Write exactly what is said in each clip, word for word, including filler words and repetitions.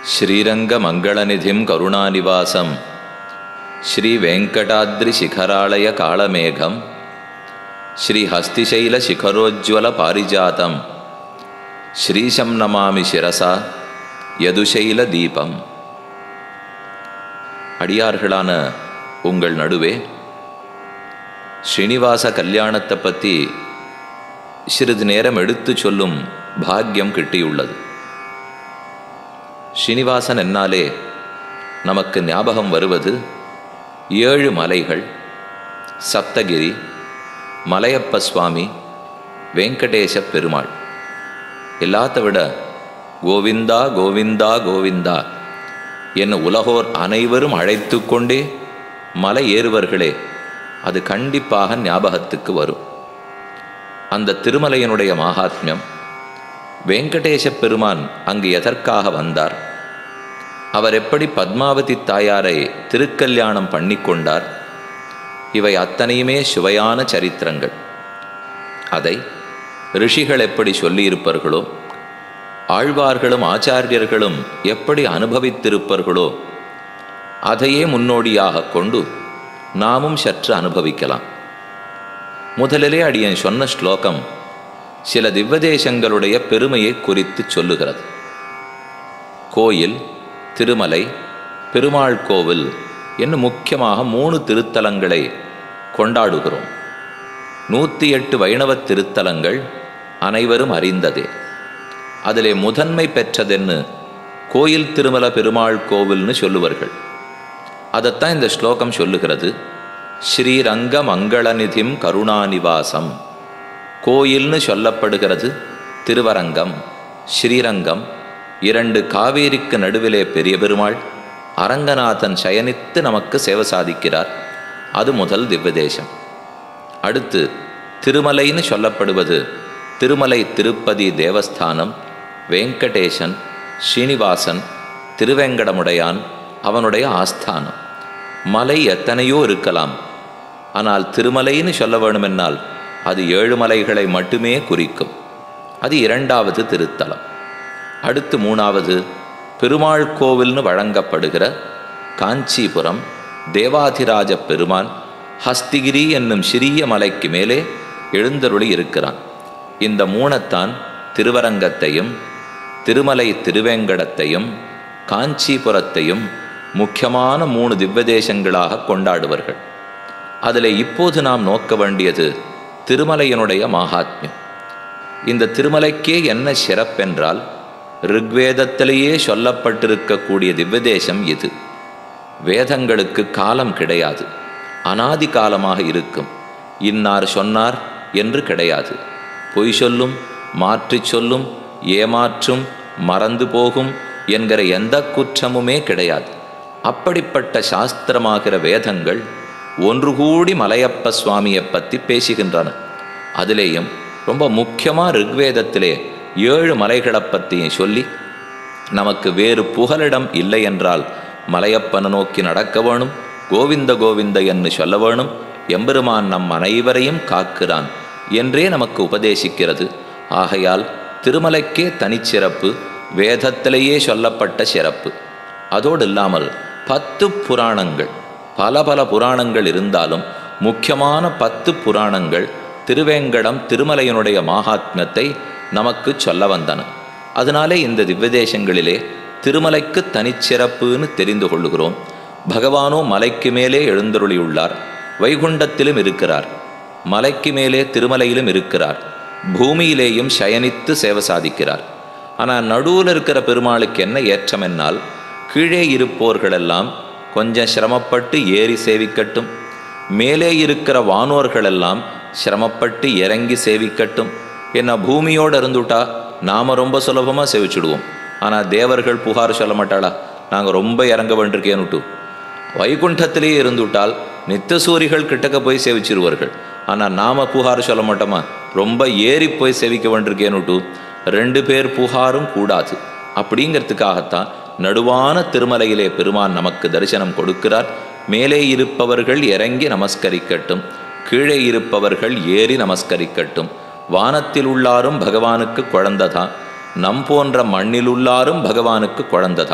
श्रीरंगमंगलनिधिं करुणानिवासं श्रीवेंकटाद्रिशिखरालय कालमेघं श्रीहस्तिशैलशिखरोज्ज्वलपारिजातं श्रीशं नमामि शिरसा यदुशैलदीपம். அடியார்களான உங்கள் நடுவே ஸ்ரீனிவாச கல்யாணத்தை பற்றி சிறிது நேரம் எடுத்து சொல்லும் பாக்கியம் கிட்டியுள்ளது. ஸ்ரீனிவாசன் என்னாலே நமக்கு ஞாபகம் வருவது ஏழு மலைகள், சப்தகிரி, மலையப்ப சுவாமி, வெங்கடேச பெருமாள். எல்லாத்த விட கோவிந்தா கோவிந்தா கோவிந்தா என்ன உலகோர் அனைவரும் அழைத்து கொண்டே மலை ஏறுவர்களே, அது கண்டிப்பாக ஞாபகத்துக்கு வரும். அந்த திருமலையினுடைய மகாத்மியம், வெங்கடேச பெருமான் அங்கு எதற்காக வந்தார், அவர் எப்படி பத்மாவதி தாயாரை திருக்கல்யாணம் பண்ணி கொண்டார், இவை அத்தனையுமே சுவையான சரித்திரங்கள். அதை ரிஷிகள் எப்படி சொல்லியிருப்பார்களோ, ஆழ்வார்களும் ஆச்சாரியர்களும் எப்படி அனுபவித்திருப்பார்களோ, அதையே முன்னோடியாக கொண்டு நாமும் சற்று அனுபவிக்கலாம். முதலிலே அடியன் சொன்ன ஸ்லோகம் சில திவ்வதேசங்களுடைய பெருமையை குறித்து சொல்லுகிறது. கோயில், திருமலை, பெருமாள் கோவில் என்னும் முக்கியமாக மூணு திருத்தலங்களை கொண்டாடுகிறோம். நூற்றி எட்டு வைணவ திருத்தலங்கள் அனைவரும் அறிந்ததே. அதிலே முதன்மை பெற்றதென்னு கோயில் திருமல பெருமாள் கோவில்னு சொல்லுவார்கள். அதைத்தான் இந்த ஸ்லோகம் சொல்லுகிறது. ஸ்ரீரங்க மங்களநிதிம் கருணாநிவாசம். கோயில்னு சொல்லப்படுகிறது திருவரங்கம், ஸ்ரீரங்கம். இரண்டு காவேரிக்கு நடுவிலே பெரிய பெருமாள் அரங்கநாதன் சயனித்து நமக்கு சேவை சாதிக்கிறார். அது முதல் திவ்வதேசம். அடுத்து திருமலைன்னு சொல்லப்படுவது திருமலை திருப்பதி தேவஸ்தானம், வெங்கடேசன், ஸ்ரீனிவாசன், திருவேங்கடமுடையான் அவனுடைய ஆஸ்தானம். மலை எத்தனையோ இருக்கலாம், ஆனால் திருமலைன்னு சொல்ல வேணுமென்னால் அது ஏழு மலைகளை மட்டுமே குறிக்கும். அது இரண்டாவது திருத்தலம். அடுத்து மூணாவது பெருமாள் கோவில்னு வழங்கப்படுகிற காஞ்சிபுரம் தேவாதிராஜ பெருமான் ஹஸ்திகிரி என்னும் சிறிய மலைக்கு மேலே எழுந்தருளி இருக்கிறான். இந்த மூணத்தான் திருவரங்கத்தையும் திருமலை திருவேங்கடத்தையும் காஞ்சிபுரத்தையும் முக்கியமான மூணு திவ்வதேசங்களாக கொண்டாடுவார்கள். அதில் இப்போது நாம் நோக்க வேண்டியது திருமலையினுடைய மகாத்மியம். இந்த திருமலைக்கே என்ன சிறப்பென்றால், ரிக்வேதத்திலேயே சொல்லப்பட்டிருக்கக்கூடிய திவ்வதேசம் இது. வேதங்களுக்கு காலம் கிடையாது, அனாதி காலமாக இருக்கும். இன்னார் சொன்னார் என்று கிடையாது. பொய் சொல்லும், மாற்றி சொல்லும், ஏமாற்றும், மறந்து போகும் என்கிற எந்த குற்றமுமே கிடையாது. அப்படிப்பட்ட சாஸ்திரமாகிற வேதங்கள் ஒன்று கூடி மலையப்ப சுவாமியை பற்றி பேசுகின்றன. அதிலேயும் ரொம்ப முக்கியமாக ரிக்வேதத்திலே ஏழு மலைகளை பற்றியும் சொல்லி, நமக்கு வேறு புகலிடம் இல்லை என்றால் மலையப்பனை நோக்கி நடக்க வேணும், கோவிந்த கோவிந்த என்று சொல்ல வேணும், எம்பெருமான் நம் அனைவரையும் காக்கிறான் என்றே நமக்கு உபதேசிக்கிறது. ஆகையால் திருமலைக்கே தனிச்சிறப்பு, வேதத்திலேயே சொல்லப்பட்ட சிறப்பு. அதோடு இல்லாமல் பத்து புராணங்கள், பல பல புராணங்கள் இருந்தாலும் முக்கியமான பத்து புராணங்கள் திருவேங்கடம் திருமலையினுடைய மகாத்மியத்தை நமக்கு சொல்ல வந்தன. அதனாலே இந்த திவ்வதேசங்களிலே திருமலைக்கு தனிச்சிறப்புன்னு தெரிந்து கொள்ளுகிறோம். பகவானோ மலைக்கு மேலே எழுந்தருளியுள்ளார், வைகுண்டத்திலும் இருக்கிறார், மலைக்கு மேலே திருமலையிலும் இருக்கிறார், பூமியிலேயும் சயனித்து சேவை சாதிக்கிறார். ஆனால் நடுவில் இருக்கிற பெருமாளுக்கு என்ன ஏற்றம் என்னால், கீழே இருப்போர்களெல்லாம் கொஞ்சம் சிரமப்பட்டு ஏறி சேவிக்கட்டும், மேலே இருக்கிற வானோர்களெல்லாம் சிரமப்பட்டு இறங்கி சேவிக்கட்டும். என்ன பூமியோடு இருந்துட்டா நாம் ரொம்ப சுலபமாக சேவிச்சுடுவோம். ஆனால் தேவர்கள் புகார் சொல்ல மாட்டாளா, நாங்கள் ரொம்ப இறங்க வேண்டியிருக்கேன்னுட்டு. வைகுண்டத்திலேயே இருந்துவிட்டால் நித்தசூரிகள் கிட்டக்க போய் சேவிச்சிருவார்கள். ஆனால் நாம் புகார் சொல்ல மாட்டோமா, ரொம்ப ஏறி போய் சேவிக்க வேண்டியிருக்கேன்னுட்டு. ரெண்டு பேர் புகாரும் கூடாது. அப்படிங்கிறதுக்காகத்தான் நடுவான திருமலையிலே பெருமான் நமக்கு தரிசனம் கொடுக்கிறார். மேலே இருப்பவர்கள் இறங்கி நமஸ்கரிக்கட்டும், கீழே இருப்பவர்கள் ஏறி நமஸ்கரிக்கட்டும். வானத்தில் உள்ளாரும் பகவானுக்கு குழந்ததான், நம் போன்ற மண்ணிலுள்ளாரும் பகவானுக்கு குழந்ததான்.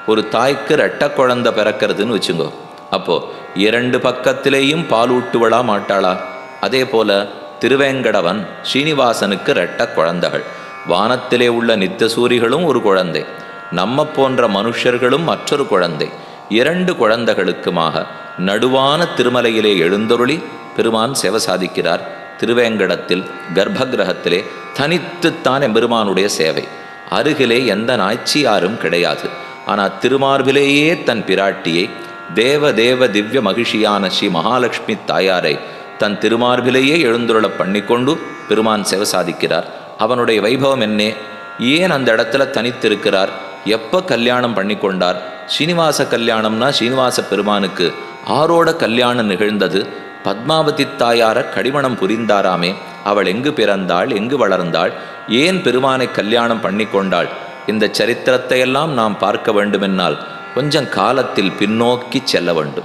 ஒரு தாய்க்கு ரெட்ட குழந்தை பிறக்கிறதுன்னு வச்சுங்கோ. அப்போது இரண்டு பக்கத்திலேயும் பாலூட்டுவளா மாட்டாளா? அதே போல திருவேங்கடவன் ஸ்ரீனிவாசனுக்கு ரெட்ட குழந்தைகள். வானத்திலே உள்ள நித்தியசூரிகளும் ஒரு குழந்தை, நம்ம போன்ற மனுஷர்களும் மற்றொரு குழந்தை. இரண்டு குழந்தைகளுக்குமாக நடுவான திருமலையிலே எழுந்தருளி பெருமான் சேவை சாதிக்கிறார். திருவேங்கடத்தில் கர்ப்பகிரகத்திலே தனித்துத்தான் எம்பெருமானுடைய சேவை. அருகிலே எந்த நாய்ச்சியாரும் கிடையாது. ஆனால் திருமார்பிலேயே தன் பிராட்டியை, தேவ தேவ திவ்ய மகிழ்ச்சியான ஸ்ரீ மகாலட்சுமி தாயாரை தன் திருமார்பிலேயே எழுந்துருள பண்ணிக்கொண்டு பெருமான் சேவை சாதிக்கிறார். அவனுடைய வைபவம் என்னே? ஏன் அந்த இடத்துல தனித்திருக்கிறார்? எப்போ கல்யாணம் பண்ணி கொண்டார்? ஸ்ரீனிவாச கல்யாணம்னா ஸ்ரீனிவாச பெருமானுக்கு ஆரோட கல்யாணம் நிகழ்ந்தது? பத்மாவதி தாயார கடிமணம் புரிந்தாராமே. அவள் எங்கு பிறந்தாள், எங்கு வளர்ந்தாள், ஏன் பெருமானை கல்யாணம் பண்ணி கொண்டாள்? இந்த சரித்திரத்தை எல்லாம் நாம் பார்க்க வேண்டுமென்னால் கொஞ்சம் காலத்தில் பின்னோக்கி செல்ல வேண்டும்.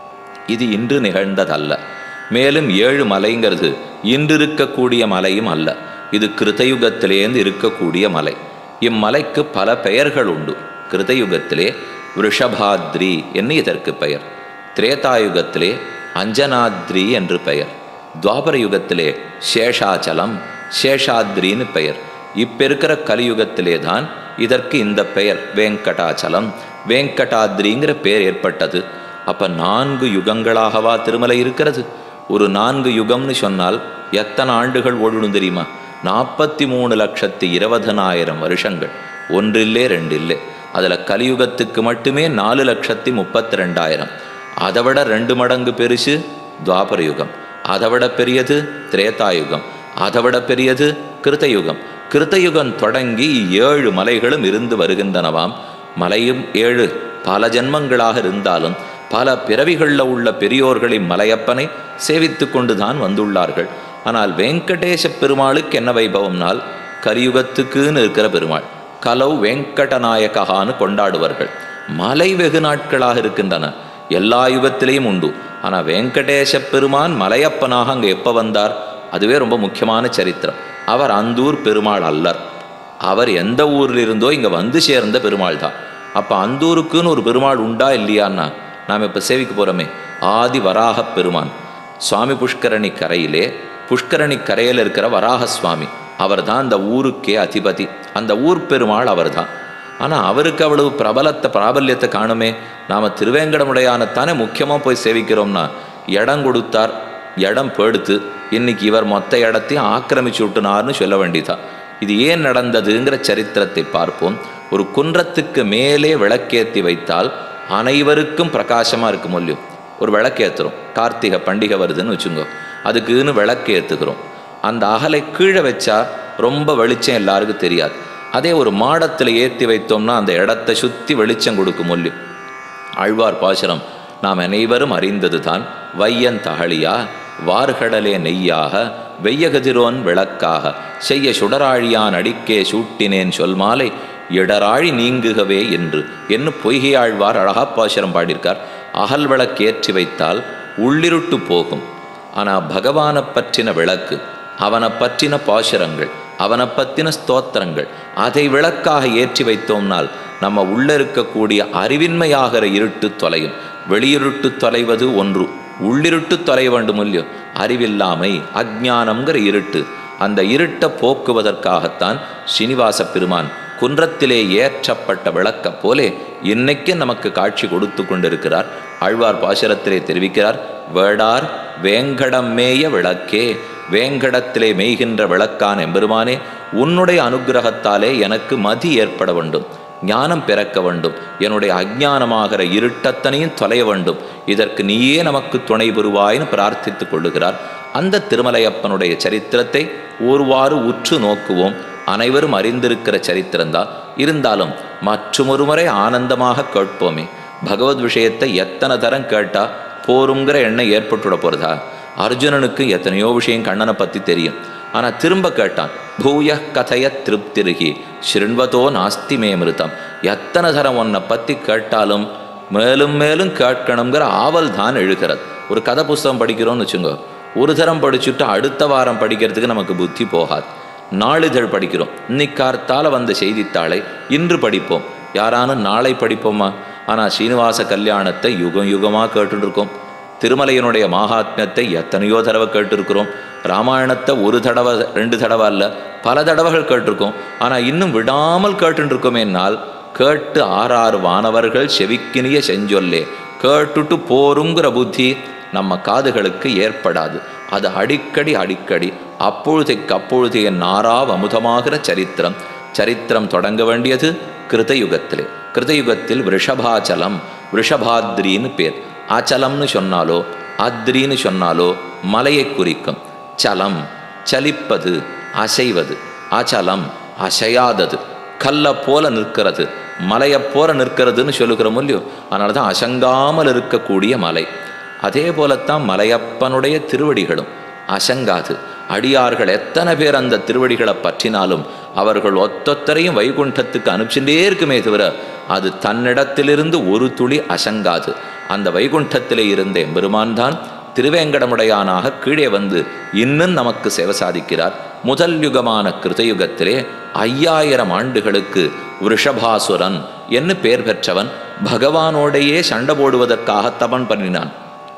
இது இன்று நிகழ்ந்ததல்ல. மேலும் ஏழு மலைங்கிறது இன்று இருக்கக்கூடிய மலையும் அல்ல. இது கிருதயுகத்திலேருந்து இருக்கக்கூடிய மலை. இம்மலைக்கு பல பெயர்கள் உண்டு. கிருதயுகத்திலே விருஷபாத்ரி என்று இதற்கு பெயர். திரேதாயுகத்திலே அஞ்சனாத்ரி என்று பெயர். துவாபர யுகத்திலே சேஷாச்சலம், சேஷாத்ரின்னு பெயர். இப்போ இருக்கிற கலியுகத்திலே தான் இதற்கு இந்த பெயர் வேங்கடாச்சலம், வேங்கடாத்ரிங்கிற பெயர் ஏற்பட்டது. அப்போ நான்கு யுகங்களாகவா திருமலை இருக்கிறது? ஒரு நான்கு யுகம்னு சொன்னால் எத்தனை ஆண்டுகள் ஓடணும் தெரியுமா? நாற்பத்தி மூணு லட்சத்தி இருபதனாயிரம் வருஷங்கள். ஒன்றில்லே ரெண்டில்லே. அதில் கலியுகத்துக்கு மட்டுமே நாலு லட்சத்தி முப்பத்தி ரெண்டாயிரம். அதை விட ரெண்டு மடங்கு பெருசு துவாபர யுகம், அதை விட பெரியது திரேதாயுகம், அதை விட பெரியது கிருத்தயுகம். கிருத்தயுகம் தொடங்கி ஏழு மலைகளும் இருந்து வருகின்றனவாம். மலையும் ஏழு பல ஜென்மங்களாக இருந்தாலும் பல பிறவிகளில் உள்ள பெரியோர்களின் மலையப்பனை சேவித்து கொண்டு தான் வந்துள்ளார்கள். ஆனால் வெங்கடேச பெருமாளுக்கு என்ன வைபவம்னால் கலியுகத்துக்குன்னு இருக்கிற பெருமாள். கலவு வெங்கடநாயகான்னு கொண்டாடுவார்கள். மலை வெகு நாட்களாக இருக்கின்றன, எல்லா யுகத்திலையும் உண்டு. ஆனால் வெங்கடேச பெருமான் மலையப்பனாக அங்கே எப்போ வந்தார்? அதுவே ரொம்ப முக்கியமான சரித்திரம். அவர் அந்தூர் பெருமாள் அல்லர். அவர் எந்த ஊரில் இருந்தோ இங்கே வந்து சேர்ந்த பெருமாள் தான். அப்போ அந்தூருக்குன்னு ஒரு பெருமாள் உண்டா இல்லையான்னா நாம் இப்போ சேவிக்க போகிறோமே ஆதி வராக பெருமான். சுவாமி புஷ்கரணி கரையிலே, புஷ்கரணி கரையில் இருக்கிற வராக சுவாமி அவர் தான் அந்த ஊருக்கே அதிபதி. அந்த ஊர் பெருமாள் அவர் தான். ஆனால் அவருக்கு அவ்வளவு பிரபலத்தை பிராபல்யத்தை காணுமே. நாம் திருவேங்கடமுடையானத்தானே முக்கியமாக போய் சேவிக்கிறோம்னா இடம் கொடுத்தார், இடம் படுத்து இன்னைக்கு இவர் மொத்த இடத்தையும் ஆக்கிரமிச்சு விட்டுனார்னு சொல்ல வேண்டியதான். இது ஏன் நடந்ததுங்கிற சரித்திரத்தை பார்ப்போம். ஒரு குன்றத்துக்கு மேலே விளக்கேற்றி வைத்தால் அனைவருக்கும் பிரகாசமாக இருக்கும் இல்லையோ. ஒரு விளக்கேற்றுறோம், கார்த்திகை பண்டிகை வருதுன்னு வச்சுங்கோ, அதுக்குன்னு விளக்கு ஏற்றுக்கிறோம். அந்த அகலை கீழே வச்சா ரொம்ப வெளிச்சம் எல்லாருக்கும் தெரியாது. அதே ஒரு மாடத்தில் ஏற்றி வைத்தோம்னா அந்த இடத்தை சுற்றி வெளிச்சம் கொடுக்கும் இல்லையோ. ஆழ்வார் பாசுரம் நாம் அனைவரும் அறிந்தது தான். வையன் தகழியா வார்கடலே நெய்யாக வெய்யகதிரோன் விளக்காக செய்ய சுடராழியான் அடிக்கே சூட்டினேன் சொல் மாலை இடராழி நீங்குகவே என்று என்ன பொய்கையாழ்வார் அழகா பாசுரம் பாடியிருக்கார். அகல் விளக்கு ஏற்றி வைத்தால் உள்ளிருட்டு போகும். ஆனால் பகவானை பற்றின விளக்கு, அவனை பற்றின பாசுரங்கள், அவனை பற்றின ஸ்தோத்திரங்கள், அதை விளக்காக ஏற்றி வைத்தோம்னால் நம்ம உள்ள இருக்கக்கூடிய அறிவின்மையாகிற இருட்டு தொலையும். வெளியிருட்டு தொலைவது ஒன்று, உள்ளிருட்டு தொலை வேண்டும் இல்லையோ. அறிவில்லாமை அஜ்ஞானம்ங்கிற இருட்டு, அந்த இருட்டை போக்குவதற்காகத்தான் ஸ்ரீனிவாச பெருமான் குன்றத்திலே ஏற்றப்பட்ட விளக்க போலே இன்னைக்கு நமக்கு காட்சி கொடுத்து கொண்டிருக்கிறார். ஆழ்வார் பாசுரத்திலே தெரிவிக்கிறார், வேடார் வேங்கடம் மேய விளக்கே, வேங்கடத்திலே மேய்கின்ற விளக்கான எம்பெருமானே, உன்னுடைய அனுகிரகத்தாலே எனக்கு மதி ஏற்பட வேண்டும், ஞானம் பிறக்க வேண்டும், என்னுடைய அஜ்ஞானமாகிற இருட்டத்தனையும் தொலைய வேண்டும், இதற்கு நீயே நமக்கு துணை புரிவாய்னு பிரார்த்தித்து கொள்ளுகிறார். அந்த திருமலையப்பனுடைய சரித்திரத்தை ஒருவாறு உற்று நோக்குவோம். அனைவரும் அறிந்திருக்கிற சரித்திரம்தான். இருந்தாலும் மற்றொரு முறை ஆனந்தமாக கேட்போமே. பகவத் விஷயத்தை எத்தனை தரம் கேட்டால் போருங்கிற எண்ணம் ஏற்பட்டுட போகிறதா? அர்ஜுனனுக்கு எத்தனையோ விஷயம் கண்ணனை பற்றி தெரியும். ஆனால் திரும்ப கேட்டான், பூய கதைய திருப்திருகி ஸ்ருண்வதோ நாஸ்தி மே மிருதம். எத்தனை தரம் உன்னை பற்றி கேட்டாலும் மேலும் மேலும் கேட்கணுங்கிற ஆவல் தான் எழுகிறது. ஒரு கதை புஸ்தகம் படிக்கிறோன்னு வச்சுங்கோ, ஒரு தரம் படிச்சுட்டு அடுத்த வாரம் படிக்கிறதுக்கு நமக்கு புத்தி போகாது. நாளிதழ் படிக்கிறோம், இன்னைக்கார்த்தால வந்த செய்தித்தாளை இன்று படிப்போம், யாரானும் நாளை படிப்போமா? ஆனால் ஸ்ரீனிவாச கல்யாணத்தை யுகம் யுகமாக கேட்டுருக்கோம். திருமலையினுடைய மகாத்மியத்தை எத்தனையோ தடவை கேட்டிருக்கிறோம். ராமாயணத்தை ஒரு தடவை ரெண்டு தடவை அல்ல, பல தடவைகள் கேட்டிருக்கோம். ஆனால் இன்னும் விடாமல் கேட்டுருக்கோமேனால் கேட்டு ஆறாறு வானவர்கள் செவிக்கினிய செஞ்சொல்லே கேட்டுட்டு போருங்கிற புத்தி நம்ம காதுகளுக்கு ஏற்படாது. அது அடிக்கடி அடிக்கடி அப்பொழுதைக்கு அப்பொழுதைய நாராவ் அமுதமாகிற சரித்திரம். சரித்திரம் தொடங்க வேண்டியது கிருதயுகத்திலே. கிருதயுகத்தில் விஷபாச்சலம், விஷபாத்ரின்னு பேர். அச்சலம்னு சொன்னாலோ அத்ரின்னு சொன்னாலோ மலையை குறிக்கும். சலம் சலிப்பது, அசைவது. அச்சலம் அசையாதது, கல்லை போல நிற்கிறது, மலையை போல நிற்கிறதுன்னு சொல்லுகிறோம் இல்லையோ. அதனால தான் அசங்காமல் இருக்கக்கூடிய மலை. அதே போலத்தான் மலையப்பனுடைய திருவடிகளும் அசங்காது. அடியார்கள் எத்தனை பேர் அந்த திருவடிகளை பற்றினாலும் அவர்கள் ஒத்தொத்தரையும் வைகுண்டத்துக்கு அனுப்பிச்சுட்டே இருக்குமே தவிர அது தன்னிடத்திலிருந்து ஒரு துளி அசங்காது. அந்த வைகுண்டத்திலே இருந்த எம்பெருமான் தான் திருவேங்கடமுடையானாக கீழே வந்து இன்னும் நமக்கு சேவை சாதிக்கிறார். முதல் யுகமான கிருதயுகத்திலே ஐயாயிரம் ஆண்டுகளுக்கு விஷபாசுரன் என்று பெயர் பெற்றவன் பகவானோடையே சண்டை போடுவதற்காக தவம் பண்ணினான்.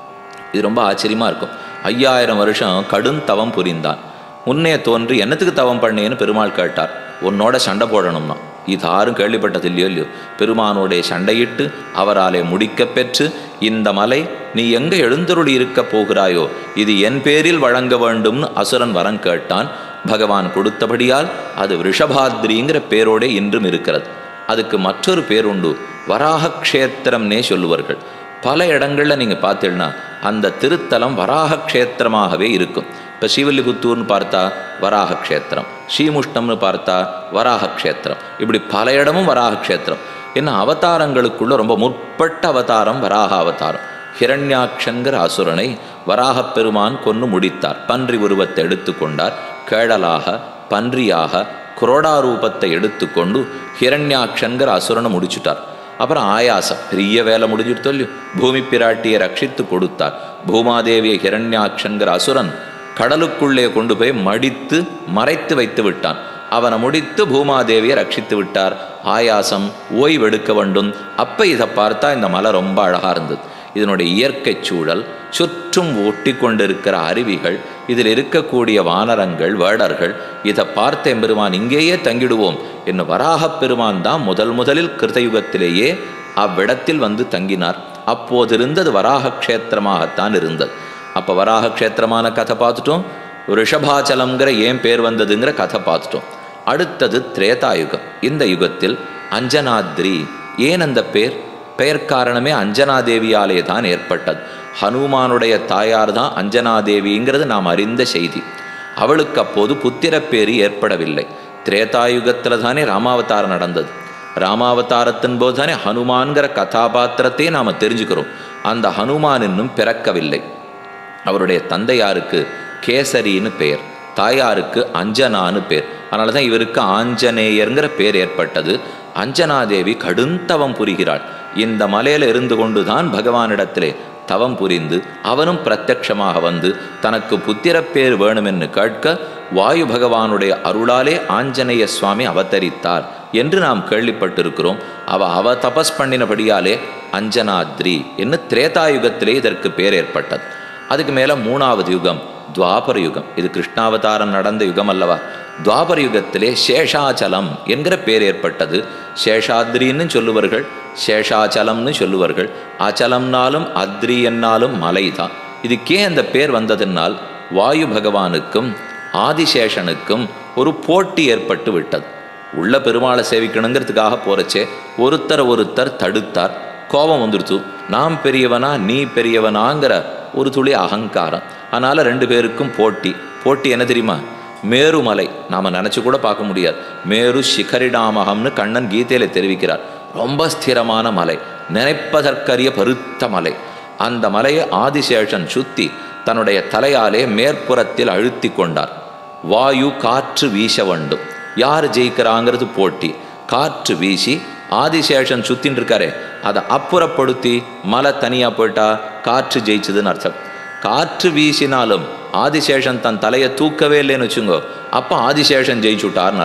இது ரொம்ப ஆச்சரியமா இருக்கும். ஐயாயிரம் வருஷம் கடும் தவம் புரிந்தான். முன்னே தோன்றி என்னத்துக்கு தவம் பண்ணேன்னு பெருமாள் கேட்டார். உன்னோட சண்டை போடணும்னா. இது யாரும் கேள்விப்பட்டது இல்லையோ இல்லையோ. பெருமானோடைய சண்டையிட்டு அவராலே முடிக்க பெற்று இந்த மலை நீ எங்கே எழுந்தருளி இருக்க போகிறாயோ இது என் பேரில் வழங்க வேண்டும்னு அசுரன் வரம் கேட்டான். பகவான் கொடுத்தபடியால் அது ரிஷபாத்ரிங்கிற பேரோடே இன்றும் இருக்கிறது. அதுக்கு மற்றொரு பேர் உண்டு, வராக க்ஷேத்திரம்னே சொல்லுவார்கள். பல இடங்களில் நீங்கள் பார்த்தீங்கன்னா அந்த திருத்தலம் வராக க்ஷேத்திரமாகவே இருக்கும். இப்போ ஸ்ரீவில்லிபுத்தூர்னு பார்த்தா வராக க்ஷேத்திரம், ஸ்ரீமுஷ்ணம்னு பார்த்தா வராக க்ஷேத்திரம், இப்படி பல இடமும் வராக க்ஷேத்திரம். என்ன அவதாரங்களுக்குள்ள ரொம்ப முற்பட்ட அவதாரம் வராக அவதாரம். ஹிரண்யாக்ஷங்கிற அசுரனை வராகப் பெருமான் கொன்று முடித்தார். பன்றி உருவத்தை எடுத்து கொண்டார். கேழலாக பன்றியாக குரோடாரூபத்தை எடுத்துக்கொண்டு ஹிரண்யாக்ஷங்கிற அசுரனை முடிச்சுட்டார். அப்புறம் ஆயாசம் பெரிய வேலை முடிஞ்சுட்டு சொல்லி பூமி பிராட்டியை ரட்சித்து கொடுத்தார். பூமாதேவியை ஹிரண்யாக்ஷங்கிற அசுரன் கடலுக்குள்ளே கொண்டு போய் மடித்து மறைத்து வைத்து விட்டான். அவனை முடித்து பூமாதேவியை ரட்சித்து விட்டார். ஆயாசம் ஓய்வெடுக்க வேண்டும். அப்போ இதை பார்த்தா இந்த மலை ரொம்ப அழகாக இருந்தது. இதனுடைய இயற்கை சூழல், சுற்றும் ஒட்டி கொண்டிருக்கிற அருவிகள், இதில் இருக்கக்கூடிய வானரங்கள் வேடர்கள், இதை பார்த்த எம்பெருமான் இங்கேயே தங்கிடுவோம் என்று வராகப் பெருமான் தான் முதல் முதலில் கிருதயுகத்திலேயே அவ்விடத்தில் வந்து தங்கினார். அப்போது இருந்தது வராக க்ஷேத்திரமாகத்தான் இருந்தது. அப்போ வராக க்ஷேத்திரமான கதை பார்த்துட்டோம். ரிஷபாச்சலம்ங்கிற ஏன் பேர் வந்ததுங்கிற கதை பார்த்துட்டோம். அடுத்தது திரேதாயுகம். இந்த யுகத்தில் அஞ்சனாத்ரி. ஏன் அந்த பேர்? பெயர் காரணமே அஞ்சனாதேவியாலே தான் ஏற்பட்டது. ஹனுமானுடைய தாயார் தான் அஞ்சனாதேவிங்கிறது நாம் அறிந்த செய்தி. அவளுக்கு அப்போது புத்திரப்பேரி ஏற்படவில்லை. திரேதாயுகத்தில் தானே ராமாவதாரம் நடந்தது. ராமாவதாரத்தின் போது தானே ஹனுமான்கிற கதாபாத்திரத்தை நாம் தெரிஞ்சுக்கிறோம். அந்த ஹனுமான் இன்னும் பிறக்கவில்லை. அவருடைய தந்தையாருக்கு கேசரின்னு பெயர், தாயாருக்கு அஞ்சனான்னு பேர். அதனால தான் இவருக்கு ஆஞ்சநேயருங்கிற பேர் ஏற்பட்டது. அஞ்சனாதேவி கடுந்தவம் புரிகிறாள். இந்த மலையில் இருந்து கொண்டு தான் பகவானிடத்திலே தவம் புரிந்து அவனும் பிரத்யட்சமாக வந்து தனக்கு புத்திரப்பேர் வேணுமென்னு கேட்க வாயு பகவானுடைய அருளாலே ஆஞ்சநேய சுவாமி அவதரித்தார் என்று நாம் கேள்விப்பட்டிருக்கிறோம். அவ அவ தபஸ் பண்ணினபடியாலே அஞ்சனாத்ரி என்று திரேதாயுகத்திலே இதற்கு பேர் ஏற்பட்டது. அதுக்கு மேலே மூணாவது யுகம் துவாபர யுகம். இது கிருஷ்ணாவதாரம் நடந்த யுகம் அல்லவா. துவாபர யுகத்திலே சேஷாச்சலம் என்கிற பேர் ஏற்பட்டது. சேஷாத்ரின்னு சொல்லுவார்கள், சேஷாச்சலம்னு சொல்லுவார்கள். அச்சலம்னாலும் அத்ரி என்னாலும் மலை தான். இதுக்கே அந்த பேர் வந்ததுனால் வாயு பகவானுக்கும் ஆதிசேஷனுக்கும் ஒரு போட்டி ஏற்பட்டு விட்டது. உள்ள பெருமாளை சேவிக்கணுங்கிறதுக்காக போறச்சே ஒருத்தர் ஒருத்தர் தடுத்தார். கோபம் வந்துடுச்சு. நாம் பெரியவனா நீ பெரியவனாங்கிற ஒரு துளி அகங்காரம். அதனால் ரெண்டு பேருக்கும் போட்டி. போட்டி என்ன தெரியுமா? மேருமலை. நாம் நினச்சி கூட பார்க்க முடியாது. மேரு சிகரிடாமகம்னு கண்ணன் கீதையில் தெரிவிக்கிறார். ரொம்ப ஸ்திரமான மலை, நினைப்பதற்கரிய பருத்த மலை. அந்த மலையை ஆதிசேஷன் சுத்தி தன்னுடைய தலையாலே மேற்புறத்தில் அழுத்தி கொண்டார். வாயு காற்று வீச வேண்டும். யார் ஜெயிக்கிறாங்கிறது போட்டி. காற்று வீசி ஆதிசேஷன் சுத்தின்னு இருக்காரே அதை அப்புறப்படுத்தி மலை தனியாக போயிட்டா காற்று ஜெயிச்சதுன்னு அர்த்தம். காற்று வீசினாலும் ஆதிசேஷன் தன் தலையை தூக்கவே இல்லைன்னு வச்சுங்கோ, அப்போ ஆதிசேஷன் ஜெயிச்சுட்டார்னு அர்த்தம்.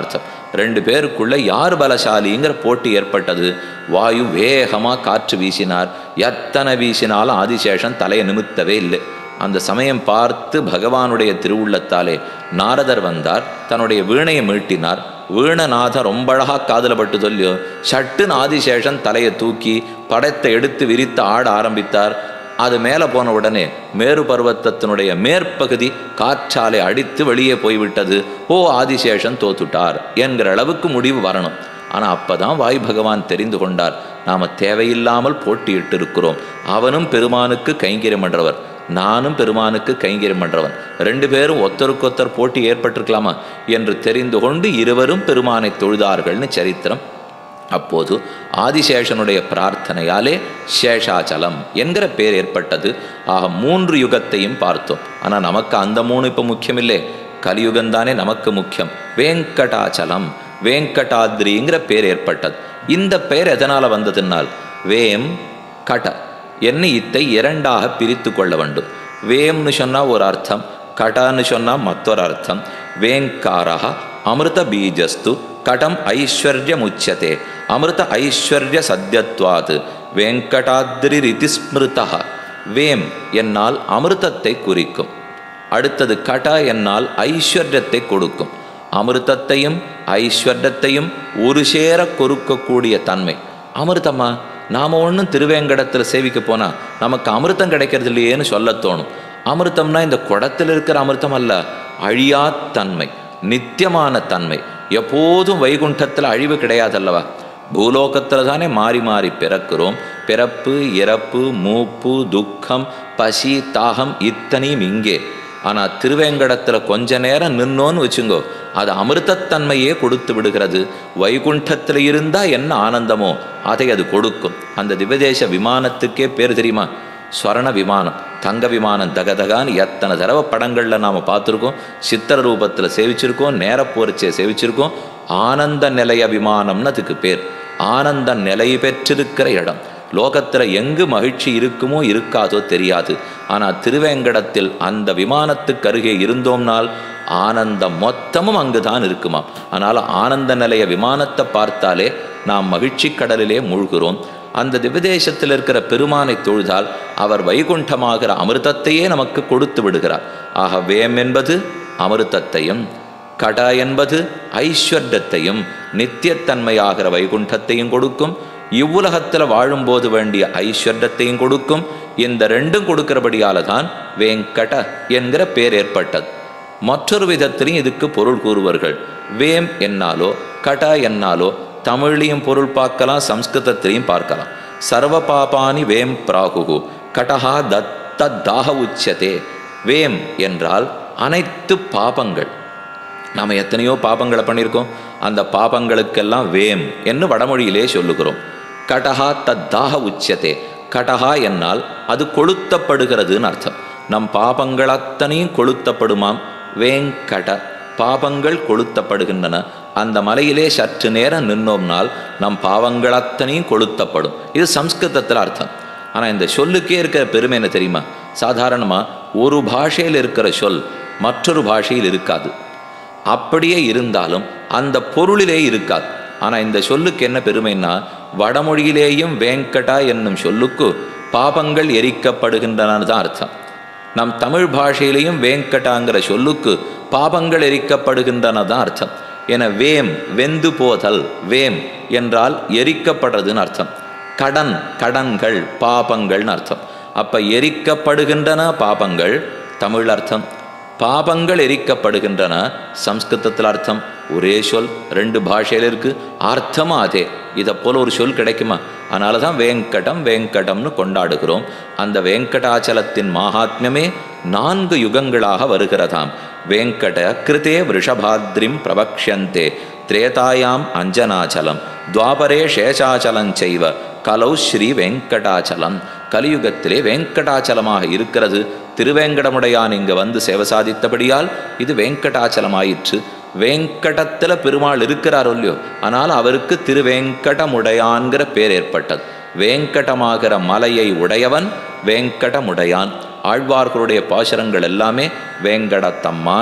ரெண்டு பேருக்குள்ள யார் பலசாலிங்கிற போட்டி ஏற்பட்டது. வாயு வேகமாக காற்று வீசினார். எத்தனை வீசினாலும் ஆதிசேஷன் தலையை நிமித்தவே இல்லை. அந்த சமயம் பார்த்து பகவானுடைய திருவுள்ளத்தாலே நாரதர் வந்தார். தன்னுடைய வீணையை மீட்டினார். வீணநாதர் ரொம்ப அழகாக காதில் பட்டு சொல்லியோ சட்டுன்னு ஆதிசேஷன் தலையை தூக்கி படத்தை எடுத்து விரித்து ஆட ஆரம்பித்தார். அது மேலே போன உடனே மேரு பர்வத்தத்தினுடைய மேற்பகுதி காற்றாலை அடித்து வெளியே போய்விட்டது. ஓ, ஆதிசேஷன் தோத்துட்டார் என்கிற அளவுக்கு முடிவு வரணும். ஆனால் அப்போ தான் வாயு பகவான் தெரிந்து கொண்டார், நாம் தேவையில்லாமல் போட்டியிட்டு இருக்கிறோம். அவனும் பெருமானுக்கு கைங்கரியம் பண்ணுறவர், நானும் பெருமானுக்கு கைங்கரியம் பண்ணுறவன், ரெண்டு பேரும் ஒத்தருக்கொத்தர் போட்டி ஏற்பட்டிருக்கலாமா என்று தெரிந்து கொண்டு இருவரும் பெருமானை தொழுதார்கள்னு சரித்திரம். அப்போது ஆதிசேஷனுடைய பிரார்த்தனையாலே சேஷாச்சலம் என்கிற பேர் ஏற்பட்டது. ஆக மூன்று யுகத்தையும் பார்த்தோம். ஆனால் நமக்கு அந்த மூணு இப்போ முக்கியமில்லை, கலியுகந்தானே நமக்கு முக்கியம். வேங்கடாச்சலம், வேங்கடாத்ரிங்கிற பேர் ஏற்பட்டது. இந்த பெயர் எதனால் வந்ததுனால் வேம் கட என்ன இத்தை இரண்டாக பிரித்து கொள்ள வேண்டும். வேம்னு சொன்னால் ஒரு அர்த்தம், கடன்னு சொன்னால் மற்றொரு அர்த்தம். வேங்காரா அமிர்த பீஜஸ்து கடம் ஐஸ்வர்யம் உச்சதே அமிர்த ஐஸ்வர்ய சத்யத்வாது வேங்கடாத்ரி ரிதி ஸ்மிருதா. வேம் என்னால் அமிர்தத்தை குறிக்கும். அடுத்தது கட என்னால் ஐஸ்வர்யத்தை கொடுக்கும். அமிர்தத்தையும் ஐஸ்வர்யத்தையும் ஒரு சேர கொடுக்கக்கூடிய தன்மை. அமிர்தமா, நாம் ஒன்றும் திருவேங்கடத்தில் சேவிக்க போனால் நமக்கு அமிர்தம் கிடைக்கிறது இல்லையேன்னு சொல்ல தோணும். அமிர்தம்னா இந்த குடத்தில் இருக்கிற அமிர்தம் அல்ல, அழியா தன்மை, நித்தியமான தன்மை. எப்போதும் வைகுண்டத்தில் அழிவு கிடையாதல்லவா. பூலோகத்தில் தானே மாறி மாறி பிறக்கிறோம். பிறப்பு, இறப்பு, மூப்பு, துக்கம், பசி, தாகம் இத்தனையும் இங்கே. ஆனால் திருவேங்கடத்தில் கொஞ்ச நேரம் நின்னோன்னு வச்சுங்கோ, அது அமிர்தத்தன்மையே கொடுத்து விடுகிறது. வைகுண்டத்தில் இருந்தால் என்ன ஆனந்தமோ அதை அது கொடுக்கும். அந்த திவ்யதேச விமானத்துக்கே பேர் தெரியுமா? ஸ்வர்ண விமானம், தங்க விமானம். தகதகான்னு எத்தனை தடவை படங்களில் நாம் பார்த்துருக்கோம், சித்திர ரூபத்தில் சேவிச்சிருக்கோம், நேரப்போரிச்சே சேவிச்சிருக்கோம். ஆனந்த நிலைய விமானம்னு அதுக்கு பேர். ஆனந்த நிலை பெற்றிருக்கிற இடம். லோகத்தில் எங்கு மகிழ்ச்சி இருக்குமோ இருக்காதோ தெரியாது. ஆனால் திருவேங்கடத்தில் அந்த விமானத்துக்கு அருகே இருந்தோம்னால் ஆனந்தம் மொத்தமும் அங்கு தான் இருக்குமா. அதனால் ஆனந்த நிலைய விமானத்தை பார்த்தாலே நாம் மகிழ்ச்சி கடலிலே மூழ்கிறோம். அந்த திவ்யதேசத்தில் இருக்கிற பெருமானை தொழுதால் அவர் வைகுண்டமாகிற அமிர்தத்தையே நமக்கு கொடுத்து விடுகிறார். ஆக வேம் என்பது அமிர்தத்தையும், கட என்பது ஐஸ்வர்யத்தையும் நித்தியத்தன்மையாகிற வைகுண்டத்தையும் கொடுக்கும். இவ்வுலகத்தில் வாழும்போது வேண்டிய ஐஸ்வர்யத்தையும் கொடுக்கும். இந்த ரெண்டும் கொடுக்கிறபடியால தான் வேங்கட என்கிற பேர் ஏற்பட்டது. மற்றொரு விதத்திலையும் இதுக்கு பொருள் கூறுவார்கள். வேம் என்னாலோ கட என்னாலோ தமிழையும் பொருள் பார்க்கலாம், சம்ஸ்கிருதத்திலையும் பார்க்கலாம். சர்வ பாபானி வேம் பிராகுகு கடஹா தத்த தாக உச்சதே. வேம் என்றால் அனைத்து பாபங்கள். நாம் எத்தனையோ பாபங்களை பண்ணியிருக்கோம். அந்த பாபங்களுக்கெல்லாம் வேம் என்று வடமொழியிலே சொல்லுகிறோம். கடஹா தத்தாக உச்சதே. கடஹா என்னால் அது கொளுத்தப்படுகிறதுன்னு அர்த்தம். நம் பாபங்கள் அத்தனையும் கொளுத்தப்படுமாம். வேங்கட பாபங்கள் கொளுத்தப்படுகின்றன. அந்த மலையிலே சற்று நேரம் நின்னோம்னால் நம் பாவங்கள் அத்தனையும் கொளுத்தப்படும். இது சம்ஸ்கிருதத்தில் அர்த்தம். ஆனால் இந்த சொல்லுக்கே இருக்கிற பெருமை என்ன தெரியுமா? சாதாரணமாக ஒரு பாஷையில் இருக்கிற சொல் மற்றொரு பாஷையில் இருக்காது. அப்படியே இருந்தாலும் அந்த பொருளிலே இருக்காது. ஆனால் இந்த சொல்லுக்கு என்ன பெருமைன்னா, வடமொழியிலேயும் வேங்கடா என்னும் சொல்லுக்கு பாபங்கள் எரிக்கப்படுகின்றன தான் அர்த்தம். நம் தமிழ் பாஷையிலேயும் வேங்கடாங்கிற சொல்லுக்கு பாபங்கள் எரிக்கப்படுகின்றன தான் அர்த்தம். என வேம் வெந்து போதல், வேம் என்றால் எரிக்கப்படுறதுன்னு அர்த்தம். கடன் கடன்கள் பாபங்கள்னு அர்த்தம். அப்போ எரிக்கப்படுகின்றன பாபங்கள் தமிழ் அர்த்தம், பாபங்கள் எரிக்கப்படுகின்றன சம்ஸ்கிருதத்தில் அர்த்தம். ஒரே சொல் ரெண்டு பாஷையில் இருக்கு, அர்த்தமும் அதே. இதை போல ஒரு சொல் கிடைக்குமா? அதனால தான் வேங்கடம் வேங்கடம்னு கொண்டாடுகிறோம். அந்த வேங்கடாச்சலத்தின் மகாத்மியமே நான்கு யுகங்களாக வருகிறதாம். வேங்கட கிருதே விஷபாத்ரிம் பிரபக்ஷந்தே திரேதாயாம் அஞ்சனாச்சலம் துவாபரே சேஷாச்சலஞ்சைவ கலௌ ஸ்ரீ வெங்கடாச்சலம். கலியுகத்திலே வெங்கடாச்சலமாக இருக்கிறது. திருவேங்கடமுடையான் இங்கு வந்து சேவை சாதித்தபடியால் இது வெங்கடாச்சலமாயிற்று. வேங்கடத்தில் பெருமாள் இருக்கிறாரோ இல்லையோ, ஆனால் அவருக்கு திருவேங்கடமுடையான்கிற பேர் ஏற்பட்டது. வேங்கடமாகிற மலையை உடையவன் வேங்கடமுடையான். ஆழ்வார்களுடைய பாசுரங்கள் எல்லாமே வேங்கடத்தம்மான்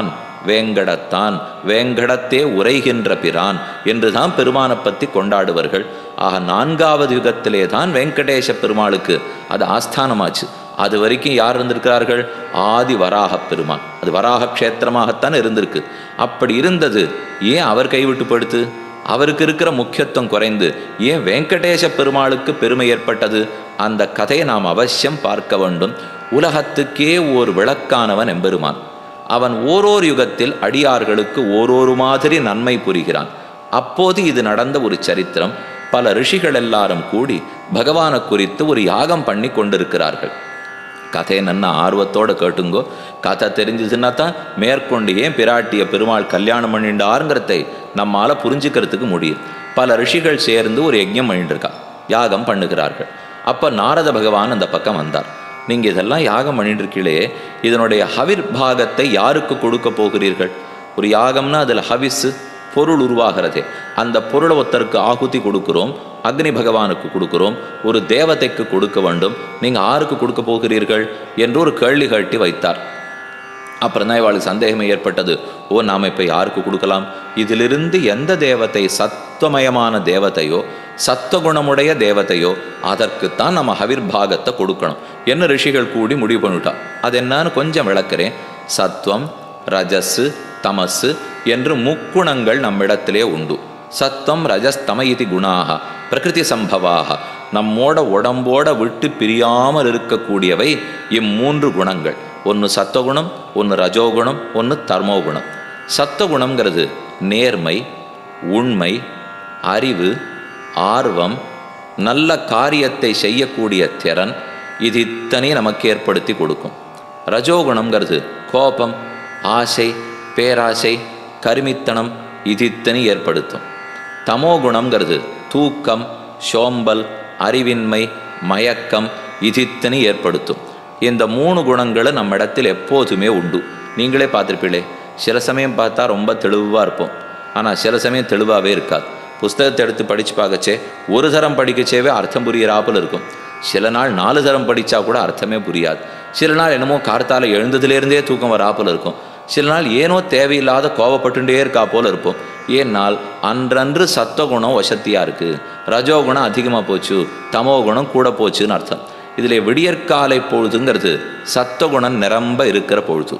வேங்கடத்தான், வேங்கடத்தே உரைகின்ற பிரான் என்றுதான் பெருமானை பற்றி கொண்டாடுவார்கள். ஆக நான்காவது யுகத்திலே தான் வெங்கடேச பெருமாளுக்கு அது ஆஸ்தானமாச்சு. அது வரைக்கும் யார் இருந்திருக்கிறார்கள்? ஆதி வராக பெருமான். அது வராக க்ஷேத்திரமாகத்தான் இருந்திருக்கு. அப்படி இருந்தது ஏன் அவர் கைவிட்டு படுத்து? அவருக்கு இருக்கிற முக்கியத்துவம் குறைந்து ஏன் வெங்கடேச பெருமாளுக்கு பெருமை ஏற்பட்டது? அந்த கதையை நாம் அவசியம் பார்க்க வேண்டும். உலகத்துக்கே ஓர் விளக்கானவன் எம்பெருமான். அவன் ஓரோர் யுகத்தில் அடியார்களுக்கு ஓரொரு மாதிரி நன்மை புரிகிறான். அப்போது இது நடந்த ஒரு சரித்திரம். பல ரிஷிகள் எல்லாரும் கூடி பகவானை குறித்து ஒரு யாகம் பண்ணி கொண்டிருக்கிறார்கள். கதையை நன்னா ஆர்வத்தோடு கேட்டுங்கோ. கதை தெரிஞ்சதுன்னா தான் மேற்கொண்டு ஏன் பிராட்டிய பெருமாள் கல்யாணம் பண்ணிண்டாருங்கிறதை நம்மால் புரிஞ்சுக்கிறதுக்கு முடியும். பல ரிஷிகள் சேர்ந்து ஒரு யஜ்ஞம் பண்ணிட்டுருக்கா, யாகம் பண்ணுகிறார்கள். அப்போ நாரத பகவான் அந்த பக்கம் வந்தார். நீங்கள் இதெல்லாம் யாகம் பண்ணிட்டு இருக்கீங்களே, இதனுடைய ஹவிர் பாகத்தை யாருக்கு கொடுக்க போகிறீர்கள்? ஒரு யாகம்னா அதில் ஹவிஸு பொருள் உருவாகிறதே, அந்த பொருளை ஒருத்தருக்கு ஆகுதி கொடுக்குறோம், அக்னி பகவானுக்கு கொடுக்குறோம், ஒரு தேவதைக்கு கொடுக்க வேண்டும், நீங்கள் ஆருக்கு கொடுக்க போகிறீர்கள் என்று ஒரு கேள்வி கட்டி வைத்தார். அப்புறம் தான் இவாளுக்கு சந்தேகமே ஏற்பட்டது. ஓ, நாம் இப்போ யாருக்கு கொடுக்கலாம்? இதிலிருந்து எந்த தேவதை சத்துவமயமான தேவதையோ சத்துவகுணமுடைய தேவதையோ அதற்குத்தான் நம்ம ஹவிர்பாகத்தை கொடுக்கணும் என்ன ரிஷிகள் கூடி முடிவு பண்ணிட்டா. அது என்னன்னு கொஞ்சம் விளக்குறேன். சத்வம், ரஜஸ், தமசு என்று முக்குணங்கள் நம்மிடத்திலே உண்டு. சத்வம் ரஜஸ் தம இதி குணாக பிரகிருதி சம்பவாக, நம்மோட உடம்போட விட்டு பிரியாமல் இருக்கக்கூடியவை இம்மூன்று குணங்கள். ஒன்று சத்துவகுணம், ஒன்று ரஜோகுணம், ஒன்று தர்மோகுணம். சத்துவகுணங்கிறது நேர்மை, உண்மை, அறிவு, ஆர்வம், நல்ல காரியத்தை செய்யக்கூடிய திறன், இது இத்தனை நமக்கு ஏற்படுத்தி கொடுக்கும். ரஜோகுணங்கிறது கோபம், ஆசை, பேராசை, கருமித்தனம், இது இத்தனை ஏற்படுத்தும். தமோகுணங்கிறது தூக்கம், சோம்பல், அறிவின்மை, மயக்கம், இது இத்தனை ஏற்படுத்தும். இந்த மூணு குணங்களை நம்ம இடத்தில் எப்போதுமே உண்டு. நீங்களே பார்த்துருப்பீங்களே, சில சமயம் பார்த்தா ரொம்ப தெளிவாக இருப்போம், ஆனால் சில சமயம் தெளிவாகவே இருக்காது. புஸ்தகத்தை எடுத்து படித்து பார்க்கச்சே ஒரு தரம் படிக்கச்சேவே அர்த்தம் புரியிறாப்பில் இருக்கும். சில நாள் நாலு தரம் படித்தா கூட அர்த்தமே புரியாது. சில நாள் என்னமோ கார்த்தால எழுந்ததுலேருந்தே தூக்கம் வராப்பில் இருக்கும். சில நாள் ஏனோ தேவையில்லாத கோவப்பட்டுட்டே இருக்கா போல் இருப்போம். ஏன்னால் அன்றன்று சத்துவகுணம் வசத்தியாக இருக்குது, ரஜோகுணம் அதிகமாக போச்சு, தமோகுணம் கூட போச்சுன்னு அர்த்தம். இதில் விடியற்காலை பொழுதுங்கிறது சத்துவகுணம் நிரம்ப இருக்கிற பொழுது,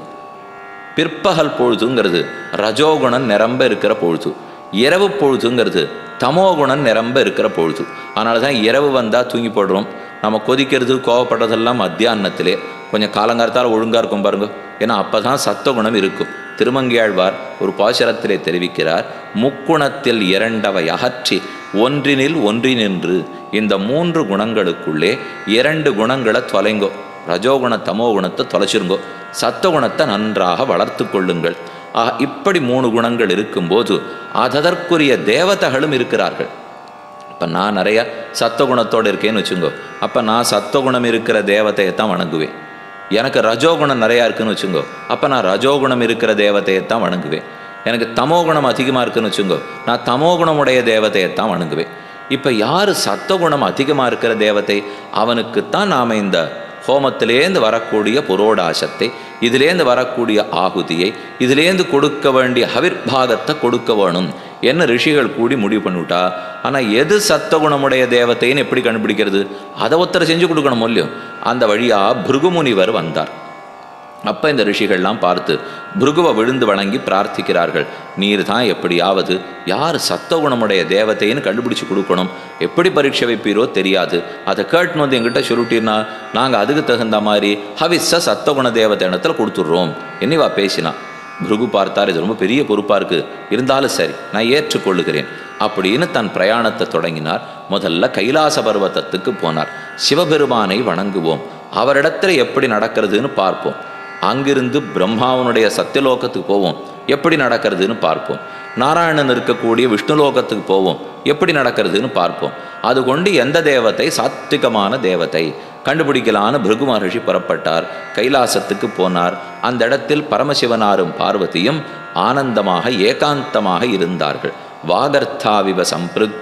பிற்பகல் பொழுதுங்கிறது ரஜோகுணம் நிரம்ப இருக்கிற பொழுது, இரவு பொழுதுங்கிறது தமோகுணம் நிரம்ப இருக்கிற பொழுது. அதனால தான் இரவு வந்தால் தூங்கி போடுறோம். நம்ம கொதிக்கிறது கோவப்படுறதெல்லாம் மத்தியானத்திலே கொஞ்சம் காலங்காலத்தால் ஒழுங்காக இருக்கும் பாருங்க. ஏன்னா அப்போ தான் சத்துவகுணம் இருக்கும். திருமங்கையாழ்வார் ஒரு பாசுரத்திலே தெரிவிக்கிறார், முக்குணத்தில் இரண்டவை அகற்றி ஒன்றினில் ஒன்றினின்று. இந்த மூன்று குணங்களுக்குள்ளே இரண்டு குணங்களை தொலைங்கோ, ரஜோகுண தமோகுணத்தை தொலைச்சிருங்கோ, சத்துவகுணத்தை நன்றாக வளர்த்து கொள்ளுங்கள். ஆக இப்படி மூணு குணங்கள் இருக்கும்போது அதற்குரிய தேவதைகளும் இருக்கிறார்கள். இப்போ நான் நிறைய சத்துவகுணத்தோடு இருக்கேன்னு வச்சுங்கோ, அப்போ நான் சத்துவகுணம் இருக்கிற தேவதையை தான் வணங்குவேன். எனக்கு ரஜோகுணம் நிறையா இருக்குன்னு வச்சுங்கோ, அப்போ நான் ரஜோகுணம் இருக்கிற தேவதையைத்தான் வணங்குவேன். எனக்கு தமோகுணம் அதிகமாக இருக்குன்னு வச்சுங்கோ, நான் தமோகுணமுடைய தேவதையைத்தான் வணங்குவேன். இப்போ யார் சத்துவகுணம் அதிகமாக இருக்கிற தேவதை, அவனுக்குத்தான் நாம் இந்த ஹோமத்திலேருந்து வரக்கூடிய புரோடாசத்தை, இதிலேருந்து வரக்கூடிய ஆகுதியை, இதிலேருந்து கொடுக்க வேண்டிய ஹவிர்பாகத்தை கொடுக்க வேணும் என்ன ரிஷிகள் கூடி முடிவு பண்ணிவிட்டா. ஆனால் எது சத்துவகுணமுடைய தேவத்தைன்னு எப்படி கண்டுபிடிக்கிறது? அதை ஒருத்தரை செஞ்சு கொடுக்கணும் இல்லையோ. அந்த வழியாக பிருகுமுனிவர் வந்தார். அப்போ இந்த ரிஷிகள்லாம் பார்த்து பிருகுவை விழுந்து வணங்கி பிரார்த்திக்கிறார்கள். நீர் தான் எப்படியாவது யார் சத்துவகுணமுடைய தேவத்தைன்னு கண்டுபிடிச்சி கொடுக்கணும். எப்படி பரீட்சை வைப்பீரோ தெரியாது, அதை கேட்டுன்னு வந்து எங்கிட்ட சொல்லிட்டீர்னா நாங்கள் அதுக்கு தகுந்த மாதிரி ஹவிஸ சத்துவகுண தேவதை இடத்துல கொடுத்துட்றோம் என்னவா பேசினா. பிருகு பார்த்தார், இது ரொம்ப பெரிய பொறுப்பாக இருக்குது, இருந்தாலும் சரி நான் ஏற்றுக்கொள்ளுகிறேன் அப்படின்னு தன் பிரயாணத்தை தொடங்கினார். முதல்ல கைலாச பர்வதத்துக்கு போனார். சிவபெருமானை வணங்குவோம், அவரிடத்துல எப்படி நடக்கிறதுன்னு பார்ப்போம். அங்கிருந்து பிரம்மாவனுடைய சத்தியலோகத்துக்கு போவோம், எப்படி நடக்கிறதுன்னு பார்ப்போம். நாராயணன் இருக்கக்கூடிய விஷ்ணுலோகத்துக்கு போவோம், எப்படி நடக்கிறதுன்னு பார்ப்போம். அது கொண்டு எந்த தேவதை சாத்விகமான தேவதை கண்டுபிடிக்கலான்னு பிருகு மகர்ஷி புறப்பட்டார். கைலாசத்துக்கு போனார். அந்த இடத்தில் பரமசிவனாரும் பார்வதியும் ஆனந்தமாக ஏகாந்தமாக இருந்தார்கள். வாகர்த்தாவிவ சம்பிருக்தோ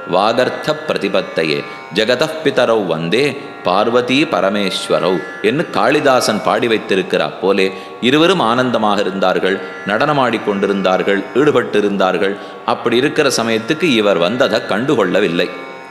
வாகர்த்த பிரதிபத்தையே ஜெகத பிதரவ் வந்தே பார்வதி பரமேஸ்வரவ் என்று காளிதாசன் பாடி வைத்திருக்கிறார் போலே இருவரும் ஆனந்தமாக இருந்தார்கள், நடனமாடிக்கொண்டிருந்தார்கள், ஈடுபட்டிருந்தார்கள். அப்படி இருக்கிற சமயத்துக்கு இவர் வந்ததை கண்டுகொள்ளவில்லை.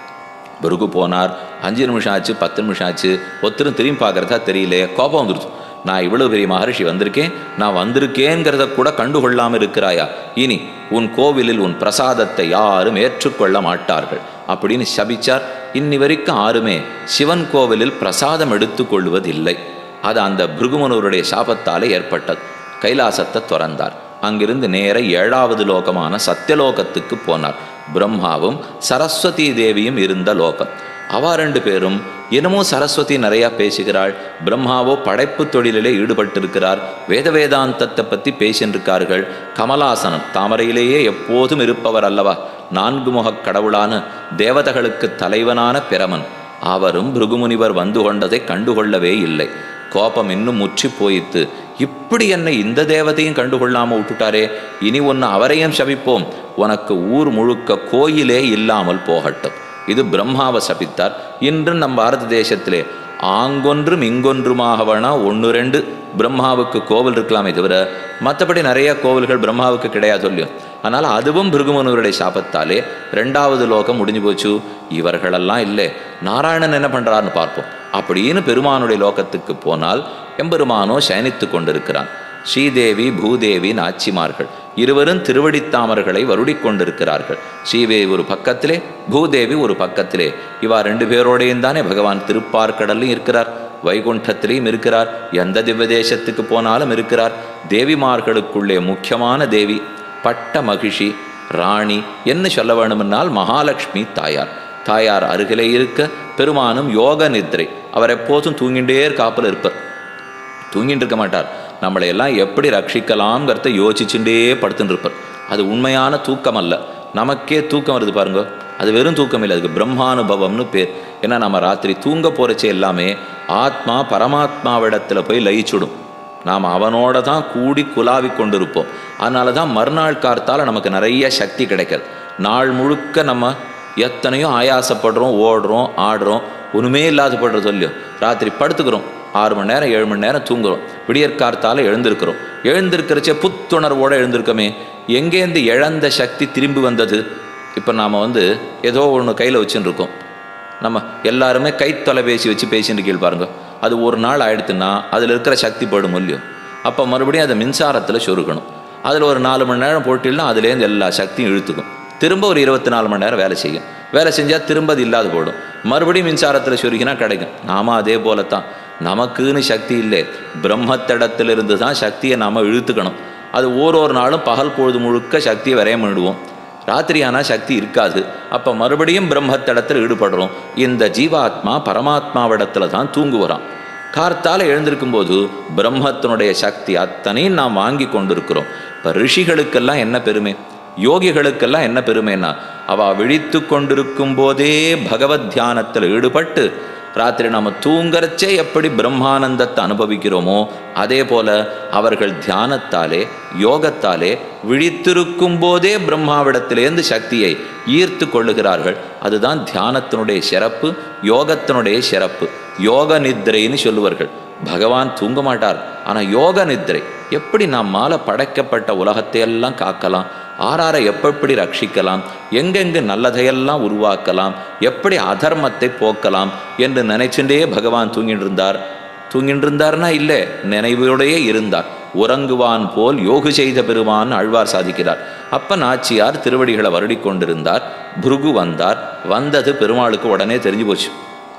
பிருகு போனார். அஞ்சு நிமிஷம் ஆச்சு, பத்து நிமிஷம் ஆச்சு, ஒருத்தரும் திரும்பி பார்க்குறதா தெரியல. கோபம் வந்துருச்சு. நான் இவ்வளோ பெரிய மகர்ஷி வந்திருக்கேன், நான் வந்திருக்கேங்கிறத கூட கண்டுகொள்ளாமல் இருக்கிறாயா? இனி உன் கோவிலில் உன் பிரசாதத்தை யாரும் ஏற்றுக்கொள்ள மாட்டார்கள் அப்படின்னு சபிச்சார். இன்னி வரைக்கும் யாருமே சிவன் கோவிலில் பிரசாதம் எடுத்துக்கொள்வதில்லை. அது அந்த பிருகுமனூருடைய சாபத்தாலே ஏற்பட்டது. கைலாசத்தை துறந்தார். அங்கிருந்து நேர ஏழாவது லோகமான சத்தியலோகத்துக்கு போனார். பிரம்மாவும் சரஸ்வதி தேவியும் இருந்த லோகம். அவா ரெண்டு பேரும் என்னமோ சரஸ்வதி நிறையா பேசுகிறாள், பிரம்மாவோ படைப்பு தொழிலிலே ஈடுபட்டிருக்கிறார், வேத வேதாந்தத்தை பற்றி பேசின்றிருக்கார்கள். கமலாசனம் தாமரையிலேயே எப்போதும் இருப்பவர் அல்லவா, நான்கு முகக் கடவுளான தேவதைகளுக்கு தலைவனான பிரமன். அவரும் பிருகுமுனிவர் வந்து கொண்டதை கண்டுகொள்ளவே இல்லை. கோபம் இன்னும் முற்றி போயித்து. இப்படி என்னை இந்த தேவதையும் கண்டுகொள்ளாமல் விட்டுட்டாரே, இனி ஒன்று அவரையும் சபிப்போம், உனக்கு ஊர் முழுக்க கோயிலே இல்லாமல் போகட்டும். இது பிரம்மாவை சபித்தார். இன்று நம் பாரத தேசத்திலே ஆங்கொன்றும் இங்கொன்றுமாக வேணா ஒன்று ரெண்டு பிரம்மாவுக்கு கோவில் இருக்கலாமே தவிர மற்றபடி நிறைய கோவில்கள் பிரம்மாவுக்கு கிடையாது சொல்லியும். அதனால் அதுவும் பிருகுமனூருடைய சாபத்தாலே ரெண்டாவது லோகம் முடிஞ்சு போச்சு. இவர்களெல்லாம் இல்லை, நாராயணன் என்ன பண்ணுறாருன்னு பார்ப்போம் அப்படின்னு பெருமானுடைய லோகத்துக்கு போனால் எம்பெருமானோ சயனித்து கொண்டிருக்கிறான். ஸ்ரீதேவி பூதேவி நாச்சிமார்கள் இருவரும் திருவடித்தாமர்களை வருடி கொண்டிருக்கிறார்கள். ஸ்ரீதேவி ஒரு பக்கத்திலே, பூதேவி ஒரு பக்கத்திலே. இவா ரெண்டு பேரோடையும் தானே பகவான் திருப்பார்கடல்லையும் இருக்கிறார், வைகுண்டத்திலையும் இருக்கிறார், எந்த திவ்ய தேசத்துக்கு போனாலும் இருக்கிறார். தேவிமார்களுக்குள்ளே முக்கியமான தேவி பட்ட மகிஷி ராணி என்ன சொல்ல வேணுமென்னால் மகாலட்சுமி தாயார். தாயார் அருகிலே இருக்க பெருமானும் யோக நித்ரை, அவர் எப்போதும் தூங்கிண்டே காப்பில் இருப்பார், தூங்கிட்டு இருக்க மாட்டார். நம்மளை எல்லாம் எப்படி ரட்சிக்கலாம்ங்கிறத யோசிச்சுட்டே படுத்துட்டு இருப்பார். அது உண்மையான தூக்கம் அல்ல. நமக்கே தூக்கம் வருது பாருங்க, அது வெறும் தூக்கம் இல்லை, அதுக்கு பிரம்மானுபவம்னு பேர். ஏன்னா நம்ம ராத்திரி தூங்க போகிறச்சே எல்லாமே ஆத்மா பரமாத்மாவிடத்தில் போய் லயிச்சுடும். நாம் அவனோட தான் கூடி குலாவி கொண்டிருப்போம். அதனால தான் மறுநாள் கார்த்தால் நமக்கு நிறைய சக்தி கிடைக்காது. நாள் முழுக்க நம்ம எத்தனையோ ஆயாசப்படுறோம், ஓடுறோம், ஆடுறோம், ஒன்றுமே இல்லாத படுற சொல்லியும் ராத்திரி படுத்துக்கிறோம், ஆறு மணி நேரம் ஏழு மணி நேரம் தூங்குறோம், விடியற்கார்த்தால எழுந்திருக்கிறோம். எழுந்திருக்கிறச்சே புத்துணர்வோடு எழுந்திருக்கோமே, எங்கேருந்து இழந்த சக்தி திரும்பி வந்தது? இப்போ நாம் வந்து ஏதோ ஒன்று கையில் வச்சுன்னு இருக்கோம். நம்ம எல்லாருமே கை தொலைபேசி வச்சு பேசின்னு கீழ் பாருங்க, அது ஒரு நாள் ஆயிடுத்துன்னா அதில் இருக்கிற சக்தி போடும் இல்லையோ. அப்போ மறுபடியும் அதை மின்சாரத்தில் சொருக்கணும். அதில் ஒரு நாலு மணி நேரம் போட்டில்னா அதுலேருந்து எல்லா சக்தியும் இழுத்துக்கும். திரும்ப ஒரு இருபத்தி நாலு மணி நேரம் வேலை செய்யும். வேலை செஞ்சால் திரும்ப அது இல்லாது போடும். மறுபடியும் மின்சாரத்தில் சொருக்கினா கிடைக்கும். நாம அதே போலத்தான், நமக்குன்னு சக்தி இல்லை, பிரம்மத்திடத்திலிருந்து தான் சக்தியை நாம் இழுத்துக்கணும். அது ஓரொரு நாளும் பகல் பொழுது முழுக்க சக்தியை விரயம் பண்ணிடுவோம். ராத்திரியானா சக்தி இருக்காது. அப்போ மறுபடியும் பிரம்மத்திடத்தில் ஈடுபடுறோம். இந்த ஜீவாத்மா பரமாத்மாவிடத்தில் தான் தூங்குவோம். கார்த்தால எழுந்திருக்கும் போது பிரம்மத்தினுடைய சக்தி அத்தனையும் நாம் வாங்கி கொண்டிருக்கிறோம். இப்போ ரிஷிகளுக்கெல்லாம் என்ன பெருமை, யோகிகளுக்கெல்லாம் என்ன பெருமைன்னா, அவள் விழித்து கொண்டிருக்கும் போதே பகவத் தியானத்தில் ஈடுபட்டு ராத்திரி நம்ம தூங்கறச்சே எப்படி பிரம்மானந்தத்தை அனுபவிக்கிறோமோ அதே போல அவர்கள் தியானத்தாலே யோகத்தாலே விழித்திருக்கும் போதே பிரம்மாவிடத்திலேருந்து சக்தியை ஈர்த்து கொள்ளுகிறார்கள். அதுதான் தியானத்தினுடைய சிறப்பு, யோகத்தினுடைய சிறப்பு. யோக நித்ரைன்னு சொல்லுவார்கள். பகவான் தூங்க மாட்டார், ஆனால் யோக நித்ரை எப்படி நம்மால் படைக்கப்பட்ட உலகத்தையெல்லாம் காக்கலாம், ஆறாரை எப்படி ரட்சிக்கலாம், எங்கெங்கு நல்லதையெல்லாம் உருவாக்கலாம், எப்படி அதர்மத்தை போக்கலாம் என்று நினைச்சுட்டே பகவான் தூங்கிட்டு இருந்தார். தூங்கிட்டு இருந்தார்னா இல்லை, நினைவோடையே இருந்தார். உறங்குவான் போல் யோகு செய்த பெருமான் ஆழ்வார் சாதிக்கிறார். அப்ப நாச்சியார் திருவடிகளை வருடி கொண்டிருந்தார். புருகு வந்தார். வந்தது பெருமாளுக்கு உடனே தெரிஞ்சு போச்சு.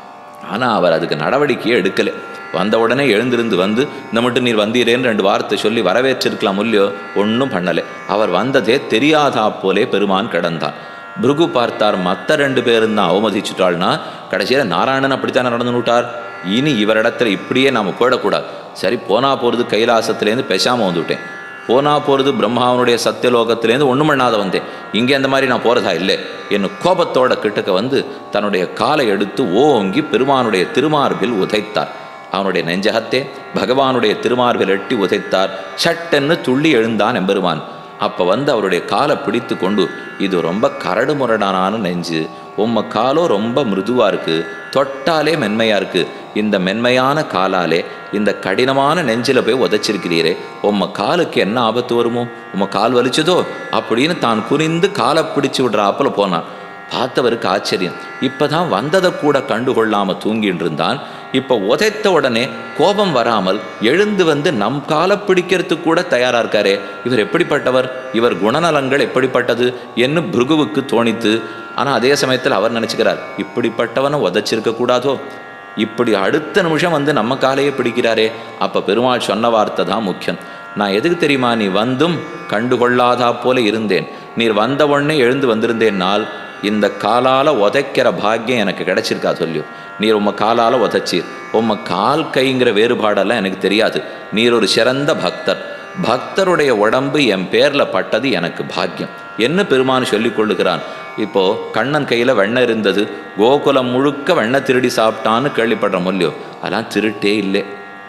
ஆனால் அவர் அதுக்கு நடவடிக்கையே எடுக்கலை. வந்த உடனே எழுந்திருந்து வந்து இந்த மட்டும் நீர் வந்தீரேன்னு ரெண்டு வார்த்தை சொல்லி வரவேற்றிருக்கலாம் இல்லையோ, ஒன்றும் பண்ணலை. அவர் வந்ததே தெரியாதா போலே பெருமான் கிடந்தார். பிருகு பார்த்தார், மற்ற ரெண்டு பேரும் தான் அவமதிச்சுட்டாள்னா கடைசியில் நாராயணன் அப்படித்தான் நடந்து விட்டார். இனி இவரிடத்துல இப்படியே நாம் போயிடக்கூடாது. சரி, போனா போகிறது கைலாசத்துலேருந்து பேசாமல் வந்துவிட்டேன், போனா போகிறது பிரம்மாவனுடைய சத்தியலோகத்திலேருந்து ஒன்றும் பண்ணாத வந்தேன், இங்கே அந்த மாதிரி நான் போகிறதா இல்லை என்னும் கோபத்தோட கிட்டக்க வந்து தன்னுடைய காலை எடுத்து ஓங்கி பெருமானுடைய திருமார்பில் உதைத்தார். அவனுடைய நெஞ்சகத்தே பகவானுடைய திருமார்பில் எட்டி உதைத்தார். சட்டென்னு துள்ளி எழுந்தான் எம்பெருமான். அப்போ வந்து அவருடைய காலை பிடித்து கொண்டு, இது ரொம்ப கரடு முரடான நெஞ்சு, உம்ம காலோ ரொம்ப மிருதுவாக இருக்குது, தொட்டாலே மென்மையாக இருக்குது. இந்த மென்மையான காலாலே இந்த கடினமான நெஞ்சில் போய் உதைச்சிருக்கிறீரே, உம்ம காலுக்கு என்ன ஆபத்து வருமோ, உம்ம கால் வலிச்சதோ அப்படின்னு தான் குனிந்து காலை பிடிச்சி விடுறாப்புல போனான். பார்த்தவருக்கு ஆச்சரியம். இப்போ தான் வந்ததை கூட கண்டுகொள்ளாமல் தூங்கிட்டு இருந்தான். இப்போ உதைத்த உடனே கோபம் வராமல் எழுந்து வந்து நம் காலை பிடிக்கிறதுக்கு கூட தயாராக இருக்காரே, இவர் எப்படிப்பட்டவர், இவர் குணநலங்கள் எப்படிப்பட்டது என்று பிருகுவுக்கு தோணித்து. ஆனால் அதே சமயத்தில் அவர் நினச்சிக்கிறார், இப்படிப்பட்டவனை உதைச்சிருக்க கூடாதோ, இப்படி அடுத்த நிமிஷம் வந்து நம்ம காலையே பிடிக்கிறாரே. அப்போ பெருமாள் சொன்ன வார்த்தை தான் முக்கியம். நான் எதுக்கு தெரியுமா, நீ வந்தும் கண்டுகொள்ளாதா போல இருந்தேன், நீர் வந்த உடனே எழுந்து வந்திருந்தேன்னால் இந்த காலால் உதைக்கிற பாக்கியம் எனக்கு கிடைச்சிருக்கா சொல்லியும். நீர் உம்ம காலால் உதைச்சீர், உம்ம கால் கைங்கிற வேறுபாடெல்லாம் எனக்கு தெரியாது. நீர் ஒரு சிறந்த பக்தர், பக்தருடைய உடம்பு என் பேரில் பட்டது எனக்கு பாக்கியம் என்ன பெருமான் சொல்லி கொள்ளுகிறான். இப்போது கண்ணன் கையில் வெண்ணெய் இருந்தது, கோகுலம் முழுக்க வெண்ணெய் திருடி சாப்பிட்டான்னு கேள்விப்படுற மொழியோ. அதெல்லாம் திருட்டே இல்லை.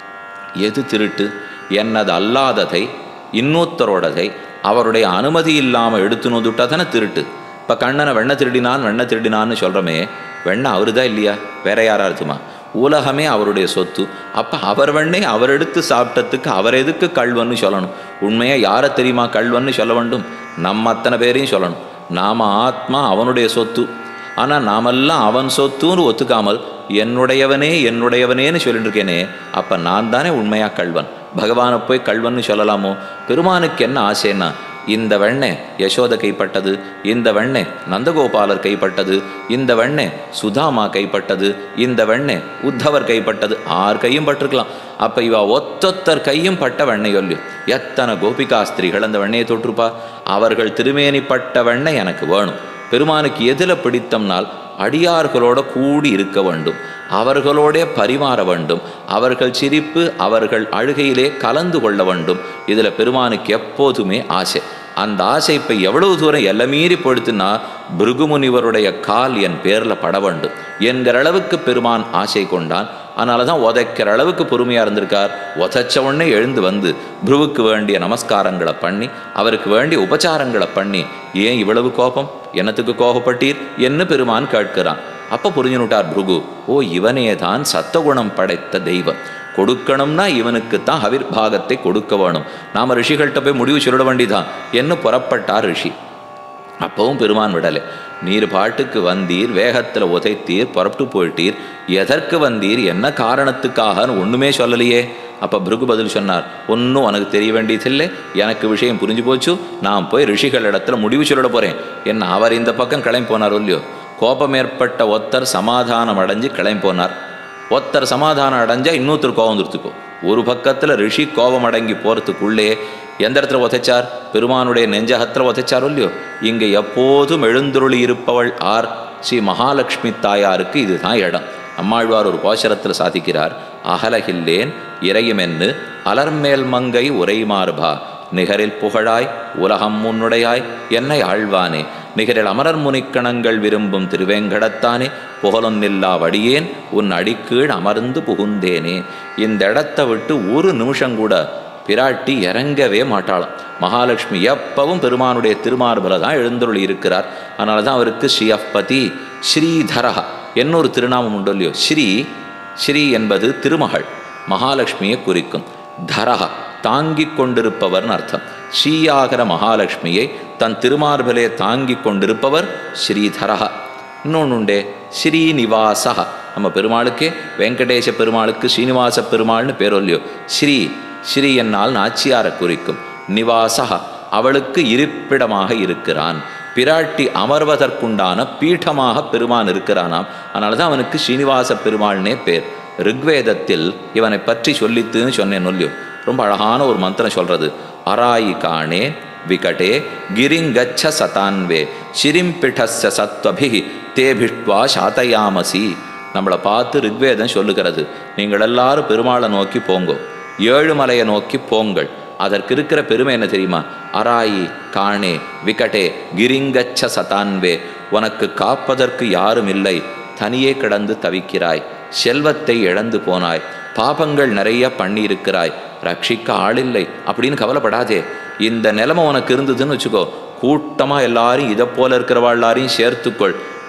எது திருட்டு? என்னது அல்லாததை, இன்னொருத்தரோடதை அவருடைய அனுமதி இல்லாமல் எடுத்து நோந்துட்டா தானே திருட்டு. இப்போ கண்ணனை வெண்ணெய் திருடினான் வெண்ணெய் திருடினான்னு சொல்கிறோமே, வெண்ணெய் அவரு தான் இல்லையா, வேற யாரா இருக்குமா? உலகமே அவருடைய சொத்து. அப்போ அவர் வெண்ணெய் அவர் எடுத்து சாப்பிட்டதுக்கு அவர் எதுக்கு கள்வன்னு சொல்லணும்? உண்மையாக யாரை தெரியுமா கள்வன்னு சொல்ல வேண்டும்? நம்ம அத்தனை பேரையும் சொல்லணும். நாம் ஆத்மா அவனுடைய சொத்து, ஆனால் நாமெல்லாம் அவன் சொத்துன்னு ஒத்துக்காமல் என்னுடையவனே என்னுடையவனேன்னு சொல்லிட்டு இருக்கேனே, அப்போ நான் தானே உண்மையாக கள்வன். பகவானை போய் கள்வன்னு சொல்லலாமோ? பெருமானுக்கு என்ன ஆசைன்னா, இந்த வெண்ணெய் யசோதை கைப்பட்டது, இந்த வெண்ணெய் நந்தகோபாலர் கைப்பட்டது, இந்த வெண்ணெய் சுதாமா கைப்பட்டது, இந்த வெண்ணெய் உத்தவர் கைப்பட்டது, ஆறு கையும் பட்டிருக்கலாம். அப்போ இவ ஒத்தொத்தர் கையும் பட்ட வெண்ணெய் சொல்லு. எத்தனை கோபிகாஸ்திரிகள் அந்த வெண்ணையை தொற்றுப்பா. அவர்கள் திருமேனிப்பட்ட வெண்ணெய் எனக்கு வேணும். பெருமானுக்கு எதில் பிடித்தம்னால் அடியார்களோட கூடி இருக்க வேண்டும், அவர்களோட பரிமாற வேண்டும், அவர்கள் சிரிப்பு அவர்கள் அழுகையிலே கலந்து கொள்ள வேண்டும். இதில் பெருமானுக்கு எப்போதுமே ஆசை. அந்த ஆசை இப்போ எவ்வளவு தூரம் எல்லாம் மீறி போடுத்துன்னா, பிருகுமுனிவருடைய கால் என் பேரில் பட வேண்டும் என்கிற அளவுக்கு பெருமான் ஆசை கொண்டான். அதனால தான் உதைக்கிற அளவுக்கு பொறுமையாக இருந்திருக்கார். உதைச்ச உடனே எழுந்து வந்து பிருவுக்கு வேண்டிய நமஸ்காரங்களை பண்ணி அவருக்கு வேண்டிய உபச்சாரங்களை பண்ணி, ஏன் இவ்வளவு கோபம், என்னத்துக்கு கோபப்பட்டீர் என்று பெருமான் கேட்கிறான். அப்போ புரிஞ்சுனுட்டார் பிருகு, ஓ இவனே தான் சத்தகுணம் படைத்த தெய்வம், கொடுக்கணும்னா இவனுக்குத்தான் ஹவிர்பாகத்தை கொடுக்க வேணும், நாம் ரிஷிகள்கிட்ட போய் முடிவு சொல்லிட வேண்டிதான் என்று புறப்பட்டார் ரிஷி. அப்பவும் பெருமான் விடலை. நீர் பாட்டுக்கு வந்தீர், வேகத்தில் உதைத்தீர், புறப்பட்டு போயிட்டீர், எதற்கு வந்தீர், என்ன காரணத்துக்காகன்னு ஒன்றுமே சொல்லலையே. அப்போ பிருகு பதில் சொன்னார், ஒன்றும் உனக்கு தெரிய வேண்டியதில்லை, எனக்கு விஷயம் புரிஞ்சு போச்சு, நான் போய் ரிஷிகள் இடத்துல முடிவு சொல்லிட போகிறேன் என்ன. அவர் இந்த பக்கம் கிளம்பி போனார் இல்லையோ, கோபம் ஏற்பட்ட ஒத்தர் சமாதானம் அடைஞ்சு கிளம்பி போனார். ஒத்தர் சமாதானம் அடைஞ்சால் இன்னொருத்தர் கோபம் வந்துருத்துக்கோ. ஒரு பக்கத்தில் ரிஷி கோபம் அடங்கி போகிறதுக்குள்ளே எந்த இடத்துல உதைச்சார், பெருமானுடைய நெஞ்சகத்தில் உதைச்சாரோ இல்லையோ. இங்கே எப்போதும் எழுந்துருளி இருப்பவள் ஆர், ஸ்ரீ மகாலட்சுமி தாயாருக்கு இதுதான் இடம். அம்மாழ்வார் ஒரு கோஷரத்தில் சாதிக்கிறார், அகலகில்லேன் இறையுமென்னு அலர்மேல் மங்கை உரை மார்பா, நிகரில் புகழாய் உலகம் முன்னுடையாய் என்னை ஆழ்வானே, நிகரில் அமரர் முனிக்கணங்கள் விரும்பும் திருவேங்கடத்தானே, புகழொன்னில்லா வடியேன் உன் அடிக்கீழ் அமர்ந்து புகுந்தேனே. இந்த இடத்தை விட்டு ஒரு நிமிஷம் கூட பிராட்டி இறங்கவே மாட்டாளாம். மகாலட்சுமி எப்பவும் பெருமானுடைய திருமார்பல தான் எழுந்தருளி இருக்கிறார். அதனால தான் அவருக்கு ஸ்ரீயப்பதி ஸ்ரீதரஹா என்னொரு திருநாமம் உண்டு இல்லையோ. ஸ்ரீ ஸ்ரீ என்பது திருமகள், மகாலட்சுமியை குறிக்கும். தரஹா தாங்கி கொண்டிருப்பவர்னு அர்த்தம். ஸ்ரீயாகர மகாலட்சுமியை தன் திருமார்பலே தாங்கி கொண்டிருப்பவர் ஸ்ரீதரஹா. இன்னொன்று உண்டே, ஸ்ரீநிவாசா. நம்ம பெருமாளுக்கே வெங்கடேச பெருமாளுக்கு ஸ்ரீனிவாச பெருமாள்னு பேர் இல்லையோ. ஸ்ரீ ஸ்ரீ என்னால் நாச்சியாரை குறிக்கும். நிவாசா அவளுக்கு இருப்பிடமாக இருக்கிறான். பிராட்டி அமர்வதற்குண்டான பீഠமாக பெருமான் இருக்கிறானாம். அதனால தான் அவனுக்கு ஸ்ரீனிவாச பெருமாள்னே பேர். ரிக்வேதத்தில் இவனை பற்றி சொல்லித்துன்னு சொன்னேன் இல்லையோ. ரொம்ப அழகான ஒரு மந்திரம் சொல்றது, அராயி காணே விகடே கிரிங்கச்ச சதான்வே சிரிம்பிடஸ்ய சத்வபிஹி தேபிஷ்ட்வா சாதயாமசி. நம்மளை பார்த்து ரிக்வேதம் சொல்லுகிறது, நீங்கள் எல்லாரும் பெருமாளை நோக்கி போங்கோ, ஏழுமலையை நோக்கி போங்கள். அதற்கு இருக்கிற பெருமை என்ன தெரியுமா? அராயி காணே விகடே கிரிங்கச்ச சதான்வே. உனக்கு காப்பதற்கு யாரும் இல்லை, தனியே கிடந்து தவிக்கிறாய், செல்வத்தை இழந்து போனாய், பாபங்கள் நிறைய பண்ணியிருக்கிறாய், ரட்சிக்க ஆளில்லை அப்படின்னு கவலைப்படாதே. இந்த நிலைமை உனக்கு இருந்ததுன்னு வச்சுக்கோ, கூட்டமாக எல்லாரும் இதை போல இருக்கிறவாள் எல்லாரையும் சேர்த்துக்கொள்,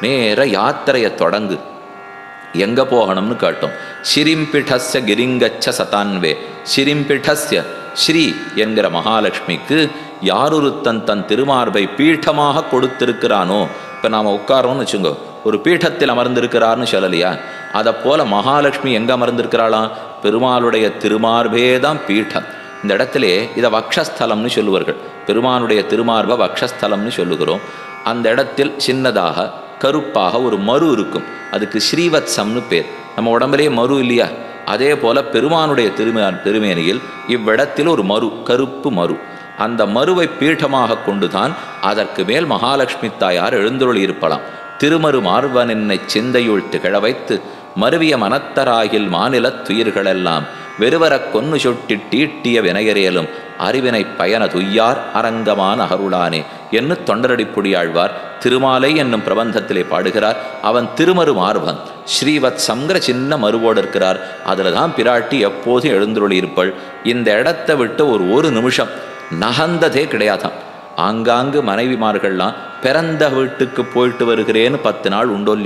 நேர யாத்திரையை தொடங்கு. எங்கே போகணும்னு கேட்டோம். ஸ்ரீம்பிடஸ்ய கிரிங்கச்ச சதான்வே. ஸ்ரீம்பிடஸ்ய ஸ்ரீ என்கிற மகாலட்சுமிக்கு யாரொருத்தன் தன் திருமார்பை பீഠமாக கொடுத்திருக்கிறானோ, இப்போ நாம் உட்காரோன்னு வச்சுங்கோ, ஒரு பீഠத்தில் அமர்ந்திருக்கிறார்னு சொல்லலையா, அதை போல மகாலட்சுமி எங்கே அமர்ந்திருக்கிறாளாம்? பெருமாளுடைய திருமார்பே தான் பீഠம். இந்த இடத்துல இதை வக்ஷஸ்தலம்னு சொல்லுவார்கள். பெருமானுடைய திருமார்பை வக்ஷஸ்தலம்னு சொல்லுகிறோம். அந்த இடத்தில் சின்னதாக கருப்பாக ஒரு மரு இருக்கும், அதுக்கு ஸ்ரீவத்சம்னு பேர். நம்ம உடம்புலேயே மரு இல்லையா, அதே போல பெருமானுடைய திருமே திருமேனியில் இவ்விடத்தில் ஒரு மரு, கருப்பு மரு. அந்த மருவை பீഠமாக கொண்டுதான் அதற்கு மேல் மகாலட்சுமி தாயார் எழுந்தருளி இருப்பலாம். திருமரு மார்பன் என்னை சிந்தையுள் திகழ வைத்து மருவிய மனத்தராகில் மாநிலத் துயிர்களெல்லாம் வெறுவர கொன்னு சொட்டி டீட்டிய வினையரேலும் அறிவினை பயன துய்யார் அரங்கமான அருளானே என்று தொண்டரடிப்புடியாழ்வார் திருமாலை என்னும் பிரபந்தத்திலே பாடுகிறார். அவன் திருமரு மார்பன் ஸ்ரீவத் சங்கர சின்ன மருவோடு இருக்கிறார். அதில் தான் பிராட்டி எப்போதும் எழுந்தருளி இருப்பள். இந்த இடத்தை விட்டு ஒரு ஒரு நிமிஷம் நகர்ந்ததே கிடையாதான். ஆங்காங்கு மனைவிமார்கள்லாம் பிறந்த வீட்டுக்கு போயிட்டு வருகிறேன்னு பத்து நாள் உண்டோல்லி,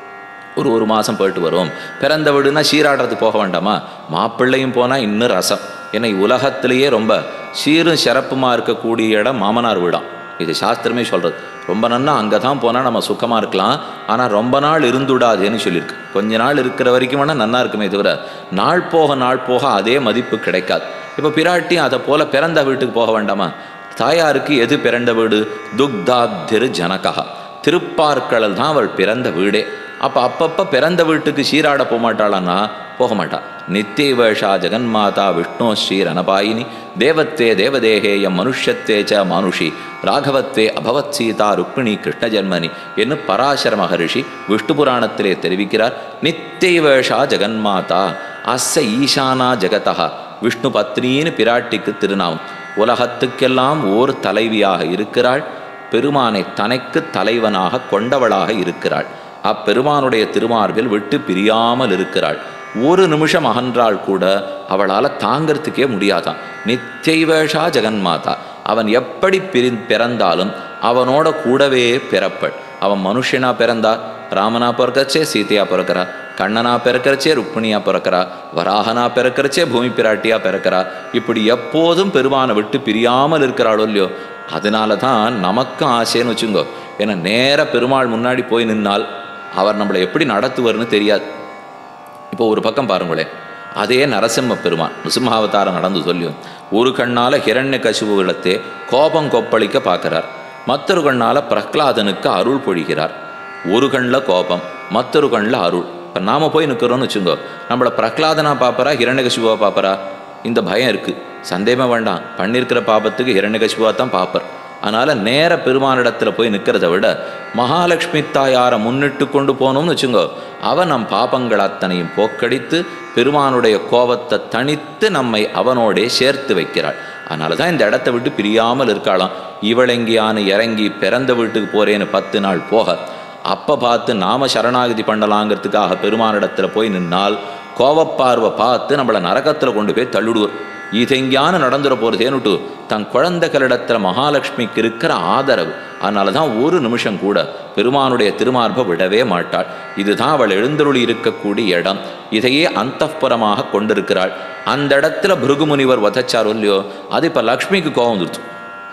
ஒரு ஒரு மாதம் போயிட்டு வரும். பிறந்த வீடுனா சீராடுறதுக்கு போக வேண்டாமா? மாப்பிள்ளையும் போனால் இன்னும் ரசம். ஏன்னா உலகத்திலேயே ரொம்ப சீரும் சிறப்புமா இருக்கக்கூடிய இடம் மாமனார் வீடாம். இது சாஸ்திரமே சொல்கிறது. ரொம்ப நன்னா அங்கே தான் போனால் நம்ம சுக்கமாக இருக்கலாம், ஆனால் ரொம்ப நாள் இருந்துடாதேன்னு சொல்லியிருக்கு. கொஞ்ச நாள் இருக்கிற வரைக்கும் வேணால் நன்னா இருக்குமே தவிர நாள் போக நாள் போக அதே மதிப்பு கிடைக்காது. இப்போ பிராட்டி அதை போல் பிறந்த வீட்டுக்கு போக வேண்டாமா? தாயாருக்கு எது பிறந்த வீடு? துக்தாப்திரு ஜனகா, திருப்பார்க்களல் தான் அவள் பிறந்த வீடே. அப்போ அப்பப்போ பிறந்த வீட்டுக்கு சீராட போக மாட்டாளான்னா போக மாட்டா. நித்திய வேஷா ஜெகன்மாதா விஷ்ணு ஸ்ரீ ரணபாயினி தேவத்வே தேவதேகேயம் மனுஷத்தே ச மானுஷி ராகவத்வே அபவத் சீதா ருக்மிணி கிருஷ்ண ஜன்மனி என்று பராசர மகரிஷி விஷ்ணு புராணத்திலே தெரிவிக்கிறார். நித்திய வேஷா ஜெகன்மாதா அஸ்ஸ ஈசானா ஜெகதா. விஷ்ணு பத்னின்னு பிராட்டிக்கு திருநாமம். உலகத்துக்கெல்லாம் ஓர் தலைவியாக இருக்கிறாள். பெருமானை தனக்கு தலைவனாக கொண்டவளாக இருக்கிறாள். அப்பெருமானுடைய திருமார்பில் விட்டு பிரியாமல் இருக்கிறாள். ஒரு நிமிஷம் அகன்றால் கூட அவளால் தாங்கிறதுக்கே முடியாதான். நித்தியவேஷா ஜெகன்மாதா. அவன் எப்படி பிரி பிறந்தாலும் அவனோட கூடவே பிறப்பள். அவன் மனுஷனா பிறந்தா ராமனா பிறக்கச்சே சீதையா பிறக்கிறா, கண்ணனா பிறக்கிறச்சே ருக்மிணியா பிறக்கிறா, வராகனா பிறக்கிறச்சே பூமி பிராட்டியா பிறக்கிறா. இப்படி எப்போதும் பெருமானை விட்டு பிரியாமல் இருக்கிறாளோ இல்லையோ. அதனால தான் நமக்கும் ஆசைன்னு வச்சுங்கோ. ஏன்னா நேர பெருமாள் முன்னாடி போய் நின்னால் அவர் நம்மளை எப்படி நடத்துவார்னு தெரியாது. இப்போ ஒரு பக்கம் பாருங்களேன், அதே நரசிம்ம பெருமான் நிருசிம்மாவதாரம் நடந்து சொல்லியும் ஒரு கண்ணால் ஹிரண்ய கசிபுவிடத்தே கோபம் கொப்பளிக்க பார்க்கிறார், மற்றொரு கண்ணால் பிரஹ்லாதனுக்கு அருள் பொழிகிறார். ஒரு கண்ணில் கோபம், மற்றொரு கண்ணில் அருள். இப்போ நாம் போய் நிற்கிறோன்னு வச்சுங்கோ, நம்மளை பிரஹ்லாதனா பார்ப்பறா ஹிரண்ய கசிபுவா பார்ப்பறா? இந்த பயம் இருக்குது. சந்தேகமே வேண்டாம், பண்ணியிருக்கிற பாபத்துக்கு ஹிரண்ய கசிபுவா தான் பார்ப்பர். அதனால் நேர பெருமானிடத்தில் போய் நிற்கிறத விட மகாலட்சுமி தாயாரை முன்னிட்டு கொண்டு போனோம்னு வச்சுங்கோ, அவன் நம் பாபங்கள் அத்தனையும் போக்கடித்து பெருமானுடைய கோபத்தை தனித்து நம்மை அவனோடே சேர்த்து வைக்கிறாள். அதனால தான் இந்த இடத்த விட்டு பிரியாமல் இருக்காளாம். இவளெங்கியானு இறங்கி பிறந்த வீட்டுக்கு போகிறேன்னு பத்து நாள் போக அப்போ பார்த்து நாம சரணாகதி பண்ணலாங்கிறதுக்காக பெருமானிடத்தில் போய் நின்னால் கோவப்பார்வை பார்த்து நம்மளை நரகத்தில் கொண்டு போய் தள்ளிடுவோம். இதெங்கியான நடந்துட போகிறதேன்னுட்டு தன் குழந்தைகளிடத்தில் மகாலட்சுமிக்கு இருக்கிற ஆதரவு. அதனால தான் ஒரு நிமிஷம் கூட பெருமானுடைய திருமார்பை விடவே மாட்டாள். இதுதான் அவள் எழுந்தருளி இருக்கக்கூடிய இடம். இதையே அந்தப்புறமாக கொண்டிருக்கிறாள். அந்த இடத்துல பிருகுமுனிவர் வதச்சார் இல்லையோ, அது இப்போ லக்ஷ்மிக்கு கோபம் வந்துருச்சு.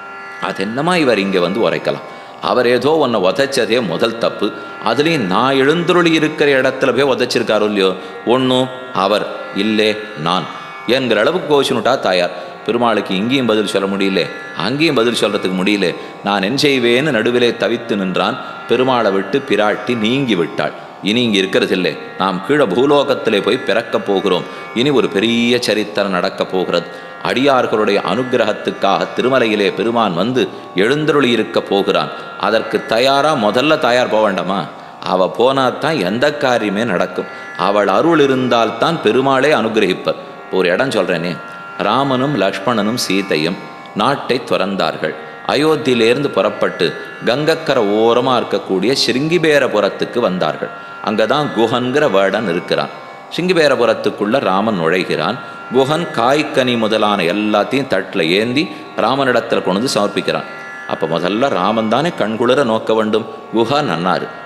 அது என்னமா இவர் இங்கே வந்து உரைக்கலாம், அவர் ஏதோ ஒன்றை உதைச்சதே முதல் தப்பு. அதுலேயும் நான் எழுந்தருளி இருக்கிற இடத்துல போய் உதைச்சிருக்காரோ இல்லையோ, ஒன்றும் அவர் இல்லை நான் என்கிற அளவுக்கு கோச்சுனுட்டா தாயார். பெருமாளுக்கு இங்கேயும் பதில் சொல்ல முடியல, அங்கேயும் பதில் சொல்கிறதுக்கு முடியல. நான் என் செய்வேன்னு நடுவிலே தவித்து நின்றான். பெருமாளை விட்டு பிராட்டி நீங்கி விட்டாள். இனி இங்கே இருக்கிறதில்லை, நாம் கீழே பூலோகத்திலே போய் பிறக்கப் போகிறோம். இனி ஒரு பெரிய சரித்திரம் நடக்கப் போகிறது. அடியார்களுடைய அனுகிரகத்துக்காக திருமலையிலே பெருமான் வந்து எழுந்தருளி இருக்க போகிறான். அதற்கு தயாராக முதல்ல தயார் போக வேண்டாமா? அவள் போனாத்தான் எந்த காரியமே நடக்கும். அவள் அருள் இருந்தால்தான் பெருமாளே அனுகிரகிப்பர். ஒரு இடம் சொல்கிறேனே, ராமனும் லக்ஷ்மணனும் சீதையும் நாட்டை துறந்தார்கள். அயோத்தியிலேருந்து புறப்பட்டு கங்கக்கரை ஓரமாக இருக்கக்கூடிய சிருங்கிபேரபுரத்துக்கு வந்தார்கள். அங்கே தான் குஹன்கிற வேடன் இருக்கிறான். சிருங்கிபேரபுரத்துக்குள்ளே ராமன் நுழைகிறான். குஹன் காய்கனி முதலான எல்லாத்தையும் தட்டில் ஏந்தி ராமனிடத்தில் கொண்டு வந்து சமர்ப்பிக்கிறான். அப்போ முதல்ல ராமன் தானே கண்குளிர நோக்க வேண்டும். குஹா நன்னாரு,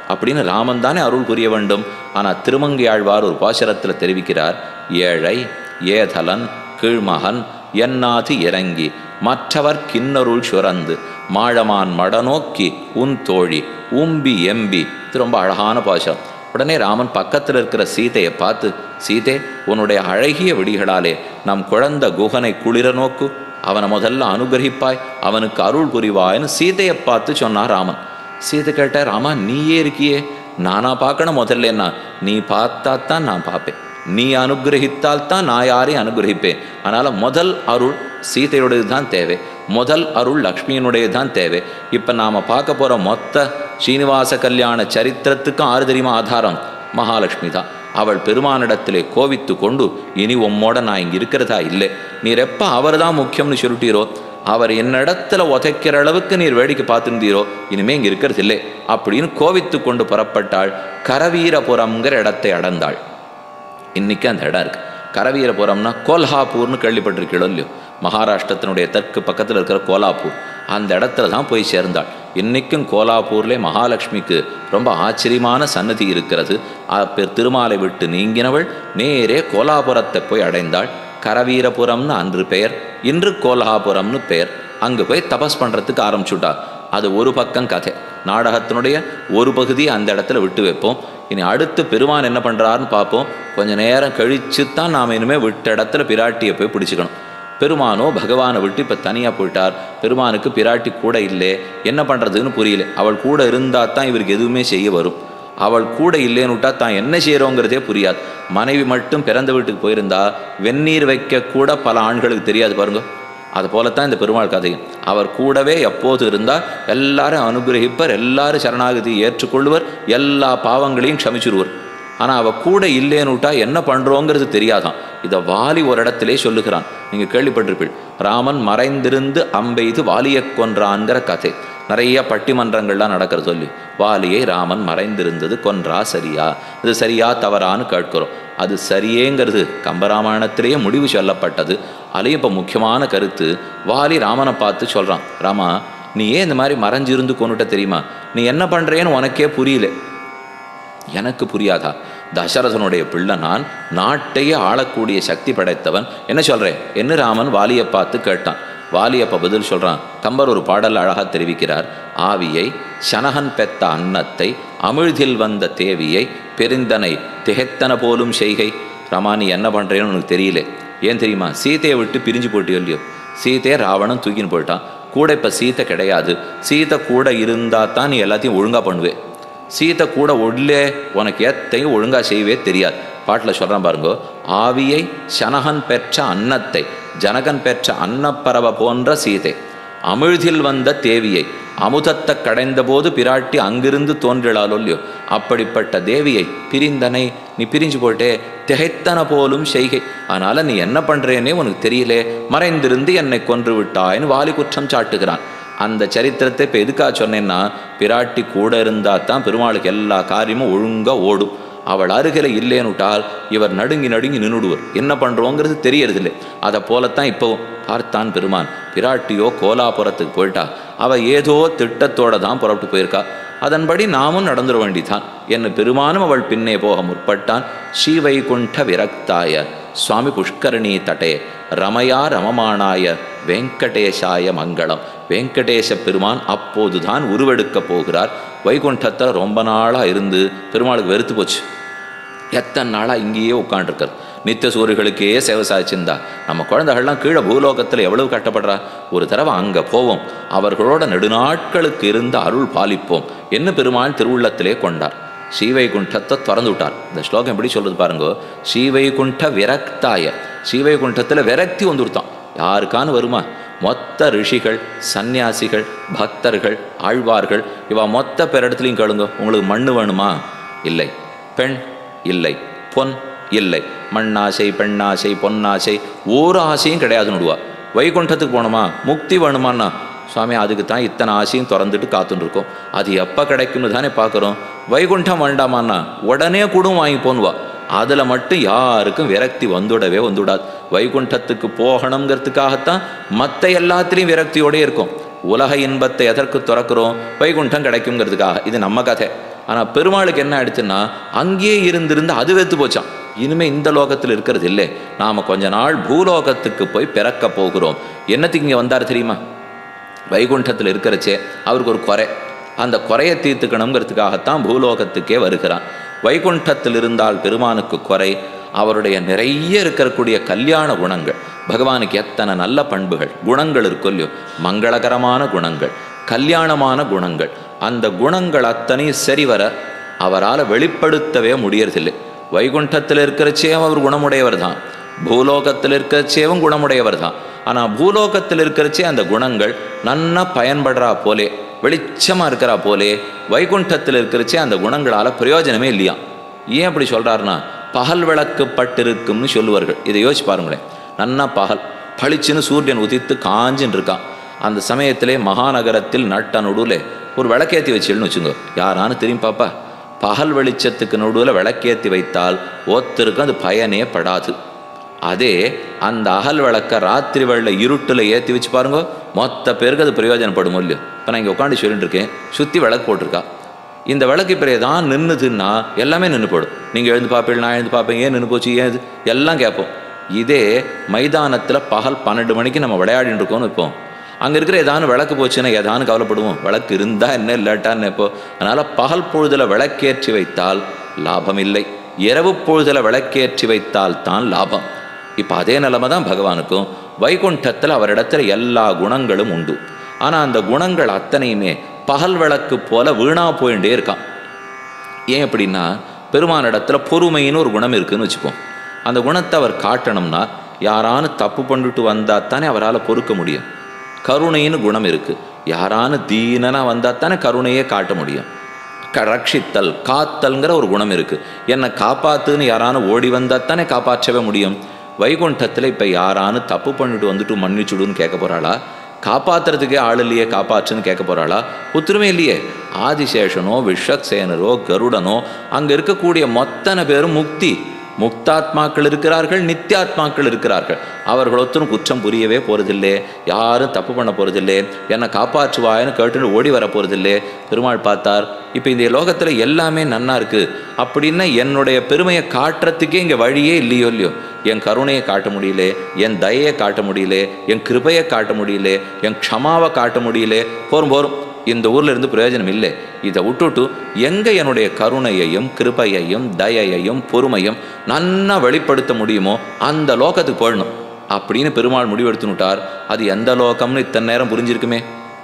அப்படின்னு ராமன் தானே அருள் புரிய வேண்டும். ஆனால் திருமங்கையாழ்வார் ஒரு பாசுரத்தில் தெரிவிக்கிறார், ஏழை ஏதலன் கீழ்மகன் என்னாது இறங்கி மற்றவர் கிண்ணருள் சுரந்து மாழமான் மடநோக்கி உன் தோழி உம்பி எம்பி. இது ரொம்ப அழகான பாசுரம். உடனே ராமன் பக்கத்தில் இருக்கிற சீதையை பார்த்து, சீதை உன்னுடைய அழகிய விடிகளாலே நம் குழந்த குகனை குளிர நோக்கு, அவனை முதல்ல அனுகிரகிப்பாய், அவனுக்கு அருள் புரிவாய்னு சீதையை பார்த்து சொன்னார் ராமன். சீதை கேட்ட, ராமா நீயே இருக்கியே, நானா பார்க்கணும் முதல்ல? என்ன நீ பார்த்தா தான் நான் பார்ப்பேன், நீ அனுகிரகித்தால் தான் நான் யாரையும் அனுகிரகிப்பேன். அதனால் முதல் அருள் சீதையுடையது தான் தேவை, முதல் அருள் லக்ஷ்மியினுடைய தான் தேவை. இப்போ நாம் பார்க்க போகிற மொத்த ஸ்ரீனிவாச கல்யாண சரித்திரத்துக்கும் ஆறு தெரியுமா ஆதாரம்? மகாலட்சுமி தான். அவள் பெருமானிடத்திலே கோவித்து கொண்டு, இனி உம்மோட நான் இங்கே இருக்கிறதா இல்லை, நீர் எப்போ அவர் தான் முக்கியம்னு சொல்லிட்டீரோ, அவர் என்னிடத்துல உதைக்கிற அளவுக்கு நீர் வேடிக்கை பார்த்துருந்தீரோ, இனிமேல் இங்கே இருக்கிறது இல்லை அப்படின்னு கோவித்து கொண்டு புறப்பட்டாள். கரவீரபுரம்ங்கிற இடத்தை அடைந்தாள். இன்னைக்கு அந்த இடம் இருக்கு. கரவீரபுரம்னா கோல்ஹாப்பூர்னு கேள்விப்பட்டிருக்கீளோ இல்லையோ, மகாராஷ்டிரத்தினுடைய தெற்கு பக்கத்தில் இருக்கிற கோலாப்பூர், அந்த இடத்துல தான் போய் சேர்ந்தாள். இன்றைக்கும் கோலாப்பூர்லே மகாலட்சுமிக்கு ரொம்ப ஆச்சரியமான சன்னதி இருக்கிறது. திருமாலை விட்டு நீங்கினவள் நேரே கோலாபுரத்தை போய் அடைந்தாள். கரவீரபுரம்னு அன்று பெயர், இன்று கோல்ஹாபுரம்னு பெயர். அங்கே போய் தபஸ் பண்ணுறதுக்கு ஆரம்பிச்சுட்டா. அது ஒரு பக்கம் கதை. நாடகத்தினுடைய ஒரு பகுதியை அந்த இடத்துல விட்டு வைப்போம். இனி அடுத்து பெருமான் என்ன பண்ணுறாருன்னு பார்ப்போம். கொஞ்சம் நேரம் கழித்து தான் நாம் இனிமேல் விட்ட இடத்துல பிராட்டியை போய் பிடிச்சிக்கணும். பெருமானோ பகவானை விட்டு இப்போ தனியாக போயிட்டார். பெருமானுக்கு பிராட்டி கூட இல்லை, என்ன பண்ணுறதுன்னு புரியல. அவள் கூட இருந்தால் தான் இவருக்கு எதுவுமே செய்ய வரும். அவள் கூட இல்லைன்னு விட்டா தான் என்ன செய்கிறோங்கிறதே புரியாது. மனைவி மட்டும் பிறந்த வீட்டுக்கு போயிருந்தா வெந்நீர் வைக்க கூட பல ஆண்களுக்கு தெரியாது பாருங்க. அது போலத்தான் இந்த பெருமாள் கதையும். அவர் கூடவே எப்போது இருந்தால் எல்லாரும் அனுகிரகிப்பர், எல்லாரும் சரணாகதி ஏற்றுக்கொள்வர், எல்லா பாவங்களையும் க்ஷமிச்சிருவர். ஆனால் அவள் கூட இல்லைன்னு விட்டா என்ன பண்ணுறோங்கிறது தெரியாதான். இதை வாலி ஒரு இடத்திலே சொல்லுகிறான். நீங்கள் கேள்விப்பட்டிருப்பீள், ராமன் மறைந்திருந்து அம்பெய்து வாலியை கொன்றான்கிற கதை. நிறைய பட்டிமன்றங்கள்லாம் நடக்கிறது. சொல்லி வாலியை ராமன் மறைந்திருந்தது கொன்றா சரியா, அது சரியா தவறான்னு கேட்கிறோம். அது சரியேங்கிறது கம்பராமாயணத்திலேயே முடிவு சொல்லப்பட்டது. அதுலேயும் இப்போ முக்கியமான கருத்து, வாலி ராமனை பார்த்து சொல்கிறான், ராமா நீ ஏன் இந்த மாதிரி மறைஞ்சிருந்து கொண்டுட்ட தெரியுமா? நீ என்ன பண்ணுறேன்னு உனக்கே புரியல. எனக்கு புரியாதா? தசரதனுடைய பிள்ளை நான், நாட்டையே ஆளக்கூடிய சக்தி படைத்தவன், என்ன சொல்கிறேன் என்ன ராமன் வாலியை பார்த்து கேட்டான். வாலி அப்போ பதில் சொல்கிறான். கம்பர் ஒரு பாடல் அழகாக தெரிவிக்கிறார். ஆவியை சனகன் பெத்த அன்னத்தை அமிழ்தில் வந்த தேவியை பெருந்தனை திகைத்தன போலும் செய்கை. ராமா நீ என்ன பண்ணுறேன்னு உனக்கு தெரியல. ஏன் தெரியுமா? சீதையை விட்டு பிரிஞ்சு போட்டியோ இல்லையோ, சீதையை ராவணன் தூக்கின்னு போயிட்டான். கூட இப்போ சீதை கிடையாது. சீதை கூட இருந்தால் தான் நீ எல்லாத்தையும் ஒழுங்காக பண்ணுவேன். சீதை கூட உள்ளே உனக்கு ஏத்தையும் ஒழுங்காக செய்யவே தெரியாது. பாட்டில் சொல்கிறான் பாருங்கோ, ஆவியை சனகன் பெற்ற அன்னத்தை ஜனகன் பெற்ற அன்னப்பறவை போன்ற சீதை, அமிழ்தில் வந்த தேவியை, அமுதத்தை கடைந்த போது பிராட்டி அங்கிருந்து தோன்றினாலோ இல்லையோ, அப்படிப்பட்ட தேவியை பிரிந்தனை நீ பிரிஞ்சு போட்டே திகைத்தன போலும் செய்கை. அதனால் நீ என்ன பண்ணுறேன்னே உனக்கு தெரியலே, மறைந்திருந்து என்னை கொன்று விட்டாயின்னு வாலி குற்றம் சாட்டுகிறான். அந்த சரித்திரத்தை இப்போ எதுக்காக சொன்னேன்னா, பிராட்டி கூட இருந்தால் தான் பெருமாளுக்கு எல்லா காரியமும் ஒழுங்காக ஓடும். அவள் அருகில் இல்லைன்னு விட்டால் இவர் நடுங்கி நடுங்கி நின்றுடுவர். என்ன பண்ணுறோங்கிறது தெரியறதில்லை. அதை போலத்தான் இப்போவும் பார்த்தான் பெருமான். பிராட்டியோ கோலாபுரத்துக்கு போயிட்டா, அவள் ஏதோ திட்டத்தோடு தான் புறப்பட்டு போயிருக்கா. அதன்படி நாமும் நடந்துட வேண்டிதான். என்ன பெருமானும் அவள் பின்னே போக முற்பட்டான். ஸ்ரீவைகுண்ட விரக்தாய சுவாமி புஷ்கரணி தட்டே ரமயா ரமமானாய வெங்கடேசாய மங்களம். வெங்கடேச பெருமான் அப்போதுதான் உருவெடுக்க போகிறார். வைகுண்டத்தில் ரொம்ப நாளாக இருந்து பெருமாளுக்கு வெறுத்து போச்சு. எத்தனை நாளாக இங்கேயே உட்காண்டிருக்கார். நித்திய சூரியர்களுக்கே சேவை சாய்ச்சிருந்தா. நம்ம குழந்தைகள்லாம் கீழே பூலோகத்தில் எவ்வளவு கட்டப்படுறா. ஒரு தடவை அங்கே போவோம், அவர்களோட நெடுநாட்களுக்கு இருந்து அருள் பாலிப்போம் என்ன பெருமாள் திருவுள்ளத்திலே கொண்டார். ஸ்ரீவைகுண்டத்தை திறந்து விட்டார். இந்த ஸ்லோகம் எப்படி சொல்றது பாருங்கோ, ஸ்ரீவைகுண்ட விரக்தாய. ஸ்ரீவைகுண்டத்தில் விரக்தி வந்துருத்தான். யாருக்கானு வருமா? மொத்த ரிஷிகள், சந்நியாசிகள், பக்தர்கள், ஆழ்வார்கள், இவா மொத்த பேர் இடத்துலையும் கேளுங்க. உங்களுக்கு மண்ணு வேணுமா? இல்லை. பெண் இல்லை. பொன் இல்லை. மண்ணாசை, பெண்ணாசை, பொன்னாசை ஒரு ஆசையும் கிடையாதுன்னு விடுவா. வைகுண்டத்துக்கு போகணுமா? முக்தி வேணுமான்னா, சுவாமி அதுக்கு தான் இத்தனை ஆசையும் திறந்துட்டு காத்துன்னு இருக்கோம், அது எப்போ கிடைக்கும்னு தானே பார்க்குறோம். வைகுண்டம் வேண்டாமான்னா உடனே கூட வாங்கி போன்வா. அதில் மட்டும் யாருக்கும் விரக்தி வந்துடவே வந்துவிடாது. வைகுண்டத்துக்கு போகணுங்கிறதுக்காகத்தான் மற்ற எல்லாத்துலேயும் விரக்தியோடே இருக்கும். உலக இன்பத்தை எதற்கு துறக்கிறோம்? வைகுண்டம் கிடைக்குங்கிறதுக்காக. இது நம்ம கதை. ஆனால் பெருமாளுக்கு என்ன ஆயிடுச்சுன்னா அங்கேயே இருந்திருந்து அது வெத்து போச்சான். இனிமேல் இந்த லோகத்தில் இருக்கிறது இல்லை, நாம் கொஞ்ச நாள் பூலோகத்துக்கு போய் பிறக்க போகிறோம். என்னத்துக்கு இங்கே வந்தார் தெரியுமா? வைகுண்டத்தில் இருக்கிறச்சே அவருக்கு ஒரு குறை, அந்த குறையை தீர்த்துக்கணுங்கிறதுக்காகத்தான் பூலோகத்துக்கே வருகிறான். வைகுண்டத்தில் இருந்தால் பெருமானுக்கு குறை, அவருடைய நிறைய இருக்கக்கூடிய கல்யாண குணங்கள். பகவானுக்கு எத்தனை நல்ல பண்புகள் குணங்கள் இருக்கோ இல்லையோ, மங்களகரமான குணங்கள், கல்யாணமான குணங்கள். அந்த குணங்கள் அத்தனை சரிவர அவரால் வெளிப்படுத்தவே முடியறதில்லை. வைகுண்டத்தில் இருக்கிறச்சேவும் அவர் குணமுடையவர் தான், பூலோகத்தில் இருக்கிறச்சேவும் குணமுடையவர் தான். ஆனால் பூலோகத்தில் இருக்கிறச்சே அந்த குணங்கள் நன்னா பயன்படுறா போலே, வெளிச்சமாக இருக்கிறா போலே, வைகுண்டத்தில் இருக்கிறச்சே அந்த குணங்களால் பிரயோஜனமே இல்லையா. ஏன் அப்படி சொல்கிறாருன்னா, பகல் விளக்கு பட்டிருக்கும்னு சொல்லுவார்கள். இதை யோசிச்சு பாருங்களேன். நன்னா பகல் பளிச்சுன்னு சூரியன் உதித்து காஞ்சின்னு இருக்கான். அந்த சமயத்திலே மகாநகரத்தில் நட்ட நடுவில் ஒரு விளக்கேற்றி வச்சிடணும்னு வச்சுங்க, யாரானு தெரியும் பாப்பா? பகல் வெளிச்சத்துக்கு நடுவில் விளக்கேற்றி வைத்தால் ஒருத்தருக்கும் அது பயனே படாது. அதே அந்த அகல் விளக்க ராத்திரி வெள்ள இருட்டில் ஏற்றி வச்சு பாருங்க, மொத்த பேருக்கு அது பிரயோஜனப்படும் இல்லையோ. இப்போ நான் இங்கே உட்காந்து சொல்லிட்டு இருக்கேன், சுற்றி விளக்கு போட்டிருக்கா. இந்த விளக்கு இப்போ தான் நின்றுதுன்னா எல்லாமே நின்று போடும். நீங்கள் எழுந்து பார்ப்பீங்க, நான் எழுந்து பார்ப்பேன், ஏன் நின்று போச்சு, ஏன் இது எல்லாம் கேட்போம். இதே மைதானத்தில் பகல் பன்னெண்டு மணிக்கு நம்ம விளையாடிட்டு இருக்கோம்னு வைப்போம், அங்கே இருக்கிற ஏதானு விளக்கு போச்சுன்னா ஏதானு கவலைப்படுவோம், விளக்கு இருந்தால் என்ன இல்லாட்டான்னு இப்போ. அதனால் பகல் பொழுதில் விளக்கேற்றி வைத்தால் லாபம் இல்லை, இரவு பொழுதில் விளக்கேற்றி வைத்தால் தான் லாபம். இப்போ அதே நிலைமை தான் பகவானுக்கும். வைகுண்டத்தில் அவரிடத்துல எல்லா குணங்களும் உண்டு. ஆனால் அந்த குணங்கள் அத்தனையுமே பகல் விளக்கு போல வீணா போயிட்டே இருக்கான். ஏன் அப்படின்னா, பெருமானிடத்துல பொறுமைன்னு ஒரு குணம் இருக்குதுன்னு வச்சுப்போம். அந்த குணத்தை அவர் காட்டணும்னா யாரானு தப்பு பண்ணிட்டு வந்தால் தானே அவரால் பொறுக்க முடியும். கருணைன்னு குணம் இருக்குது, யாரானு தீனனாக வந்தால் தானே கருணையே காட்ட முடியும். க ரட்சித்தல் காத்தல்ங்கிற ஒரு குணம் இருக்குது, என்னை காப்பாற்றுன்னு யாரானு ஓடி வந்தால் தானே காப்பாற்றவே முடியும். வைகுண்டத்தில் இப்போ யாரானு தப்பு பண்ணிட்டு வந்துட்டு மன்னிச்சுடுன்னு கேட்க போகிறாளா? காப்பாற்றுறதுக்கே ஆள் இல்லையே, காப்பாற்றுன்னு கேட்க போகிறாளா? உத்தரமே இல்லையே. ஆதிசேஷனோ விஷக்சேனரோ கருடனோ அங்கே இருக்கக்கூடிய மொத்தனை பேரும் முக்தி முக்தாத்மாக்கள் இருக்கிறார்கள், நித்தியாத்மாக்கள் இருக்கிறார்கள். அவர்கள் ஒருத்தரும் குற்றம் புரியவே போகிறதில்லை, யாரும் தப்பு பண்ண போகிறதில்லை, என்னை காப்பாற்றுவாயின்னு கேட்டுன்னு ஓடி வர போகிறதில்லை. பெருமாள் பார்த்தார், இப்போ இந்த லோகத்தில் எல்லாமே நன்னா இருக்குது அப்படின்னா என்னுடைய பெருமையை காட்டுறதுக்கே இங்கே வழியே இல்லையோ இல்லையோ. என் கருணையை காட்ட முடியல, என் தயையை காட்ட முடியல, என் கிருபையை காட்ட முடியல, என் க்ஷமாவை காட்ட முடியல. போரும் போரும், இந்த ஊரில் இருந்து பிரயோஜனம் இல்லை. இதை விட்டுட்டு எங்கே என்னுடைய கருணையையும் கிருபையையும் தயையையும் பொறுமையும் நன்னா வெளிப்படுத்த முடியுமோ அந்த லோகத்துக்கு போயிடணும் அப்படின்னு பெருமாள் முடிவெடுத்துனுட்டார். அது எந்த லோகம்னு இத்தனை நேரம் புரிஞ்சிருக்குமே.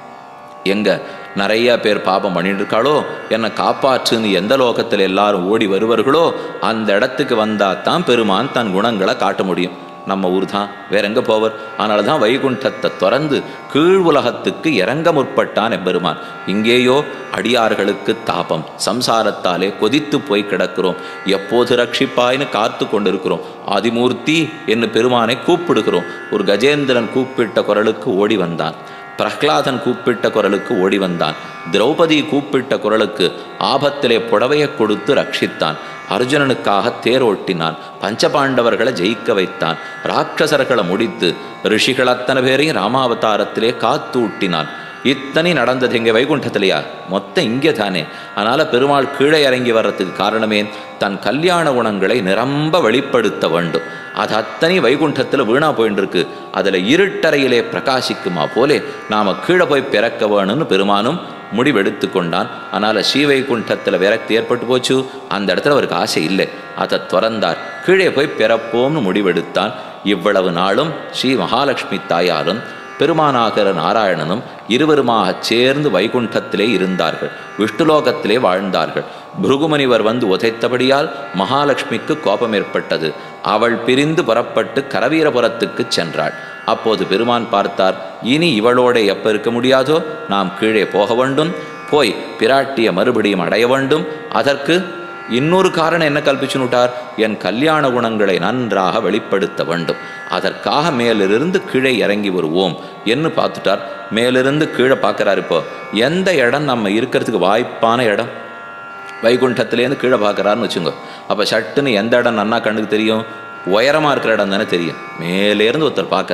எங்கே நிறைய பேர் பாபம் பண்ணிட்டு இருக்காளோ, என்னை காப்பாற்றுன்னு எந்த லோகத்தில் எல்லாரும் ஓடி வருவார்களோ அந்த இடத்துக்கு வந்தால் தான் பெருமான் தன் குணங்களை காட்ட முடியும். நம்ம ஊர் தான், வேற எங்கே போவர்? அதனால தான் வைகுண்டத்தை திறந்து கீழ் உலகத்துக்கு இறங்க முற்பட்டான் எம்பெருமான். இங்கேயோ அடியார்களுக்கு தாபம், சம்சாரத்தாலே கொதித்து போய் கிடக்கிறோம், எப்போது ரட்சிப்பாயின்னு காத்து கொண்டிருக்கிறோம். ஆதிமூர்த்தி என்று பெருமானை கூப்பிடுகிறோம். ஒரு கஜேந்திரன் கூப்பிட்ட குரலுக்கு ஓடி வந்தான், பிரஹ்லாதன் கூப்பிட்ட குரலுக்கு ஓடி வந்தான், திரௌபதி கூப்பிட்ட குரலுக்கு ஆபத்திலே புடவையை கொடுத்து ரட்சித்தான், அர்ஜுனனுக்காக தேரோட்டினான், பஞ்சபாண்டவர்களை ஜெயிக்க வைத்தான், ராட்சசர்களை முடித்து ரிஷிகள் அத்தனை பேரையும் ராமாவதாரத்திலே காத்து ஊட்டினான். இத்தனை நடந்தது இங்கே வைகுண்டத்திலையா? மொத்தம் இங்கே தானே. அதனால் பெருமாள் கீழே இறங்கி வர்றதுக்கு காரணமே தன் கல்யாண குணங்களை நிரம்ப வெளிப்படுத்த வேண்டும். அது அத்தனை வைகுண்டத்தில் வீணா போயின்னு இருக்கு. அதில் இருட்டறையிலே பிரகாசிக்குமா போலே நாம் கீழே போய் பிறக்க வேணும்னு பெருமானும் முடிவெடுத்து கொண்டான். அதனால் ஸ்ரீவைகுண்டத்தில் விரக்தி ஏற்பட்டு போச்சு. அந்த இடத்துல அவருக்கு ஆசை இல்லை, அதை துறந்தார். கீழே போய் பிறப்போம்னு முடிவெடுத்தான். இவ்வளவு நாளும் ஸ்ரீ மகாலட்சுமி தாயாரும் பெருமானாகிற நாராயணனும் இருவருமாக சேர்ந்து வைகுண்டத்திலே இருந்தார்கள், விஷ்ணுலோகத்திலே வாழ்ந்தார்கள். பிருகுமணிவர் வந்து உதைத்தபடியால் மகாலட்சுமிக்கு கோபம் ஏற்பட்டது. அவள் பிரிந்து புறப்பட்டு கரவீரபுரத்துக்கு சென்றாள். அப்போது பெருமான் பார்த்தார், இனி இவளோட எப்போ இருக்க முடியாதோ, நாம் கீழே போக வேண்டும், போய் பிராட்டிய மறுபடியும் அடைய வேண்டும். அதற்கு இன்னொரு காரணம் என்ன கல்பிச்சுனுட்டார்? என் கல்யாண குணங்களை நன்றாக வெளிப்படுத்த வேண்டும். அதற்காக மேலிருந்து கீழே இறங்கி வருவோம் என்று பார்த்துட்டார். மேலிருந்து கீழே பார்க்குறாரு. இப்போ எந்த இடம் நம்ம இருக்கிறதுக்கு வாய்ப்பான இடம்? வைகுண்டத்துலேருந்து கீழே பார்க்குறாருன்னு வச்சுங்க. அப்போ சட்டுன்னு எந்த இடம் நன்னா கண்ணுக்கு தெரியும்? உயரமாக இருக்கிற இடம் தானே தெரியும். மேலேருந்து ஒருத்தர் பார்க்குறார்.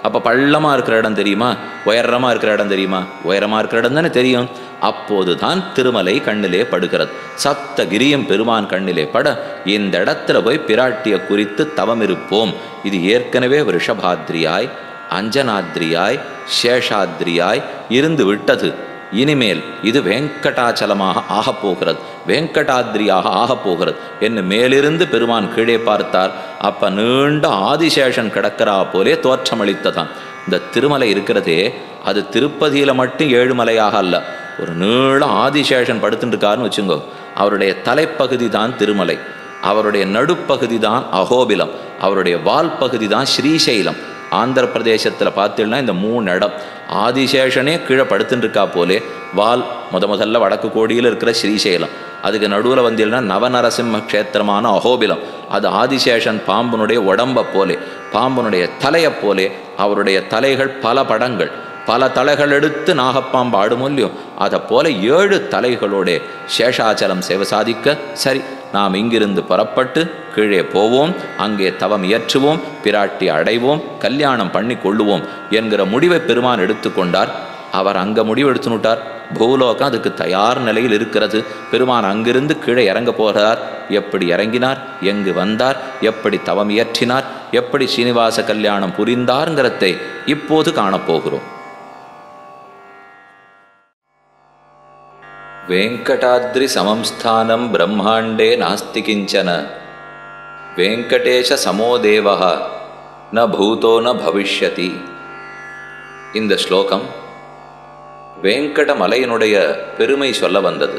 அப்போ பள்ளமாக இருக்கிற இடம் தெரியுமா, உயரமாக இருக்கிற இடம் தெரியுமா? உயரமாக இருக்கிற இடம் தானே தெரியும். அப்போது தான் திருமலை கண்ணிலே படுகிறது. சப்தகிரியும் பெருமான் கண்ணிலே பட இந்த இடத்துல போய் பிராட்டியை குறித்து தவம் இருப்போம். இது ஏற்கனவே ரிஷபாத்ரியாய், அஞ்சனாத்ரியாய், சேஷாத்ரியாய் இருந்து விட்டது. இனிமேல் இது வெங்கடாச்சலமாக ஆகப்போகிறது, வெங்கடாத்ரியாக ஆகப்போகிறது என்று மேலிருந்து பெருமான் கீழே பார்த்தார். அப்ப நீண்ட ஆதிசேஷன் கிடக்கிறா போலே தோற்றமளித்ததான். இந்த திருமலை இருக்கிறதே அது திருப்பதியில மட்டும் ஏழுமலையாக அல்ல, ஒரு நீள ஆதிசேஷன் படுத்துட்டு இருக்காருன்னு வச்சுங்கோ. அவருடைய தலைப்பகுதி தான் திருமலை, அவருடைய நடுப்பகுதி தான் அகோபிலம், அவருடைய வால் பகுதி தான் ஸ்ரீசைலம். ஆந்திர பிரதேசத்தில் பார்த்தீங்கன்னா இந்த மூணு இடம் ஆதிசேஷனே கீழே படுத்துட்டு இருக்கா போலே. வால் முத முதல்ல வடக்கு கோடியில் இருக்கிற ஸ்ரீசைலம், அதுக்கு நடுவில் வந்தீங்கன்னா நவநரசிம்ம க்ஷேத்திரமான அகோபிலம், அது ஆதிசேஷன் பாம்பனுடைய உடம்பை போலே, பாம்பனுடைய தலையை போலே. அவருடைய தலைகள் பல படங்கள், பல தலைகள் எடுத்து நாகப்பாம்பு ஆடும் இல்லையோ, அதை போல ஏழு தலைகளோட சேஷாச்சலம் சேவை சாதிக்க. சரி, நாம் இங்கிருந்து புறப்பட்டு கீழே போவோம், அங்கே தவம் இயற்றுவோம், பிராட்டி அடைவோம், கல்யாணம் பண்ணி கொள்ளுவோம் என்கிற முடிவை பெருமான் எடுத்துக்கொண்டார். அவர் அங்கே முடிவு எடுத்துனுட்டார். பூலோகம் அதுக்கு தயார் நிலையில் இருக்கிறது. பெருமான் அங்கிருந்து கீழே இறங்க போகிறார். எப்படி இறங்கினார், எங்கு வந்தார், எப்படி தவம் இயற்றினார், எப்படி ஸ்ரீனிவாச கல்யாணம் புரிந்தார்ங்கிறதை இப்போது காணப்போகிறோம். வெங்கடாத்ரி சமம்ஸ்தானம் பிரம்மாண்டே நாஸ்தி கிஞ்சன வெங்கடேஷ சமோதேவஹ ந பூதோ ந பவிஷ்யதி. இந்த ஸ்லோகம் வெங்கடமலையினுடைய பெருமை சொல்ல வந்தது.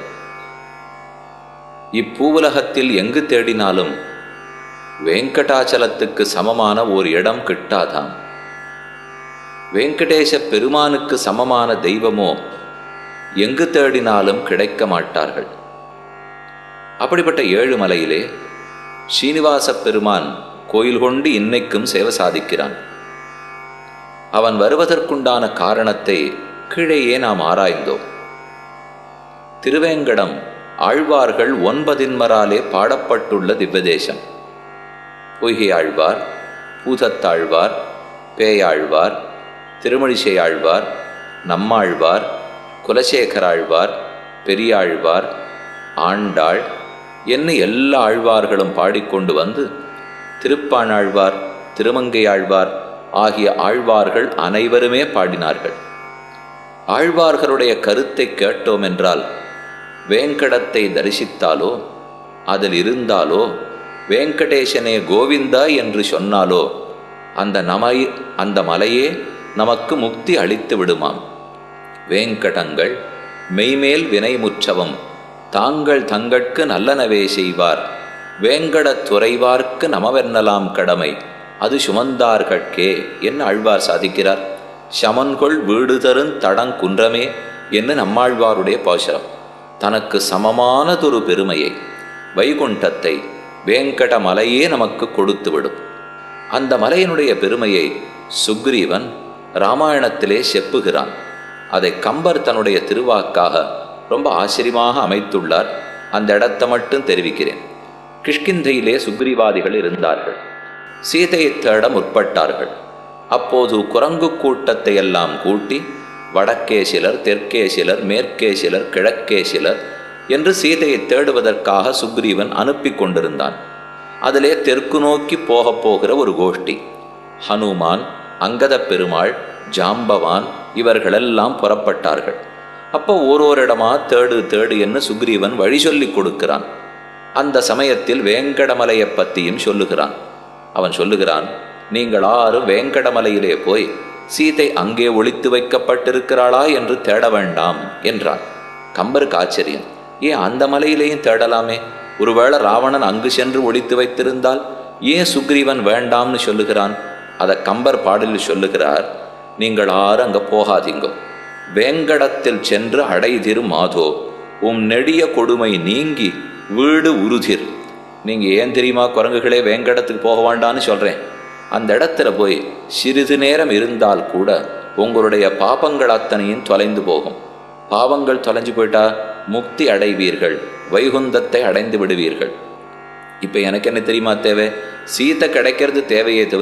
இப்பூவுலகத்தில் எங்கு தேடினாலும் வெங்கடாச்சலத்துக்கு சமமான ஒரு இடம் கிட்டாதாம். வெங்கடேச பெருமானுக்கு சமமான தெய்வமோ எங்கு தேடினாலும் கிடைக்க மாட்டார்கள். அப்படிப்பட்ட ஏழு மலையிலே ஸ்ரீனிவாச பெருமான் கோயில் கொண்டு இன்னைக்கும் சேவை சாதிக்கிறான். அவன் வருவதற்குண்டான காரணத்தை கீழேயே நாம் ஆராய்ந்தோம். திருவேங்கடம் ஆழ்வார்கள் ஒன்பதின்மராலே பாடப்பட்டுள்ள திவ்யதேசம். பொய்கை ஆழ்வார், பூதத்தாழ்வார், பேயாழ்வார், திருமழிசை ஆழ்வார், நம்மாழ்வார், குலசேகராழ்வார், பெரியாழ்வார், ஆண்டாள் என்ன எல்லா ஆழ்வார்களும் பாடிக்கொண்டு வந்து திருப்பாணாழ்வார், திருமங்கையாழ்வார் ஆகிய ஆழ்வார்கள் அனைவருமே பாடினார்கள். ஆழ்வார்களுடைய கருத்தை கேட்டோம் என்றால் வேங்கடத்தை தரிசித்தாலோ, அதில் இருந்தாலோ, வெங்கடேசனே கோவிந்தா என்று சொன்னாலோ அந்த நமை அந்த மலையே நமக்கு முக்தி அளித்து விடுமாம். வேங்கடங்கள் மெய்மேல் வினைமுற்றவம் தாங்கள் தங்கட்கு நல்லனவே செய்வார், வேங்கடத் துறைவார்க்கு நமவென்னலாம் கடமை அது சுமந்தார்கட்கே என்ன ஆழ்வார் சாதிக்கிறார். சமன்கொள் வீடு தருந் தடங்குன்றமே என்று நம்மாழ்வாருடைய பாசுரம். தனக்கு சமமானதொரு பெருமையை, வைகுண்டத்தை வேங்கட மலையே நமக்கு கொடுத்துவிடும். அந்த மலையினுடைய பெருமையை சுக்ரீவன் இராமாயணத்திலே செப்புகிறான். அதை கம்பர் தன்னுடைய திருவாக்காக ரொம்ப ஆச்சரியமாக அமைத்துள்ளார். அந்த இடத்தை மட்டும் தெரிவிக்கிறேன். கிஷ்கிந்தையிலே சுக்ரீவாதிகள் இருந்தார்கள். சீதையை தேட முற்பட்டார்கள். அப்போது குரங்கு கூட்டத்தை எல்லாம் கூட்டி வடக்கே சிலர், தெற்கே சிலர், மேற்கே சிலர், கிழக்கே சிலர் என்று சீதையை தேடுவதற்காக சுக்ரீவன் அனுப்பி கொண்டிருந்தான். அதிலே தெற்கு நோக்கி போக போகிற ஒரு கோஷ்டி, ஹனுமான், அங்கத பெருமாள், ஜாம்பவான் இவர்களெல்லாம் புறப்பட்டார்கள். அப்போ ஓரோரிடமா தேடு தேடு என்று சுக்ரீவன் வழி சொல்லி கொடுக்கிறான். அந்த சமயத்தில் வேங்கடமலையை பற்றியும் சொல்லுகிறான். அவன் சொல்லுகிறான், நீங்கள் ஆறும் வேங்கடமலையிலே போய் சீதை அங்கே ஒளித்து வைக்கப்பட்டிருக்கிறாளா என்று தேட வேண்டாம் என்றான். கம்பருக்கு ஆச்சரியம். ஏன் அந்த மலையிலேயும் தேடலாமே? ஒருவேளை ராவணன் அங்கு சென்று ஒளித்து வைத்திருந்தால் ஏன் சுக்ரீவன் வேண்டாம்னு சொல்லுகிறான்? அதை கம்பர் பாடலில் சொல்லுகிறார். நீங்கள் ஆறு அங்கே போகாதீங்கோ, வேங்கடத்தில் சென்று அடைதிரு மாதோ உம் நெடிய கொடுமை நீங்கி வீடு உறுதிர். நீங்கள் ஏன் தெரியுமா குரங்குகளே வேங்கடத்துக்கு போக வேண்டான்னு சொல்கிறேன்? அந்த இடத்துல போய் சிறிது நேரம் இருந்தால் கூட உங்களுடைய பாபங்கள் அத்தனையும் தொலைந்து போகும். பாவங்கள் தொலைஞ்சு போயிட்டா முக்தி அடைவீர்கள், வைகுந்தத்தை அடைந்து விடுவீர்கள். இப்போ எனக்கு என்ன தெரியுமா தேவை? சீதை கிடைக்கிறது தேவையே தவிர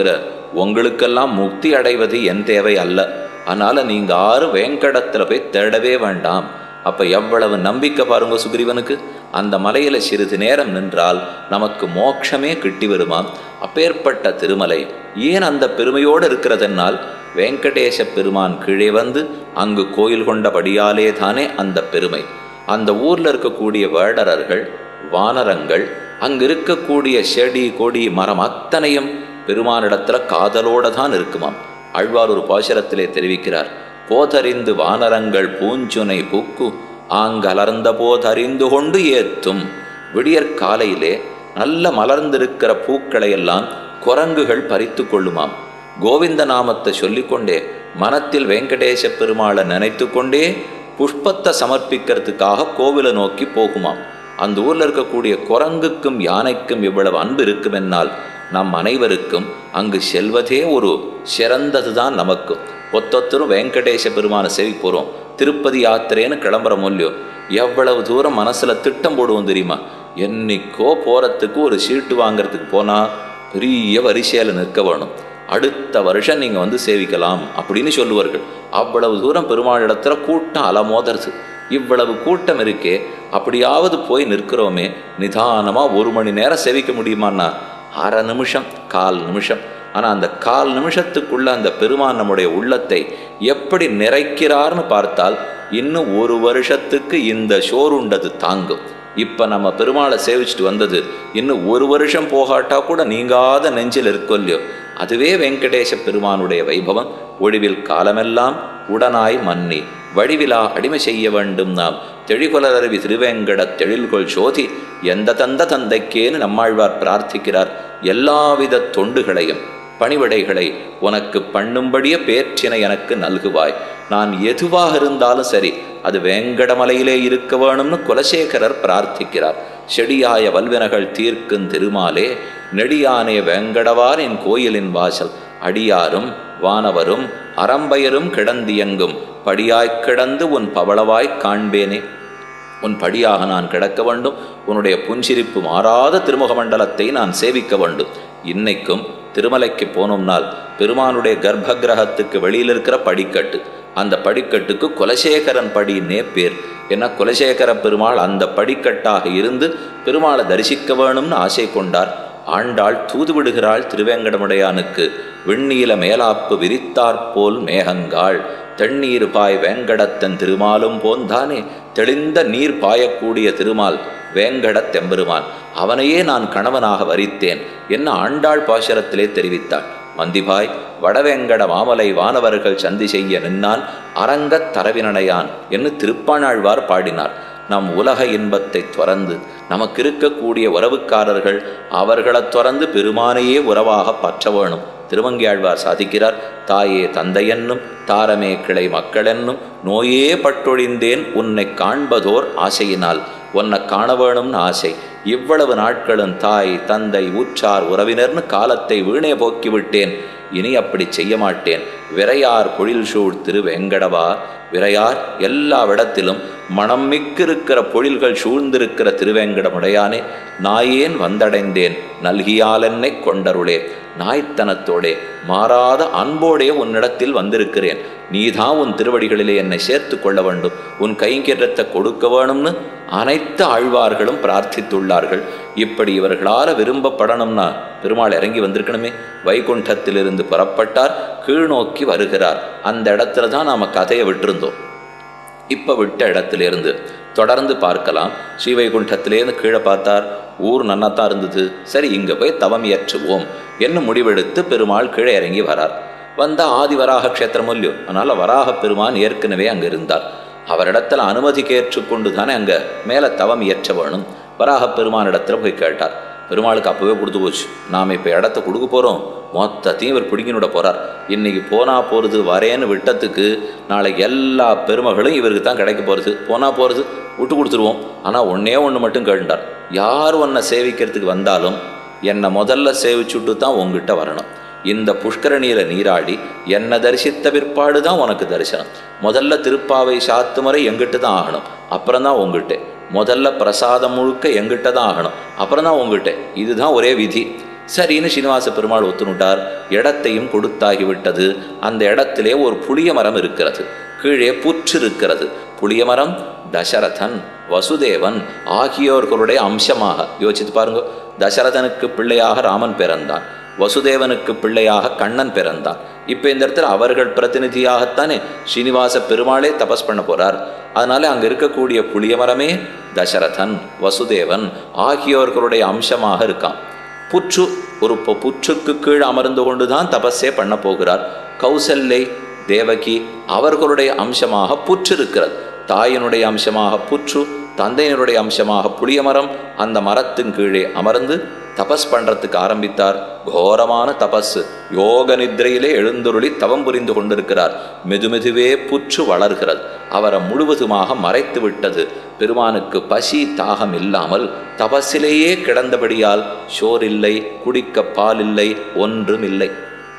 உங்களுக்கெல்லாம் முக்தி அடைவது என் தேவை அல்ல. அதனால நீங்க ஆறு வேங்கடத்துல போய் தேடவே வேண்டாம். அப்ப எவ்வளவு நம்பிக்கை பாருங்க சுக்ரீவனுக்கு. அந்த மலையில சிறிது நேரம் நின்றால் நமக்கு மோட்சமே கிட்டி வருமாம். அப்பேற்பட்ட திருமலை ஏன் அந்த பெருமையோடு இருக்கிறதென்னால், வெங்கடேச பெருமான் கீழே வந்து அங்கு கோயில் கொண்டபடியாலே தானே அந்த பெருமை. அந்த ஊர்ல இருக்கக்கூடிய வேடரர்கள், வானரங்கள், அங்கு இருக்கக்கூடிய செடி கொடி மரம் அத்தனையும் பெருமானிடத்துல காதலோட தான் இருக்குமாம். ஆழ்வார் ஒரு பாசுரத்திலே தெரிவிக்கிறார், போதறிந்து வானரங்கள் பூஞ்சுனை பூக்கு ஆங்கலர்ந்த போதறிந்து கொண்டு ஏத்தும். விடியற் காலையிலே நல்ல மலர்ந்திருக்கிற பூக்களை எல்லாம் குரங்குகள் பறித்து கொள்ளுமாம். கோவிந்த நாமத்தை சொல்லிக்கொண்டே மனத்தில் வெங்கடேச பெருமாளை நினைத்து கொண்டே புஷ்பத்தை சமர்ப்பிக்கிறதுக்காக கோவிலை நோக்கி போகுமாம். அந்த ஊர்ல இருக்கக்கூடிய குரங்குக்கும் யானைக்கும் இவ்வளவு அன்பு இருக்கும் என்னால் நம் அனைவருக்கும் அங்கு செல்வதே ஒரு சிறந்ததுதான். நமக்கு ஒத்தொத்தரும் வெங்கடேச பெருமான சேவி போகிறோம். திருப்பதி யாத்திரைன்னு கிளம்புற மூலியம் எவ்வளவு தூரம் மனசுல திட்டம் போடுவோம் தெரியுமா? என்னைக்கோ போறதுக்கு ஒரு சீட்டு வாங்கிறதுக்கு போனா பெரிய வரிசையில நிற்க வேணும். அடுத்த வருஷம் நீங்க வந்து சேவிக்கலாம் அப்படின்னு சொல்லுவார்கள். அவ்வளவு தூரம் பெருமாள் இடத்துல கூட்டம் அலமோதருது. இவ்வளவு கூட்டம் இருக்கே, அப்படியாவது போய் நிற்கிறோமே, நிதானமா ஒரு மணி நேரம் சேவிக்க முடியுமான்னா அரை நிமிஷம், கால் நிமிஷம். ஆனால் அந்த கால் நிமிஷத்துக்குள்ள அந்த பெருமான் நம்முடைய உள்ளத்தை எப்படி நிறைக்கிறார்னு பார்த்தால் இன்னும் ஒரு வருஷத்துக்கு இந்த சோறுண்டது தாங்கும். இப்போ நம்ம பெருமாளை சேவிச்சுட்டு வந்தது இன்னும் ஒரு வருஷம் போகாட்டா கூட நீங்காத நெஞ்சில் இருக்கோ இல்லையோ, அதுவே வெங்கடேச பெருமானுடைய வைபவம். ஒழிவில் காலமெல்லாம் உடனாய் மன்னி வடிவிலா அடிமை செய்ய வேண்டும் நாம் தெழிகொலரவி திருவேங்கட தெழில்கொள் சோதி எந்த தந்த தந்தைக்கேன்னு நம்மாழ்வார் பிரார்த்திக்கிறார். எல்லாவித தொண்டுகளையும் பணிவிடைகளை உனக்கு பண்ணும்படிய பேற்றினை எனக்கு நல்குவாய். நான் எதுவாக இருந்தாலும் சரி அது வேங்கடமலையிலே இருக்க வேணும்னு குலசேகரர் பிரார்த்திக்கிறார். செடியாய வல்வினகள் தீர்க்கும் திருமாலே நெடியானே வேங்கடவார் என் கோயிலின் வாசல் அடியாரும் வானவரும் அறம்பயரும் கிடந்தியங்கும் படியாய்க் கிடந்து உன் பவளவாய் காண்பேனே. உன் படியாக நான் கிடக்க வேண்டும். உன்னுடைய புஞ்சிரிப்பு மாறாத திருமுக மண்டலத்தை நான் சேவிக்க வேண்டும். இன்னைக்கும் திருமலைக்கு போனோம்னால் பெருமானுடைய கர்ப்ப கிரகத்துக்கு வெளியில் இருக்கிற படிக்கட்டு, அந்த படிக்கட்டுக்கு குலசேகரன் படின்னே பேர். ஏன்னா குலசேகர பெருமாள் அந்த படிக்கட்டாக இருந்து பெருமாளை தரிசிக்க வேணும்னு ஆசை கொண்டார். ஆண்டாள் தூது விடுகிறாள் திருவேங்கடமுடையானுக்கு, விண்ணீல மேலாப்பு விரித்தாற்போல் மேகங்காள் தென்னீர் பாய் வேங்கடத்தன் திருமாலும் போந்தானே. தெளிந்த நீர் பாயக்கூடிய திருமால் வேங்கடத் தெம்பெருமான், அவனையே நான் கணவனாக வரித்தேன் என்ன ஆண்டாள் பாசுரத்திலே தெரிவித்தாள். மந்திபாய் வடவேங்கட மாமலை வானவர்கள் சந்தி செய்ய நின்னான் அரங்கத் தரவினனையான் என்று திருப்பாணாழ்வார் பாடினார். நம் உலக இன்பத்தை துறந்து நமக்கு இருக்கக்கூடிய உறவுக்காரர்கள் அவர்களை துறந்து பெருமானையே உறவாக பற்ற வேணும். திருமங்கியாழ்வார் சாதிக்கிறார், தாயே தந்தையென்னும் தாரமே கிளை மக்களென்னும் நோயே பட்டொழிந்தேன் உன்னை காண்பதோர் ஆசையினால். உன்னை காண வேணும்னு ஆசை. இவ்வளவு நாட்களும் தாய் தந்தை உற்றார் உறவினர்னு காலத்தை வீணே போக்கிவிட்டேன். இனி அப்படி செய்ய மாட்டேன். விரையார் பொழில் சூழ் திரு வெங்கடவா, விரையார் எல்லாவிடத்திலும் மனம் மிக்கிருக்கிற பொழில்கள் சூழ்ந்திருக்கிற திருவேங்கடமுடையானே, நாயேன் வந்தடைந்தேன் நல்கியாலென்னை கொண்டருளே. நாய்த்தனத்தோடே மாறாத அன்போடே உன்னிடத்தில் வந்திருக்கிறேன். நீதான் உன் திருவடிகளிலே என்னை சேர்த்து கொள்ள வேண்டும், உன் கைங்கரியத்தை கொடுக்க வேணும்னு அனைத்து ஆழ்வார்களும் பிரார்த்தித்துள்ளார்கள். இப்படி இவர்களால் விரும்பப்படணும்னா பெருமாள் இறங்கி வந்திருக்கணுமே. வைகுண்டத்திலிருந்து புறப்பட்டார், கீழ்நோக்கி வருகிறார். அந்த இடத்துல தான் நாம் கதையை விட்டிருந்தோம். இப்போ விட்ட இடத்திலிருந்து தொடர்ந்து பார்க்கலாம். ஸ்ரீவைகுண்டத்திலேருந்து கீழே பார்த்தார், ஊர் நன்னாத்தான் இருந்தது. சரி, இங்கே போய் தவம் இயற்றுவோம் என்ன முடிவெடுத்து பெருமாள் கீழே இறங்கி வரார். வந்தால் ஆதி வராக க்ஷேத்திரம் இல்லையோ, அதனால் வராக பெருமான் ஏற்கனவே அங்கே இருந்தார். அவரிடத்தில் அனுமதி கேட்டுக்கொண்டு தானே அங்கே மேலே தவம் இயற்ற வேணும். வராக பெருமான் இடத்துல போய் கேட்டார். பெருமாளுக்கு அப்போவே கொடுத்து போச்சு, நாம் இப்போ இடத்த கொடுக்க போகிறோம், மொத்தத்தையும் இவர் பிடிங்கினுட போகிறார். இன்றைக்கி போனால் போகிறது வரேன்னு விட்டத்துக்கு நாளைக்கு எல்லா பெருமகளும் இவருக்கு தான் கிடைக்க போகிறது. போனால் போகிறது விட்டு கொடுத்துருவோம். ஆனால் ஒன்றே ஒன்று மட்டும் கேட்டார், யார் உன்னை சேவிக்கிறதுக்கு வந்தாலும் என்னை முதல்ல சேவிச்சுட்டு தான் உங்ககிட்ட வரணும். இந்த புஷ்கரணியில் நீராடி என்னை தரிசித்த பிற்பாடு தான் உனக்கு தரிசனம். முதல்ல திருப்பாவை சாத்து முறை எங்கிட்ட தான் ஆகணும், அப்புறம் தான் உங்ககிட்ட. முதல்ல பிரசாதம் முழுக்க எங்கிட்ட தான் ஆகணும், அப்புறம் தான் உங்ககிட்ட. இதுதான் ஒரே விதி. சரின்னு ஸ்ரீனிவாச பெருமாள் ஒத்துனுட்டார். இடத்தையும் கொடுத்தாகிவிட்டது. அந்த இடத்திலே ஒரு புளிய மரம் இருக்கிறது, கீழே புற்று இருக்கிறது. புளிய மரம் தசரதன் வசுதேவன் ஆகியோர்களுடைய அம்சமாக யோசித்து பாருங்க. தசரதனுக்கு பிள்ளையாக ராமன் பிறந்தான், வசுதேவனுக்கு பிள்ளையாக கண்ணன் பிறந்தான். இப்போ இந்த இடத்துல அவர்கள் பிரதிநிதியாகத்தானே ஸ்ரீனிவாச பெருமாளே தபஸ் பண்ண போறார். அதனால அங்கே இருக்கக்கூடிய புளிய மரமே தசரதன் வசுதேவன் ஆகியோர்களுடைய அம்சமாக இருக்கான். புற்று ஒரு புற்றுக்கு கீழ் அமர்ந்து கொண்டுதான் தபஸே பண்ண போகிறார். கௌசல்யை தேவகி அவர்களுடைய அம்சமாக புற்று இருக்கிறது. தாயினுடைய அம்சமாக புற்று, தந்தையினுடைய அம்சமாக புளிய மரம். அந்த மரத்தின் கீழே அமர்ந்து தபஸ் பண்றதுக்கு ஆரம்பித்தார். கோரமான தபஸ், யோக நித்ரையிலே எழுந்துருளி தவம் புரிந்து கொண்டிருக்கிறார். மெதுமெதுவே புற்று வளர்கிறது, அவரை முழுவதுமாக மறைத்து விட்டது. பெருமானுக்கு பசி தாகம் இல்லாமல் தபஸிலேயே கிடந்தபடியால் சோறில்லை, குடிக்க பால் இல்லை, ஒன்றும் இல்லை.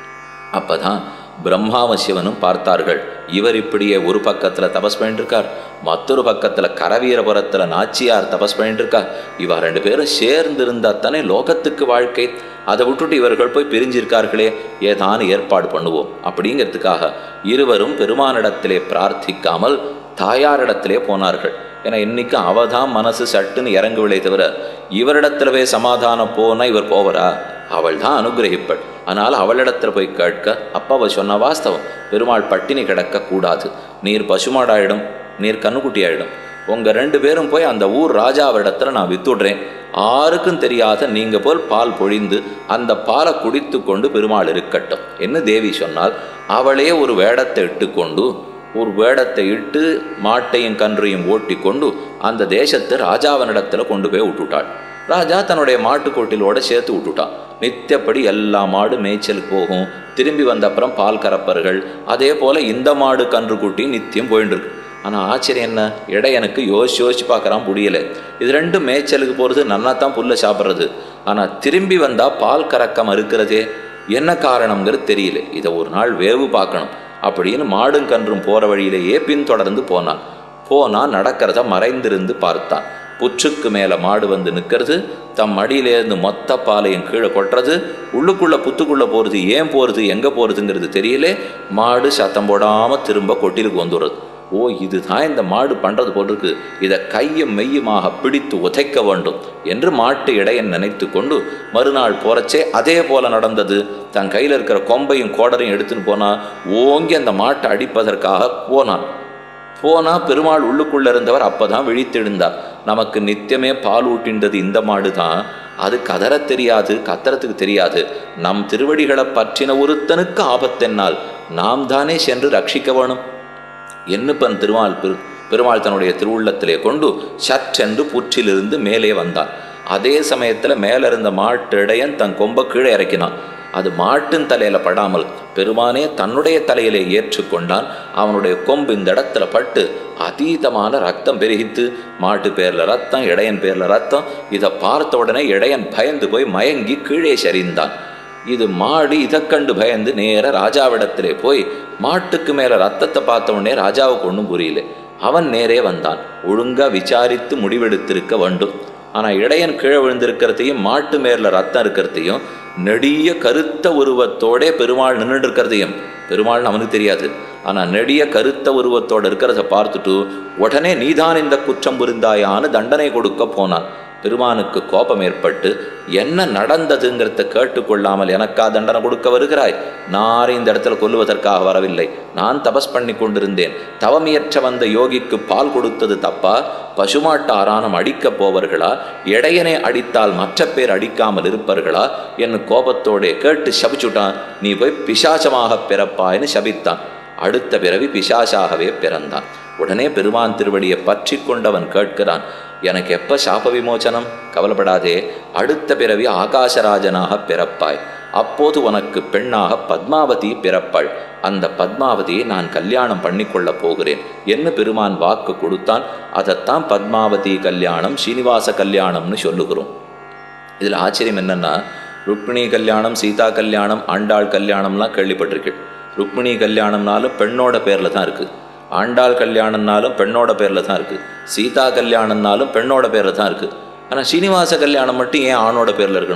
அப்பதான் பிரம்மாவும் சிவனும் பார்த்தார்கள். இவர் இப்படியே ஒரு பக்கத்தில் தபஸ் பண்ணிட்டுருக்கார், மற்றொரு பக்கத்தில் கரவீரபுரத்தில் நாச்சியார் தபஸ் பண்ணிட்டுருக்கார். இவ ரெண்டு பேரும் சேர்ந்து இருந்தால் தானே லோகத்துக்கு வாழ்க்கை. அதை விட்டுட்டு இவர்கள் போய் பிரிஞ்சிருக்கார்களே, ஏதான ஏற்பாடு பண்ணுவோம் அப்படிங்கிறதுக்காக இருவரும் பெருமானிடத்திலே பிரார்த்திக்காமல் தாயாரிடத்திலே போனார்கள். ஏன்னா இன்னைக்கு அவதான் மனசு சட்டுன்னு இறங்குவில்லை தவிர இவரிடத்திலவே சமாதானம் போனா இவர் போவரா? அவள் தான் அனுகிரகிப்பள். அதனால் அவளிடத்தில் போய் கேட்க அப்பாவை சொன்ன வாஸ்தவம், பெருமாள் பட்டினி கிடக்க கூடாது, நீர் பசுமாடாயிடும், நீர் கண்ணுக்குட்டி ஆயிடும். உங்கள் ரெண்டு பேரும் போய் அந்த ஊர் ராஜாவிடத்தில் நான் வித்துடுறேன், ஆருக்கும் தெரியாத நீங்கள் போல் பால் பொழிந்து அந்த பாலை குடித்து கொண்டு பெருமாள் இருக்கட்டும் என்று தேவி சொன்னால், அவளே ஒரு வேடத்தை இட்டுக்கொண்டு ஒரு வேடத்தை இட்டு மாட்டையும் கன்றையும் ஓட்டி கொண்டு அந்த தேசத்தை ராஜாவனிடத்தில் கொண்டு போய் விட்டுட்டாள். ராஜா தன்னுடைய மாட்டுக்கோட்டிலோட சேர்த்து விட்டுட்டான். நித்தியப்படி எல்லா மாடு மேய்ச்சலுக்கு போகும், திரும்பி வந்த அப்புறம் பால் கறப்பர்கள். அதே போல் இந்த மாடு கன்று குட்டி நித்தியம் போயிட்டு இருக்கு. ஆனால் ஆச்சரியம் என்ன, இடையனுக்கு யோசி யோசிச்சு பார்க்குறான், முடியலை. இது ரெண்டும் மேய்ச்சலுக்கு போகிறது, நன்னா தான் புல்லை சாப்பிட்றது. ஆனால் திரும்பி வந்தால் பால் கறக்கம் இருக்கிறதே, என்ன காரணங்கிறது தெரியல. இதை ஒரு நாள் வேவு பார்க்கணும் அப்படின்னு மாடும் கன்றும் போகிற வழியிலேயே பின்தொடர்ந்து போனான். போனால் நடக்கிறத மறைந்திருந்து பார்த்தான். புற்றுக்கு மேலே மாடு வந்து நிற்கிறது, தம் மடியிலேருந்து மொத்த பாலையும் கீழே கொட்டுறது. உள்ளுக்குள்ளே புத்துக்குள்ளே போகிறது, ஏன் போகிறது எங்கே போகிறதுங்கிறது தெரியல. மாடு சத்தம் போடாமல் திரும்ப கொட்டிலுக்கு வந்துடுறது. ஓ, இதுதான் இந்த மாடு பண்ணுறது போட்டிருக்கு, இதை கையும் மெய்யுமாக பிடித்து உதைக்க வேண்டும் என்று மாட்டு இடையன் நினைத்து கொண்டு மறுநாள் போகிறச்சே அதே போல் நடந்தது. தன் கையில் இருக்கிற கொம்பையும் கோடரையும் எடுத்துன்னு போனால் ஓங்கி அந்த மாட்டை அடிப்பதற்காக போனான். போனால் பெருமாள் உள்ளுக்குள்ளே இருந்தவர் அப்போ தான் விழித்தெழுந்தார். நமக்கு நித்தியமே பால் ஊட்டின்றது இந்த மாடு தான், அது கதற தெரியாது, கத்தறத்துக்கு தெரியாது. நம் திருவடிகளை பற்றின ஒருத்தனுக்கு ஆபத்தென்னால் நாம் தானே சென்று ரட்சிக்க வேணும் என்று பன் திருமால் பெரு பெருமாள் தன்னுடைய திருவுள்ளத்திலே கொண்டு சற்றென்று புற்றிலிருந்து மேலே வந்தான். அதே சமயத்தில் மேலே இருந்த மாட்டு இடையன் தன் கொம்பை கீழே இறக்கினான். அது மாட்டின் தலையில் படாமல் பெருமானே தன்னுடைய தலையிலே ஏற்றுக்கொண்டான். அவனுடைய கொம்பு இந்த இடத்துல பட்டு அதீதமான ரத்தம் பெருகித்து, மாட்டு பேரில் ரத்தம், இடையன் பேரில் ரத்தம். இதை பார்த்த உடனே இடையன் பயந்து போய் மயங்கி கீழே சரிந்தான். இது மாடு இதை கண்டு பயந்து நேர ராஜாவிடத்திலே போய் மாட்டுக்கு மேலே ரத்தத்தை பார்த்த உடனே ராஜாவுக்கு ஒன்றும் புரியல. அவன் நேரே வந்தான். ஒழுங்கா விசாரித்து முடிவெடுத்திருக்க வேண்டும். ஆனால் இடையன் கீழே விழுந்திருக்கிறதையும் மாட்டு மேலில் ரத்தம் இருக்கிறதையும் நெடிய கருத்த உருவத்தோடே பெருமாள் நின்றுட்டு இருக்கிறதையும், பெருமாள்னு அவனுக்கு தெரியாது, ஆனால் நெடிய கருத்த உருவத்தோடு இருக்கிறத பார்த்துட்டு உடனே நீதான் இந்த குற்றம் புரிந்தாயான்னு தண்டனை கொடுக்க போனான். பெருமானுக்கு கோபம் ஏற்பட்டு என்ன நடந்ததுங்கிறத கேட்டுக்கொள்ளாமல் எனக்கா தண்டனை கொடுக்க வருகிறாய்? நான் இந்த இடத்துல கொல்லுவதற்காக வரவில்லை, நான் தபஸ் பண்ணி கொண்டிருந்தேன். தவமியற்ற வந்த யோகிக்கு பால் கொடுத்தது தப்பா? பசுமாட்டு ஆரானம் அடிக்கப் போவர்களா? இடையனை அடித்தால் மற்ற பேர் அடிக்காமல் இருப்பார்களா? என்று கோபத்தோடே கேட்டு சபிச்சுட்டான். நீ போய் பிசாசமாக பிறப்பாய்னு சபித்தான். அடுத்த பிறவி பிசாசாகவே பிறந்தான். உடனே பெருமான் திருவடியை பற்றி கொண்டவன் கேட்கிறான், எனக்கு எப்போ சாப விமோச்சனம்? கவலைப்படாதே, அடுத்த பிறவி ஆகாசராஜனாக பிறப்பாய். அப்போது உனக்கு பெண்ணாக பத்மாவதி பிறப்பாள். அந்த பத்மாவதியை நான் கல்யாணம் பண்ணிக்கொள்ளப் போகிறேன் என்று பெருமான் வாக்கு கொடுத்தான். அதைத்தான் பத்மாவதி கல்யாணம், ஸ்ரீனிவாச கல்யாணம்னு சொல்லுகிறோம். இதில் ஆச்சரியம் என்னென்னா, ருக்மிணி கல்யாணம், சீதா கல்யாணம், ஆண்டாள் கல்யாணம்லாம் கேள்விப்பட்டிருக்கு. ருக்மிணி கல்யாணம்னாலும் பெண்ணோட பேரில் தான் இருக்குது, ஆண்டாள் கல்யாணம்னாலும் பெண்ணோட பேரில் தான் இருக்குது, சீதா கல்யாணம்னாலும் பெண்ணோட பேரில் தான் இருக்குது. ஆனால் ஸ்ரீனிவாச கல்யாணம் மட்டும் ஏன் ஆணோட பேரில் இருக்கணும்?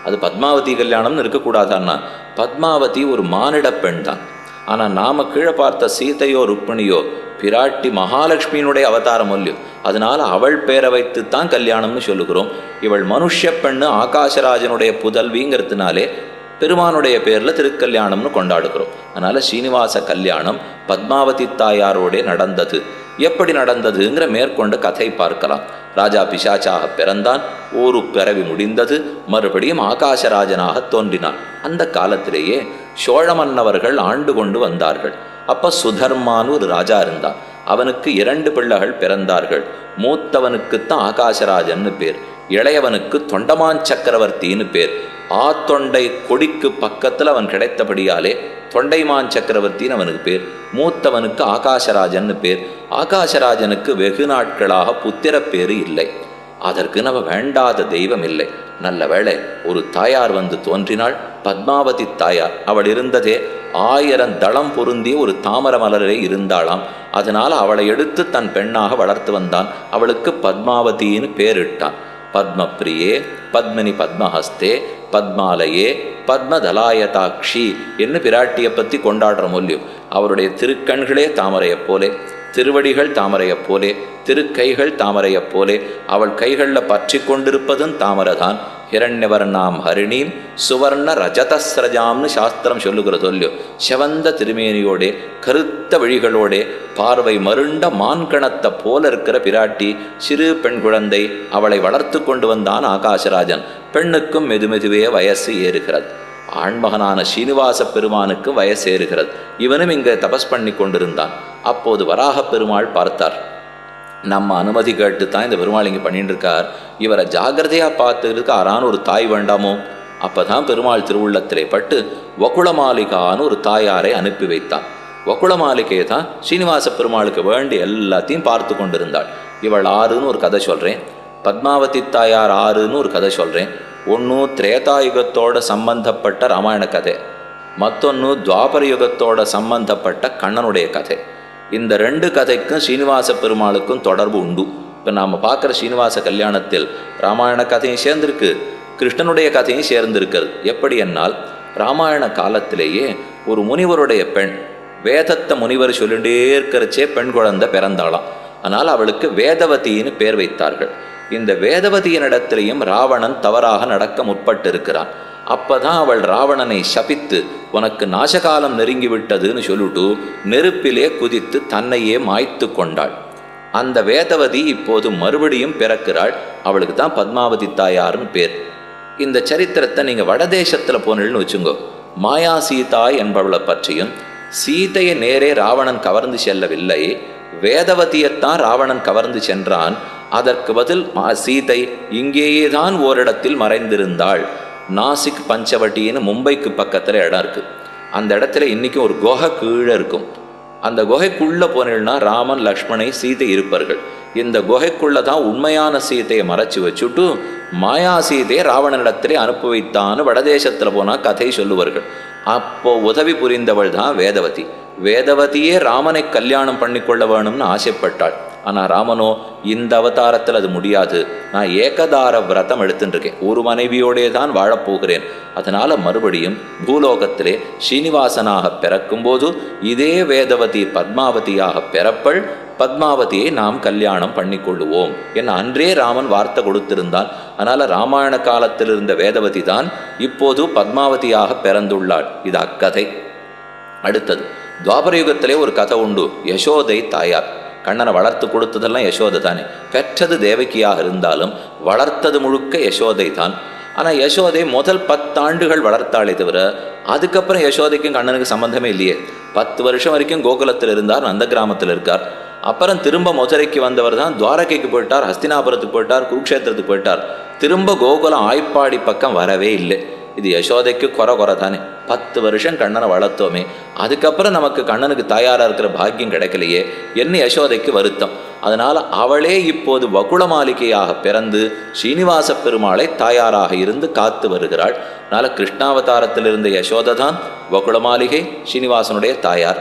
அது பத்மாவதி கல்யாணம்னு இருக்கக்கூடாதான்னா, பத்மாவதி ஒரு மானிட பெண் தான். ஆனால் நாம கீழே பார்த்த சீதையோ ருக்மிணியோ பிராட்டி மகாலட்சுமியினுடைய அவதாரம் இல்லையோ, அதனால அவள் பேரை வைத்து தான் கல்யாணம்னு சொல்லுகிறோம். இவள் மனுஷ பெண்ணு ஆகாசராஜனுடைய புதல்விங்கிறதுனாலே பெருமானுடைய பேரில் திருக்கல்யாணம்னு கொண்டாடுகிறோம். அதனால ஸ்ரீனிவாச கல்யாணம் பத்மாவதி தாயாரோட நடந்தது. எப்படி நடந்ததுங்கிற மேற்கொண்டு கதை பார்க்கலாம். ராஜா பிசாச்சாக பிறந்தான், ஒரு பிறவி முடிந்தது, மறுபடியும் ஆகாசராஜனாக தோன்றினான். அந்த காலத்திலேயே சோழ மன்னவர்கள் ஆண்டு கொண்டு வந்தார்கள். அப்ப சுதர்மான்னு ஒரு ராஜா இருந்தான். அவனுக்கு இரண்டு பிள்ளைகள் பிறந்தார்கள். மூத்தவனுக்குத்தான் ஆகாசராஜன்னு பேர், இளையவனுக்கு தொண்டமான் சக்கரவர்த்தின்னு பேர். ஆத்தொண்டை கொடிக்கு பக்கத்தில் அவன் கிடைத்தபடியாலே தொண்டைமான் சக்கரவர்த்தின்னு அவனுக்கு பேர். மூத்தவனுக்கு ஆகாசராஜன்னு பேர். ஆகாசராஜனுக்கு வெகு நாட்களாக புத்திர பேரு இல்லை. அதற்கு நம்ம வேண்டாத தெய்வம் இல்லை. நல்ல வேளை ஒரு தாயார் வந்து தோன்றினாள், பத்மாவதி தாயார். அவள் இருந்ததே ஆயிரம் தளம் பொருந்திய ஒரு தாமர மலரே இருந்தாளாம். அதனால் அவளை எடுத்து தன் பெண்ணாக வளர்த்து வந்தான். அவளுக்கு பத்மாவதின்னு பேரிட்டான். பத்மப்ரியே, பத்மினி பத்மஹஸ்தே, பத்மாலயே, பத்மதலாயதாட்சி என்று பிராட்டியை பற்றி கொண்டாடுற மூலியம். அவருடைய திருக்கண்களே தாமரையப் போலே, திருவடிகள் தாமரையப் போலே, திருக்கைகள் தாமரையப் போலே, அவள் கைகளில் பற்றி கொண்டிருப்பதும் தாமரைதான். ஹிரண்யவர்ணாம் ஹரிணீம் சுவர்ண ரஜதஸ்ரஜாம்னு சாஸ்திரம் சொல்லுகிறது இல்லையோ. செவந்த திருமேனியோடே கருத்த விழிகளோடே பார்வை மருண்ட மான்கணத்தை போல இருக்கிற பிராட்டி சிறு பெண் குழந்தை. அவளை வளர்த்து கொண்டு வந்தான் ஆகாசராஜன். பெண்ணுக்கும் மெதுமெதுவே வயசு ஏறுகிறது. ஆண்மகனான ஸ்ரீனிவாச பெருமானுக்கு வயசு ஏறுகிறது. இவனும் இங்கே தபஸ் பண்ணி கொண்டிருந்தான். அப்போது வராக பெருமாள் பார்த்தார். நம்ம அனுமதி கேட்டு தான் இந்த பெருமாள் இங்கே பண்ணிட்டு இருக்கார், இவரை ஜாகிரதையாக பார்த்துருக்கு ஆறான ஒரு தாய் வேண்டாமோ? அப்போ தான் பெருமாள் திருவுள்ளத்திலே பட்டு வகுளமாளிகான்னு ஒரு தாயாரை அனுப்பி வைத்தான். வகுளமாளிகையை தான் ஸ்ரீனிவாச பெருமாளுக்கு வேண்டி எல்லாத்தையும் பார்த்து கொண்டிருந்தாள். இவள் ஆறுன்னு ஒரு கதை சொல்கிறேன், பத்மாவதி தாயார் ஆறுன்னு ஒரு கதை சொல்கிறேன். ஒன்று திரேதாயுகத்தோட சம்பந்தப்பட்ட ராமாயண கதை, மற்றொன்று துவாபர யுகத்தோட சம்பந்தப்பட்ட கண்ணனுடைய கதை. இந்த ரெண்டு கதைக்கும் ஸ்ரீனிவாச பெருமாளுக்கும் தொடர்பு உண்டு. இப்போ நாம் பார்க்குற ஸ்ரீனிவாச கல்யாணத்தில் ராமாயண கதையும் சேர்ந்திருக்கு, கிருஷ்ணனுடைய கதையும் சேர்ந்திருக்கிறது. எப்படி என்னால், ராமாயண காலத்திலேயே ஒரு முனிவருடைய பெண், வேதத்தை முனிவர் சொல்லிகிட்டே இருக்கிறச்சே பெண் குழந்தை பிறந்தாளாம். ஆனால் அவளுக்கு வேதவதின்னு பேர் வைத்தார்கள். இந்த வேதவதியினிடத்திலையும் ராவணன் தவறாக நடக்க முற்பட்டு இருக்கிறான். அப்பதான் அவள் ராவணனை சபித்து உனக்கு நாசகாலம் நெருங்கி விட்டதுன்னு சொல்லிட்டு நெருப்பிலே குதித்து தன்னையே மாய்த்து கொண்டாள். அந்த வேதவதி இப்போது மறுபடியும் பிறக்கிறாள். அவளுக்கு தான் பத்மாவதி தாயார்னு பேர். இந்த சரித்திரத்தை நீங்கள் வடதேசத்தில் போனீங்கன்னு வச்சுங்கோ, மாயா சீதா என்பவளை பற்றியும், சீதையை நேரே ராவணன் கவர்ந்து செல்லவில்லை, வேதவதியைத்தான் ராவணன் கவர்ந்து சென்றான். அதற்கு பதில் சீதை இங்கேயே தான் ஓரிடத்தில் மறைந்திருந்தாள். நாசிக் பஞ்சவட்டின்னு மும்பைக்கு பக்கத்தில் இடம் இருக்குது. அந்த இடத்துல இன்றைக்கும் ஒரு குகை கீழே இருக்கும். அந்த குகைக்குள்ளே போனீங்கன்னா ராமன் லக்ஷ்மணை சீதை இருப்பார்கள். இந்த குகைக்குள்ளே தான் உண்மையான சீதையை மறைச்சி வச்சுட்டு மாயா சீதையை ராவணனிடத்திலே அனுப்பி வைத்தான்னு வடதேசத்தில் போனால் கதை சொல்லுவார்கள். அப்போ உதவி புரிந்தவள் தான் வேதவதி. வேதவதியே ராமனை கல்யாணம் பண்ணிக்கொள்ள வேணும்னு ஆசைப்பட்டாள். ஆனால் ராமனோ இந்த அவதாரத்தில் அது முடியாது, நான் ஏகதார விரதம் எடுத்துட்டுருக்கேன், ஒரு மனைவியோடே தான் வாழப்போகிறேன். அதனால் மறுபடியும் பூலோகத்திலே ஸ்ரீனிவாசனாக பிறக்கும்போது இதே வேதவதி பத்மாவதியாக பிறப்பள், பத்மாவதியை நாம் கல்யாணம் பண்ணிக்கொள்ளுவோம் என அன்றே ராமன் வார்த்தை கொடுத்திருந்தான். அதனால் ராமாயண காலத்தில் இருந்த வேதவதி தான் இப்போது பத்மாவதியாக பிறந்துள்ளாள். இது அக்கதை. அடுத்தது துவாபர யுகத்திலே ஒரு கதை உண்டு. யசோதை தாயார். கண்ணனை வளர்த்து கொடுத்ததெல்லாம் யசோதை தானே. பெற்றது தேவகியாக இருந்தாலும் வளர்த்தது முழுக்க யசோதை தான். ஆனால் யசோதை முதல் பத்தாண்டுகள் வளர்த்தாளே தவிர அதுக்கப்புறம் யசோதைக்கும் கண்ணனுக்கு சம்பந்தமே இல்லையே. பத்து வருஷம் வரைக்கும் கோகுலத்தில் இருந்தார், நந்த கிராமத்தில் இருக்கார். அப்புறம் திரும்ப மதுரைக்கு வந்தவர் தான் துவாரகைக்கு போயிட்டார், ஹஸ்தினாபுரத்துக்கு போயிட்டார், குருக்ஷேத்திரத்துக்கு போயிட்டார். திரும்ப கோகுலம் ஆய்ப்பாடி பக்கம் வரவே இல்லை. இது யசோதைக்கு குறை குறை தானே. பத்து வருஷம் கண்ணனை வளர்த்தோமே, அதுக்கப்புறம் நமக்கு கண்ணனுக்கு தாயாராக இருக்கிற பாக்கியம் கிடைக்கலையே என்ன யசோதைக்கு வருத்தம். அதனால் அவளே இப்போது வகுளமாளிகையாக பிறந்து ஸ்ரீனிவாச பெருமாளை தாயாராக இருந்து காத்து வருகிறாள். அதனால் கிருஷ்ணாவதாரத்தில் இருந்த யசோதை தான் வகுளமாளிகை, ஸ்ரீனிவாசனுடைய தாயார்.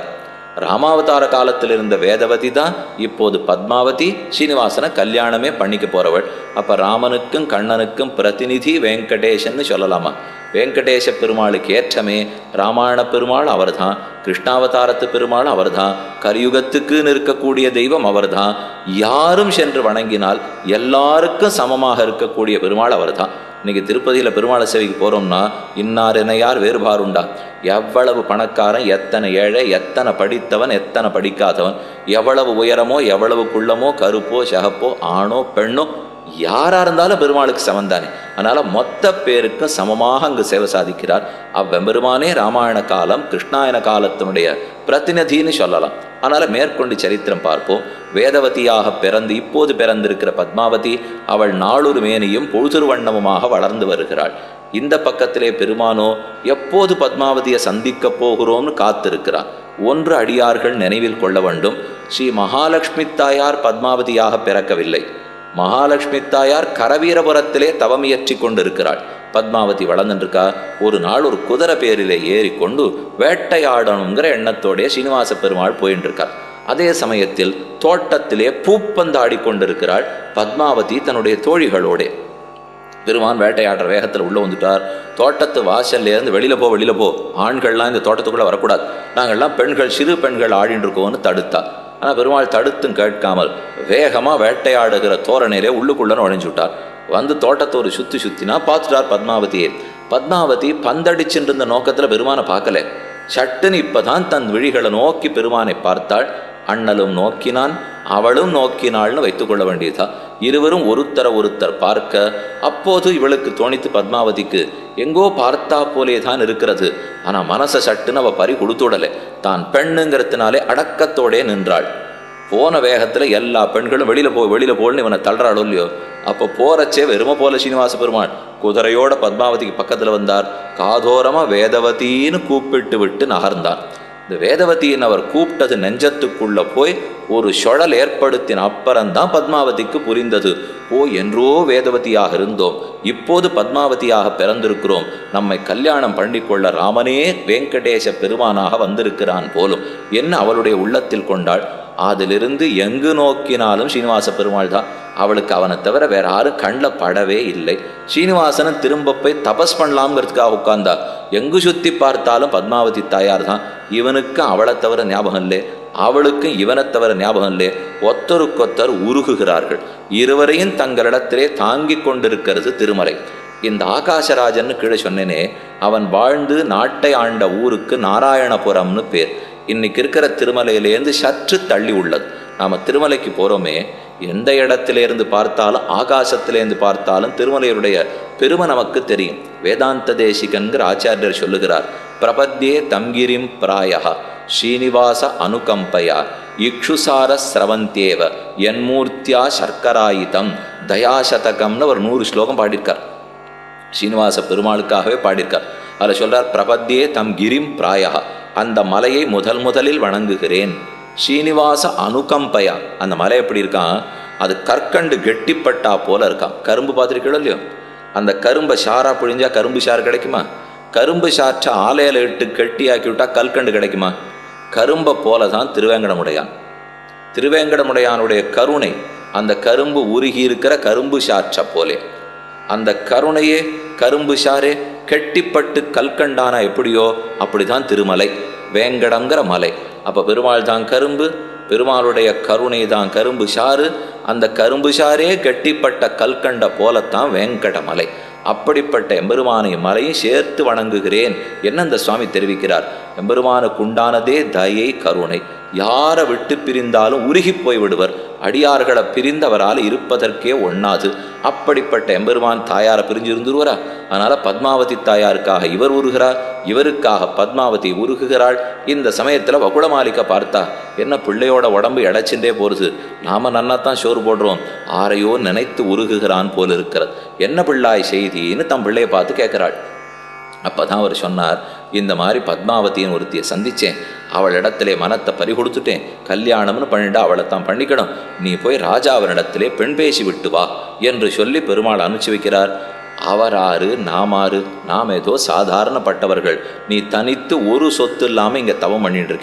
ராமாவதார காலத்தில் இருந்த வேதவதி தான் இப்போது பத்மாவதி ஸ்ரீனிவாசனை கல்யாணமே பண்ணிக்க போறவள். அப்ப ராமனுக்கும் கண்ணனுக்கும் பிரதிநிதி வெங்கடேசன்னு சொல்லலாமா? வெங்கடேச பெருமாளுக்கு ஏற்றமே ராமாயண பெருமாள் அவர் தான், கிருஷ்ணாவதாரத்து பெருமாள் அவர் தான், கலியுகத்துக்குன்னு இருக்கக்கூடிய தெய்வம் அவர் தான். யாரும் சென்று வணங்கினால் எல்லாருக்கும் சமமாக இருக்கக்கூடிய பெருமாள் அவர் தான். இன்னைக்கு திருப்பதியில் பெருமாளை சேவைக்கு போகிறோம்னா இன்னார் என்ன யார் வேறுபாடுண்டா? எவ்வளவு பணக்காரன், எத்தனை ஏழை, எத்தனை படித்தவன், எத்தனை படிக்காதவன், எவ்வளவு உயரமோ எவ்வளவு குள்ளமோ, கருப்போ சகப்போ, ஆணோ பெண்ணோ, யாராக இருந்தாலும் பெருமாளுக்கு சமந்தானே. அதனால் மொத்த பேருக்கும் சமமாக அங்கு சேவை சாதிக்கிறார். அவ்வெம்பெருமானே ராமாயண காலம் கிருஷ்ணாயன காலத்தினுடைய பிரதிநிதின்னு சொல்லலாம். அதனால் மேற்கொண்டு சரித்திரம் பார்ப்போம். வேதவதியாக பிறந்து இப்போது பிறந்திருக்கிற பத்மாவதி அவள் நாளொரு மேனியும் பொழுதுரு வண்ணமுமாக வளர்ந்து வருகிறாள். இந்த பக்கத்திலே பெருமானோ எப்போது பத்மாவதியை சந்திக்க போகிறோம்னு காத்திருக்கிறான். ஒன்று அடியார்கள் நினைவில் கொள்ள வேண்டும். ஸ்ரீ மகாலட்சுமி தாயார் பத்மாவதியாக பிறக்கவில்லை. மகாலட்சுமி தாயார் கரவீரபுரத்திலே தவமியற்றி கொண்டிருக்கிறாள். பத்மாவதி வளர்ந்துருக்கா. ஒரு நாள் ஒரு குதிரை பேரிலே ஏறி கொண்டு வேட்டையாடணுங்கிற எண்ணத்தோடைய ஸ்ரீனிவாச பெருமாள் போயின்னு இருக்கார். அதே சமயத்தில் தோட்டத்திலே பூப்பந்தாடி கொண்டிருக்கிறாள் பத்மாவதி தன்னுடைய தோழிகளோட. பெருமான் வேட்டையாடுற வேகத்தில் உள்ள வந்துட்டார். தோட்டத்து வாசல்லேருந்து வெளியில போ வெளியில போ, ஆண்கள்லாம் இந்த தோட்டத்துக்குள்ள வரக்கூடாது, நாங்கள்லாம் பெண்கள் சிறு பெண்கள் ஆடின்னு இருக்கோம்னு தடுத்தா. ஆனால் பெருமாள் தடுத்தும் கேட்காமல் வேகமாக வேட்டையாடுகிற தோரணையிலே உள்ளுக்குள்ள நுழைஞ்சு விட்டார். வந்து தோட்டத்தை ஒரு சுற்றி சுற்றினா பார்த்துட்டார் பத்மாவதியை. பத்மாவதி பந்தடிச்சுட்டு இருந்த நோக்கத்தில் பெருமானை பார்க்கல. சட்டுன்னு இப்போதான் தன் விழிகளை நோக்கி பெருமானை பார்த்தாள். அண்ணலும் நோக்கினான், அவளும் நோக்கினாள்னு வைத்துக்கொள்ள வேண்டியதா. இருவரும் ஒருத்தர ஒருத்தர் பார்க்க அப்போது இவளுக்கு தோணித்து பத்மாவதிக்கு எங்கோ பார்த்தா போலே தான் இருக்கிறது. ஆனால் மனசை சட்டுன்னு அவள் பறி கொடுத்துடலை. தான் பெண்ணுங்கிறதுனாலே அடக்கத்தோடே நின்றாள். போன வேகத்தில் எல்லா பெண்களும் வெளியில் போ வெளியில் போல்னு இவனை தள்ளுறாளோ இல்லையோ. அப்போ போறச்சே வெறும போல ஸ்ரீனிவாச பெருமாள் குதிரையோட பத்மாவதிக்கு பக்கத்தில் வந்தார். காதோரமாக வேதவதின்னு கூப்பிட்டு விட்டு நகர்ந்தான். இந்த வேதவதியின் அவர் கூப்பிட்டது நெஞ்சத்துக்குள்ள போய் ஒரு சுழல் ஏற்படுத்தின அப்புறம்தான் பத்மாவதிக்கு புரிந்தது. ஓ, என்றோ வேதவதியாக இருந்தோம், இப்போது பத்மாவதியாக பிறந்திருக்கிறோம், நம்மை கல்யாணம் பண்ணிக்கொள்ள ராமனே வெங்கடேச பெருமானாக வந்திருக்கிறான் போலும் என்ன அவளுடைய உள்ளத்தில் கொண்டாள். அதிலிருந்து எங்கு நோக்கினாலும் ஸ்ரீனிவாச பெருமாள் தான். அவளுக்கு அவனை தவிர வேற யாரும் கண்ணில் படவே இல்லை. ஸ்ரீனிவாசனும் திரும்ப போய் தபஸ் பண்ணலாம்ங்கிறதுக்காக உட்கார்ந்தா. எங்கு சுற்றி பார்த்தாலும் பத்மாவதி தாயார் தான். இவனுக்கும் அவளை தவிர ஞாபகம் இல்லை, அவளுக்கும் இவனை தவிர ஞாபகம் இல்லை. ஒத்தருக்கொத்தர் உருகுகிறார்கள். இருவரையும் தங்களிடத்திலே தாங்கி கொண்டிருக்கிறது திருமலை. இந்த ஆகாசராஜன்னு கீழே சொன்னேனே, அவன் வாழ்ந்து நாட்டை ஆண்ட ஊருக்கு நாராயணபுரம்னு பேர். இன்னைக்கு இருக்கிற திருமலையிலேருந்து சற்று தள்ளி உள்ளது. நாம் திருமலைக்கு போகிறோமே, எந்த இடத்திலேருந்து பார்த்தாலும் ஆகாசத்திலேருந்து பார்த்தாலும் திருமலையுடைய பெருமை நமக்கு தெரியும். வேதாந்த தேசிகன்கிற ஆச்சாரியர் சொல்லுகிறார், பிரபத்யே தங்கிரிம் பிராயா ஸ்ரீனிவாச அனுகம்பயா இக்ஷுசார ஸ்ரவந்தேவ என்மூர்த்தியா சர்க்கராயுதம் தயாசதகம்னு ஒரு நூறு ஸ்லோகம் பாடியிருக்கார். ஸ்ரீனிவாச பெருமாளுக்காகவே பாடியிருக்கார். அதில் சொல்றார், பிரபத்யே தம் கிரிம் பிராயா, அந்த மலையை முதல் முதலில் வணங்குகிறேன். ஸ்ரீனிவாச அனுகம்பயா, அந்த மலை எப்படி இருக்கான், அது கற்கண்டு கெட்டிப்பட்டா போல இருக்கான். கரும்பு பார்த்துருக்கீங்களோ இல்லையோ, அந்த கரும்பை சாரா பிழிஞ்சா கரும்பு சாறு கிடைக்குமா? கரும்பு சாற்றை ஆலையில் இட்டு கெட்டியாக்கி விட்டா கல்கண்டு கிடைக்குமா? கரும்பை போல தான் திருவேங்கடமுடையான். திருவேங்கடமுடையானுடைய கருணை அந்த கரும்பு உருகி இருக்கிற கரும்பு சாற்றை போலே. அந்த கருணையே கரும்பு சாரே கெட்டிப்பட்டு கல்கண்டானா எப்படியோ அப்படிதான் திருமலை வேங்கடங்கிற மலை. அப்போ பெருமாள் தான் கரும்பு, பெருமாளுடைய கருணை தான் கரும்பு சாறு, அந்த கரும்பு சாரே கெட்டிப்பட்ட கல்கண்ட போலத்தான் வேங்கடமலை. அப்படிப்பட்ட எம்பெருமானை மலையும் சேர்த்து வணங்குகிறேன் என்ன இந்த சுவாமி தெரிவிக்கிறார். எம்பெருமானுக்கு உண்டானதே தயை கருணை. யாரை விட்டு பிரிந்தாலும் உருகி போய் விடுவர். அடியார்களை பிரிந்தவரால் இருப்பதற்கே ஒண்ணாது. அப்படிப்பட்ட எம்பெருமான் தாயாரை பிரிஞ்சிருந்துருவரா? அதனால பத்மாவதி தாயாருக்காக இவர் உருகிறார், இவருக்காக பத்மாவதி உருகுகிறாள். இந்த சமயத்துல வகுளமாலிக்க பார்த்தா, என்ன பிள்ளையோட உடம்பு இடைச்சுட்டே போறது, நாம நன்னாத்தான் சோறு போடுறோம், ஆரையோ நினைத்து உருகுகிறான் போல் இருக்கிறது, என்ன பிள்ளாய் செய்தின்னு தம் பிள்ளையை பார்த்து கேட்கிறாள். அப்பதான் அவர் சொன்னார், இந்த மாதிரி பத்மாவதியின் ஒருத்தியை சந்திச்சேன், அவள் இடத்திலே மனத்தை பறி கொடுத்துட்டேன், கல்யாணம்னு பண்ணிட்டு அவளை தான் பண்ணிக்கணும், நீ போய் ராஜாவனிடத்திலே பெண் பேசி விட்டு வா என்று சொல்லி பெருமாள் அனுப்பிச்சு வைக்கிறார். அவராறு நாமாறு, நாம் ஏதோ சாதாரணப்பட்டவர்கள், நீ தனித்து ஒரு சொத்து இல்லாமல் இங்கே தவம் பண்ணிட்டு இருக்கே,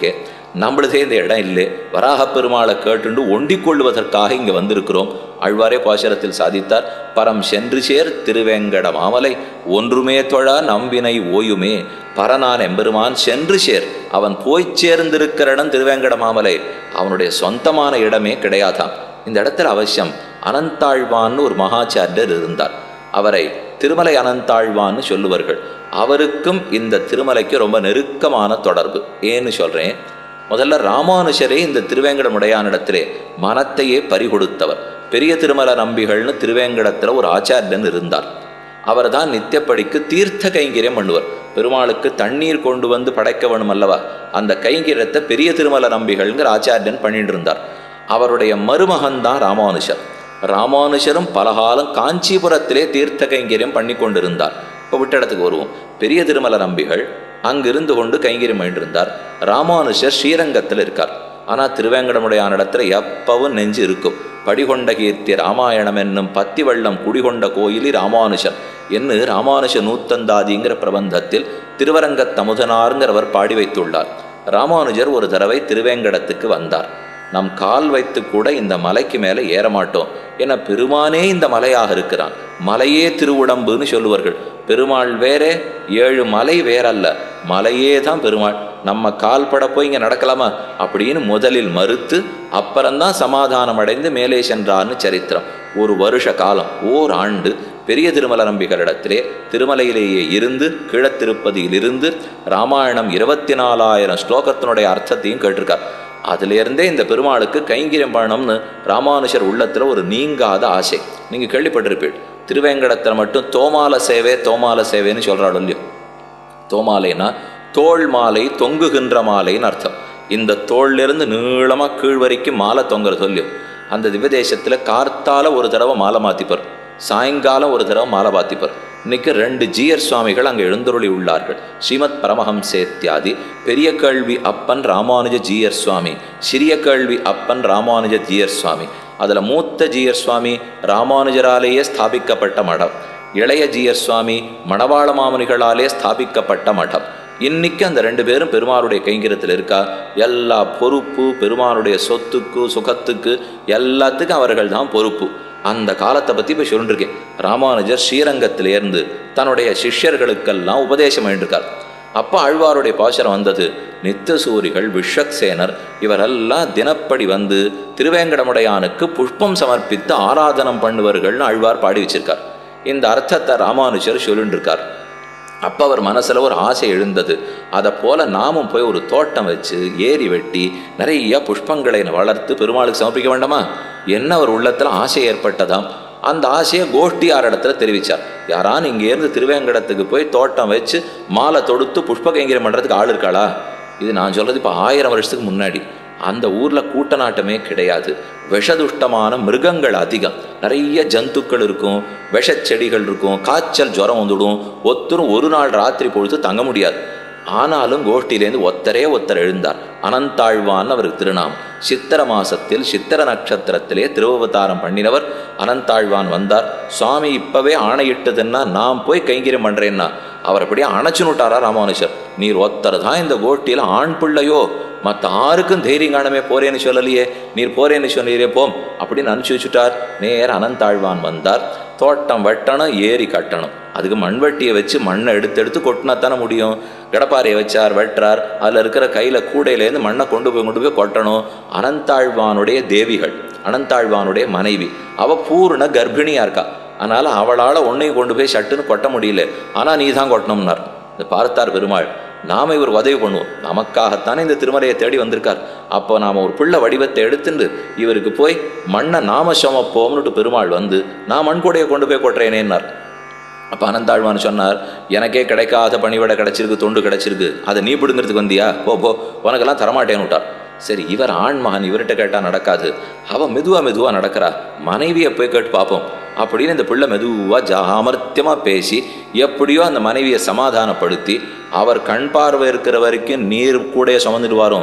நம்மளதே இந்த இடம் இல்லை, வராக பெருமாளை கேட்டுண்டு ஒண்டிக் கொள்வதற்காக இங்கே வந்திருக்கிறோம். ஆழ்வாரே பாசுரத்தில் சாதித்தார், பரம் சென்று சேர் திருவேங்கட மாமலை ஒன்றுமே தொழா நம்பினை ஓயுமே. பரனான் எம்பெருமான் சென்று சேர், அவன் போய் சேர்ந்திருக்கிற இடம் திருவேங்கட மாமலை, அவனுடைய சொந்தமான இடமே கிடையாதாம். இந்த இடத்துல அவசியம் அனந்தாழ்வான்னு ஒரு மகாச்சாரியர் இருந்தார். அவரை திருமலை அனந்தாழ்வான்னு சொல்லுவார்கள். அவருக்கும் இந்த திருமலைக்கு ரொம்ப நெருக்கமான தொடர்பு. ஏன்னு சொல்றேன், முதல்ல ராமானுஷரே இந்த திருவேங்கடமுடையான இடத்திலே மனத்தையே பறிகொடுத்தவர். பெரிய திருமல நம்பிகள்னு திருவேங்கடத்தில் ஒரு ஆச்சாரியன் இருந்தார். அவர் தான் நித்தியப்படிக்கு தீர்த்த கைங்கரியம் பண்ணுவார். பெருமாளுக்கு தண்ணீர் கொண்டு வந்து படைக்க வேணும் அல்லவா, அந்த கைங்கரியத்தை பெரிய திருமல நம்பிகள்ங்கிற ஆச்சாரியன் பண்ணிட்டு இருந்தார். அவருடைய மருமகன் தான் ராமானுஷர். ராமானுஷரும் பலகாலம் காஞ்சிபுரத்திலே தீர்த்த கைங்கரியம் பண்ணி கொண்டிருந்தார். இப்போ விட்ட இடத்துக்கு வருவோம். பெரிய திருமல நம்பிகள் அங்கிருந்து கொண்டு கைங்கரியம் பண்ணிருந்தார். ராமானுஷர் ஸ்ரீரங்கத்தில் இருக்கார். ஆனால் திருவேங்கடமுடையான இடத்துல எப்பவும் நெஞ்சு இருக்கும். படிகொண்ட கீர்த்தி ராமாயணம் என்னும் பத்தி வெள்ளம் குடிகொண்ட கோயிலி ராமானுஷர் என்று ராமானுஷ நூத்தந்தாதிங்கிற பிரபந்தத்தில் திருவரங்க தமுதனாருங்கிறவர் பாடி வைத்துள்ளார். ராமானுஜர் ஒரு தடவை திருவேங்கடத்துக்கு வந்தார். நம் கால் வைத்து கூட இந்த மலைக்கு மேலே ஏறமாட்டோம், என பெருமானே இந்த மலையாக இருக்கிறான். மலையே திருவுடம்புன்னு சொல்லுவார்கள். பெருமாள் வேறே, ஏழு மலை வேறல்ல, மலையே தான் பெருமாள். நம்ம கால் பட போய் இங்கே நடக்கலாமா அப்படின்னு முதலில் மறுத்து அப்புறம்தான் சமாதானம் அடைந்து மேலே சென்றார்னு சரித்திரம். ஒரு வருஷ காலம், ஓர் ஆண்டு பெரிய திருமல நம்பிகளிடத்திலே திருமலையிலேயே இருந்து கீழத்திருப்பதியிலிருந்து ராமாயணம் இருபத்தி நாலாயிரம் ஸ்லோகத்தினுடைய அர்த்தத்தையும் கேட்டிருக்கார். அதிலிருந்தே இந்த பெருமாளுக்கு கைங்கரியம் பண்ணணும்னு ராமானுஷர் உள்ளத்தில் ஒரு நீங்காத ஆசை. நீங்கள் கேள்விப்பட்டிருப்பீள், திருவேங்கடத்தில் மட்டும் தோமால சேவை தோமால சேவைன்னு சொல்கிறாள் இல்லையோ. தோமாலைனா தோல் மாலை தொங்குகின்ற மாலைன்னு அர்த்தம். இந்த தோல்லிருந்து நீளமாக கீழ் வரைக்கும் மாலை தொங்குறது இல்லையோ. அந்த திவ்யதேசத்தில் கார்த்தால ஒரு தடவை மாலை மாற்றிப்பார், சாயங்காலம் ஒரு தடவை மாலை மாற்றிப்பார். இன்னைக்கு ரெண்டு ஜீயர் சுவாமிகள் அங்கே எழுந்தருளி உள்ளார்கள். ஸ்ரீமத் பரமஹம்சேத்யாதி பெரிய கேள்வி அப்பன் ராமானுஜ ஜீயர் சுவாமி, சிறிய கேள்வி அப்பன் ராமானுஜ ஜீயர் சுவாமி. அதில் மூத்த ஜீயர் சுவாமி ராமானுஜராலேயே ஸ்தாபிக்கப்பட்ட மடம், இளைய ஜீயர் சுவாமி மணவாள மாமுனிகளாலே ஸ்தாபிக்கப்பட்ட மடம். இன்னைக்கு அந்த ரெண்டு பேரும் பெருமாளுடைய கைங்கரியத்தில் இருக்கா. எல்லா பொறுப்பு பெருமாளுடைய சொத்துக்கு சுகத்துக்கு எல்லாத்துக்கும் அவர்கள் தான் பொறுப்பு. அந்த காலத்தை பற்றி இப்போ சொல்லிருக்கேன். ராமானுஜர் ஸ்ரீரங்கத்திலேருந்து தன்னுடைய சிஷ்யர்களுக்கெல்லாம் உபதேசம் பண்ணிருக்கார். அப்போ ஆழ்வாருடைய பாசுரம் வந்தது. நித்தியசூரிகள் விஸ்வக்சேனர் இவரெல்லாம் தினப்படி வந்து திருவேங்கடமுடையானுக்கு புஷ்பம் சமர்ப்பித்து ஆராதனம் பண்ணுவார்கள்னு ஆழ்வார் பாடி வச்சிருக்கார். இந்த அர்த்தத்தை ராமானுஜர் சொல்லிருக்கார். அப்போ அவர் மனசில் ஒரு ஆசை எழுந்தது. அதை போல் நாமும் போய் ஒரு தோட்டம் வச்சு ஏரி வெட்டி நிறைய புஷ்பங்களை வளர்த்து பெருமாளுக்கு சமர்ப்பிக்க வேண்டாமா என்ன ஒரு உள்ளத்தில் ஆசை ஏற்பட்டதாம். அந்த ஆசையை கோஷ்டியார் இடத்துல தெரிவித்தார். யாரான்னு இங்கேருந்து திருவேங்கடத்துக்கு போய் தோட்டம் வச்சு மாலை தொடுத்து புஷ்ப கைங்கரியம் பண்ணுறதுக்கு ஆள் இருக்காளா? இது நான் சொல்கிறது இப்போ ஆயிரம் வருஷத்துக்கு முன்னாடி. அந்த ஊரில் கூட்ட நாட்டமே கிடையாது. விஷதுஷ்டமான மிருகங்கள் அதிகம், நிறைய ஜந்துக்கள் இருக்கும், விஷச்செடிகள் இருக்கும், காய்ச்சல் ஜுரம் வந்துடும். ஒத்தரும் ஒரு நாள் ராத்திரி பொழுது தங்க முடியாது. ஆனாலும் கோஷ்டியிலேருந்து ஒத்தரே ஒத்தர் எழுந்தார். அனந்தாழ்வான் அவருக்கு திருநாமம். சித்திர மாசத்தில் சித்திர நட்சத்திரத்திலே திருவவதாரம் பண்ணினவர் அனந்தாழ்வான் வந்தார். சுவாமி இப்பவே ஆணையிட்டதுன்னா நான் போய் கைங்கரியம் பண்றேன்னா அவர் அப்படியே அணைச்சுனுட்டாரா ராமானுஷர். நீர் ஒத்தர் தான் இந்த கோஷ்டியில் ஆண் பிள்ளையோ, மற்ற ஆருக்கும் தைரியம் காணமே போறேன்னு சொல்லலையே, நீர் போறேன்னு சொன்னீரே போம் அப்படின்னு அனுப்பிச்சு வச்சுட்டார். நேர அனந்தாழ்வான் வந்தார். தோட்டம் வெட்டணும், ஏரி கட்டணும். அதுக்கு மண்வெட்டியை வச்சு மண்ணை எடுத்து எடுத்து கொட்டினா தானே முடியும். கடப்பாறையை வச்சார், வெட்டுறார். அதில் இருக்கிற கையில் கூடையிலேருந்து மண்ணை கொண்டு போய் கொண்டு போய் கொட்டணும். அனந்தாழ்வானுடைய தேவிகள், அனந்தாழ்வானுடைய மனைவி, அவள் பூர்ண கர்ப்பிணியாக இருக்கா. அதனால் அவளால் ஒன்றையும் கொண்டு போய் சட்டுன்னு கொட்ட முடியல. ஆனால் நீ தான் கொட்டணும்னார். இதை பார்த்தார் பெருமாள். நாம் இவர் உதவி பண்ணுவோம், நமக்காகத்தானே இந்த திருமலையை தேடி வந்திருக்கார். அப்போ நாம் ஒரு பிள்ளை வடிவத்தை எடுத்துட்டு இவருக்கு போய் மண்ணை நாம சமப்போம்னுட்டு பெருமாள் வந்து நான் மண்கூடையை கொண்டு போய் கொட்டுறேனேன்னார். அப்போ அனந்தாழ்வான் சொன்னார், எனக்கே கிடைக்காத பணிவிட கிடச்சிருக்கு, தொண்டு கிடச்சிருக்கு, அதை நீ பிடுங்கிறதுக்கு வந்தியா? போ போ, உனக்கெல்லாம் தரமாட்டேன்னு விட்டார். சரி, இவர் ஆண்மகன், இவர்கிட்ட கேட்டால் நடக்காது. அவன் மெதுவாக மெதுவாக நடக்கிறா, மனைவியை போய் கேட்டு பார்ப்போம் அப்படின்னு இந்த பிள்ளை மெதுவாக ஜாமர்த்தியமாக பேசி எப்படியோ அந்த மனைவியை சமாதானப்படுத்தி அவர் கண் பார்வை இருக்கிற வரைக்கும் நீர் கூட சுமந்துட்டு வரும்.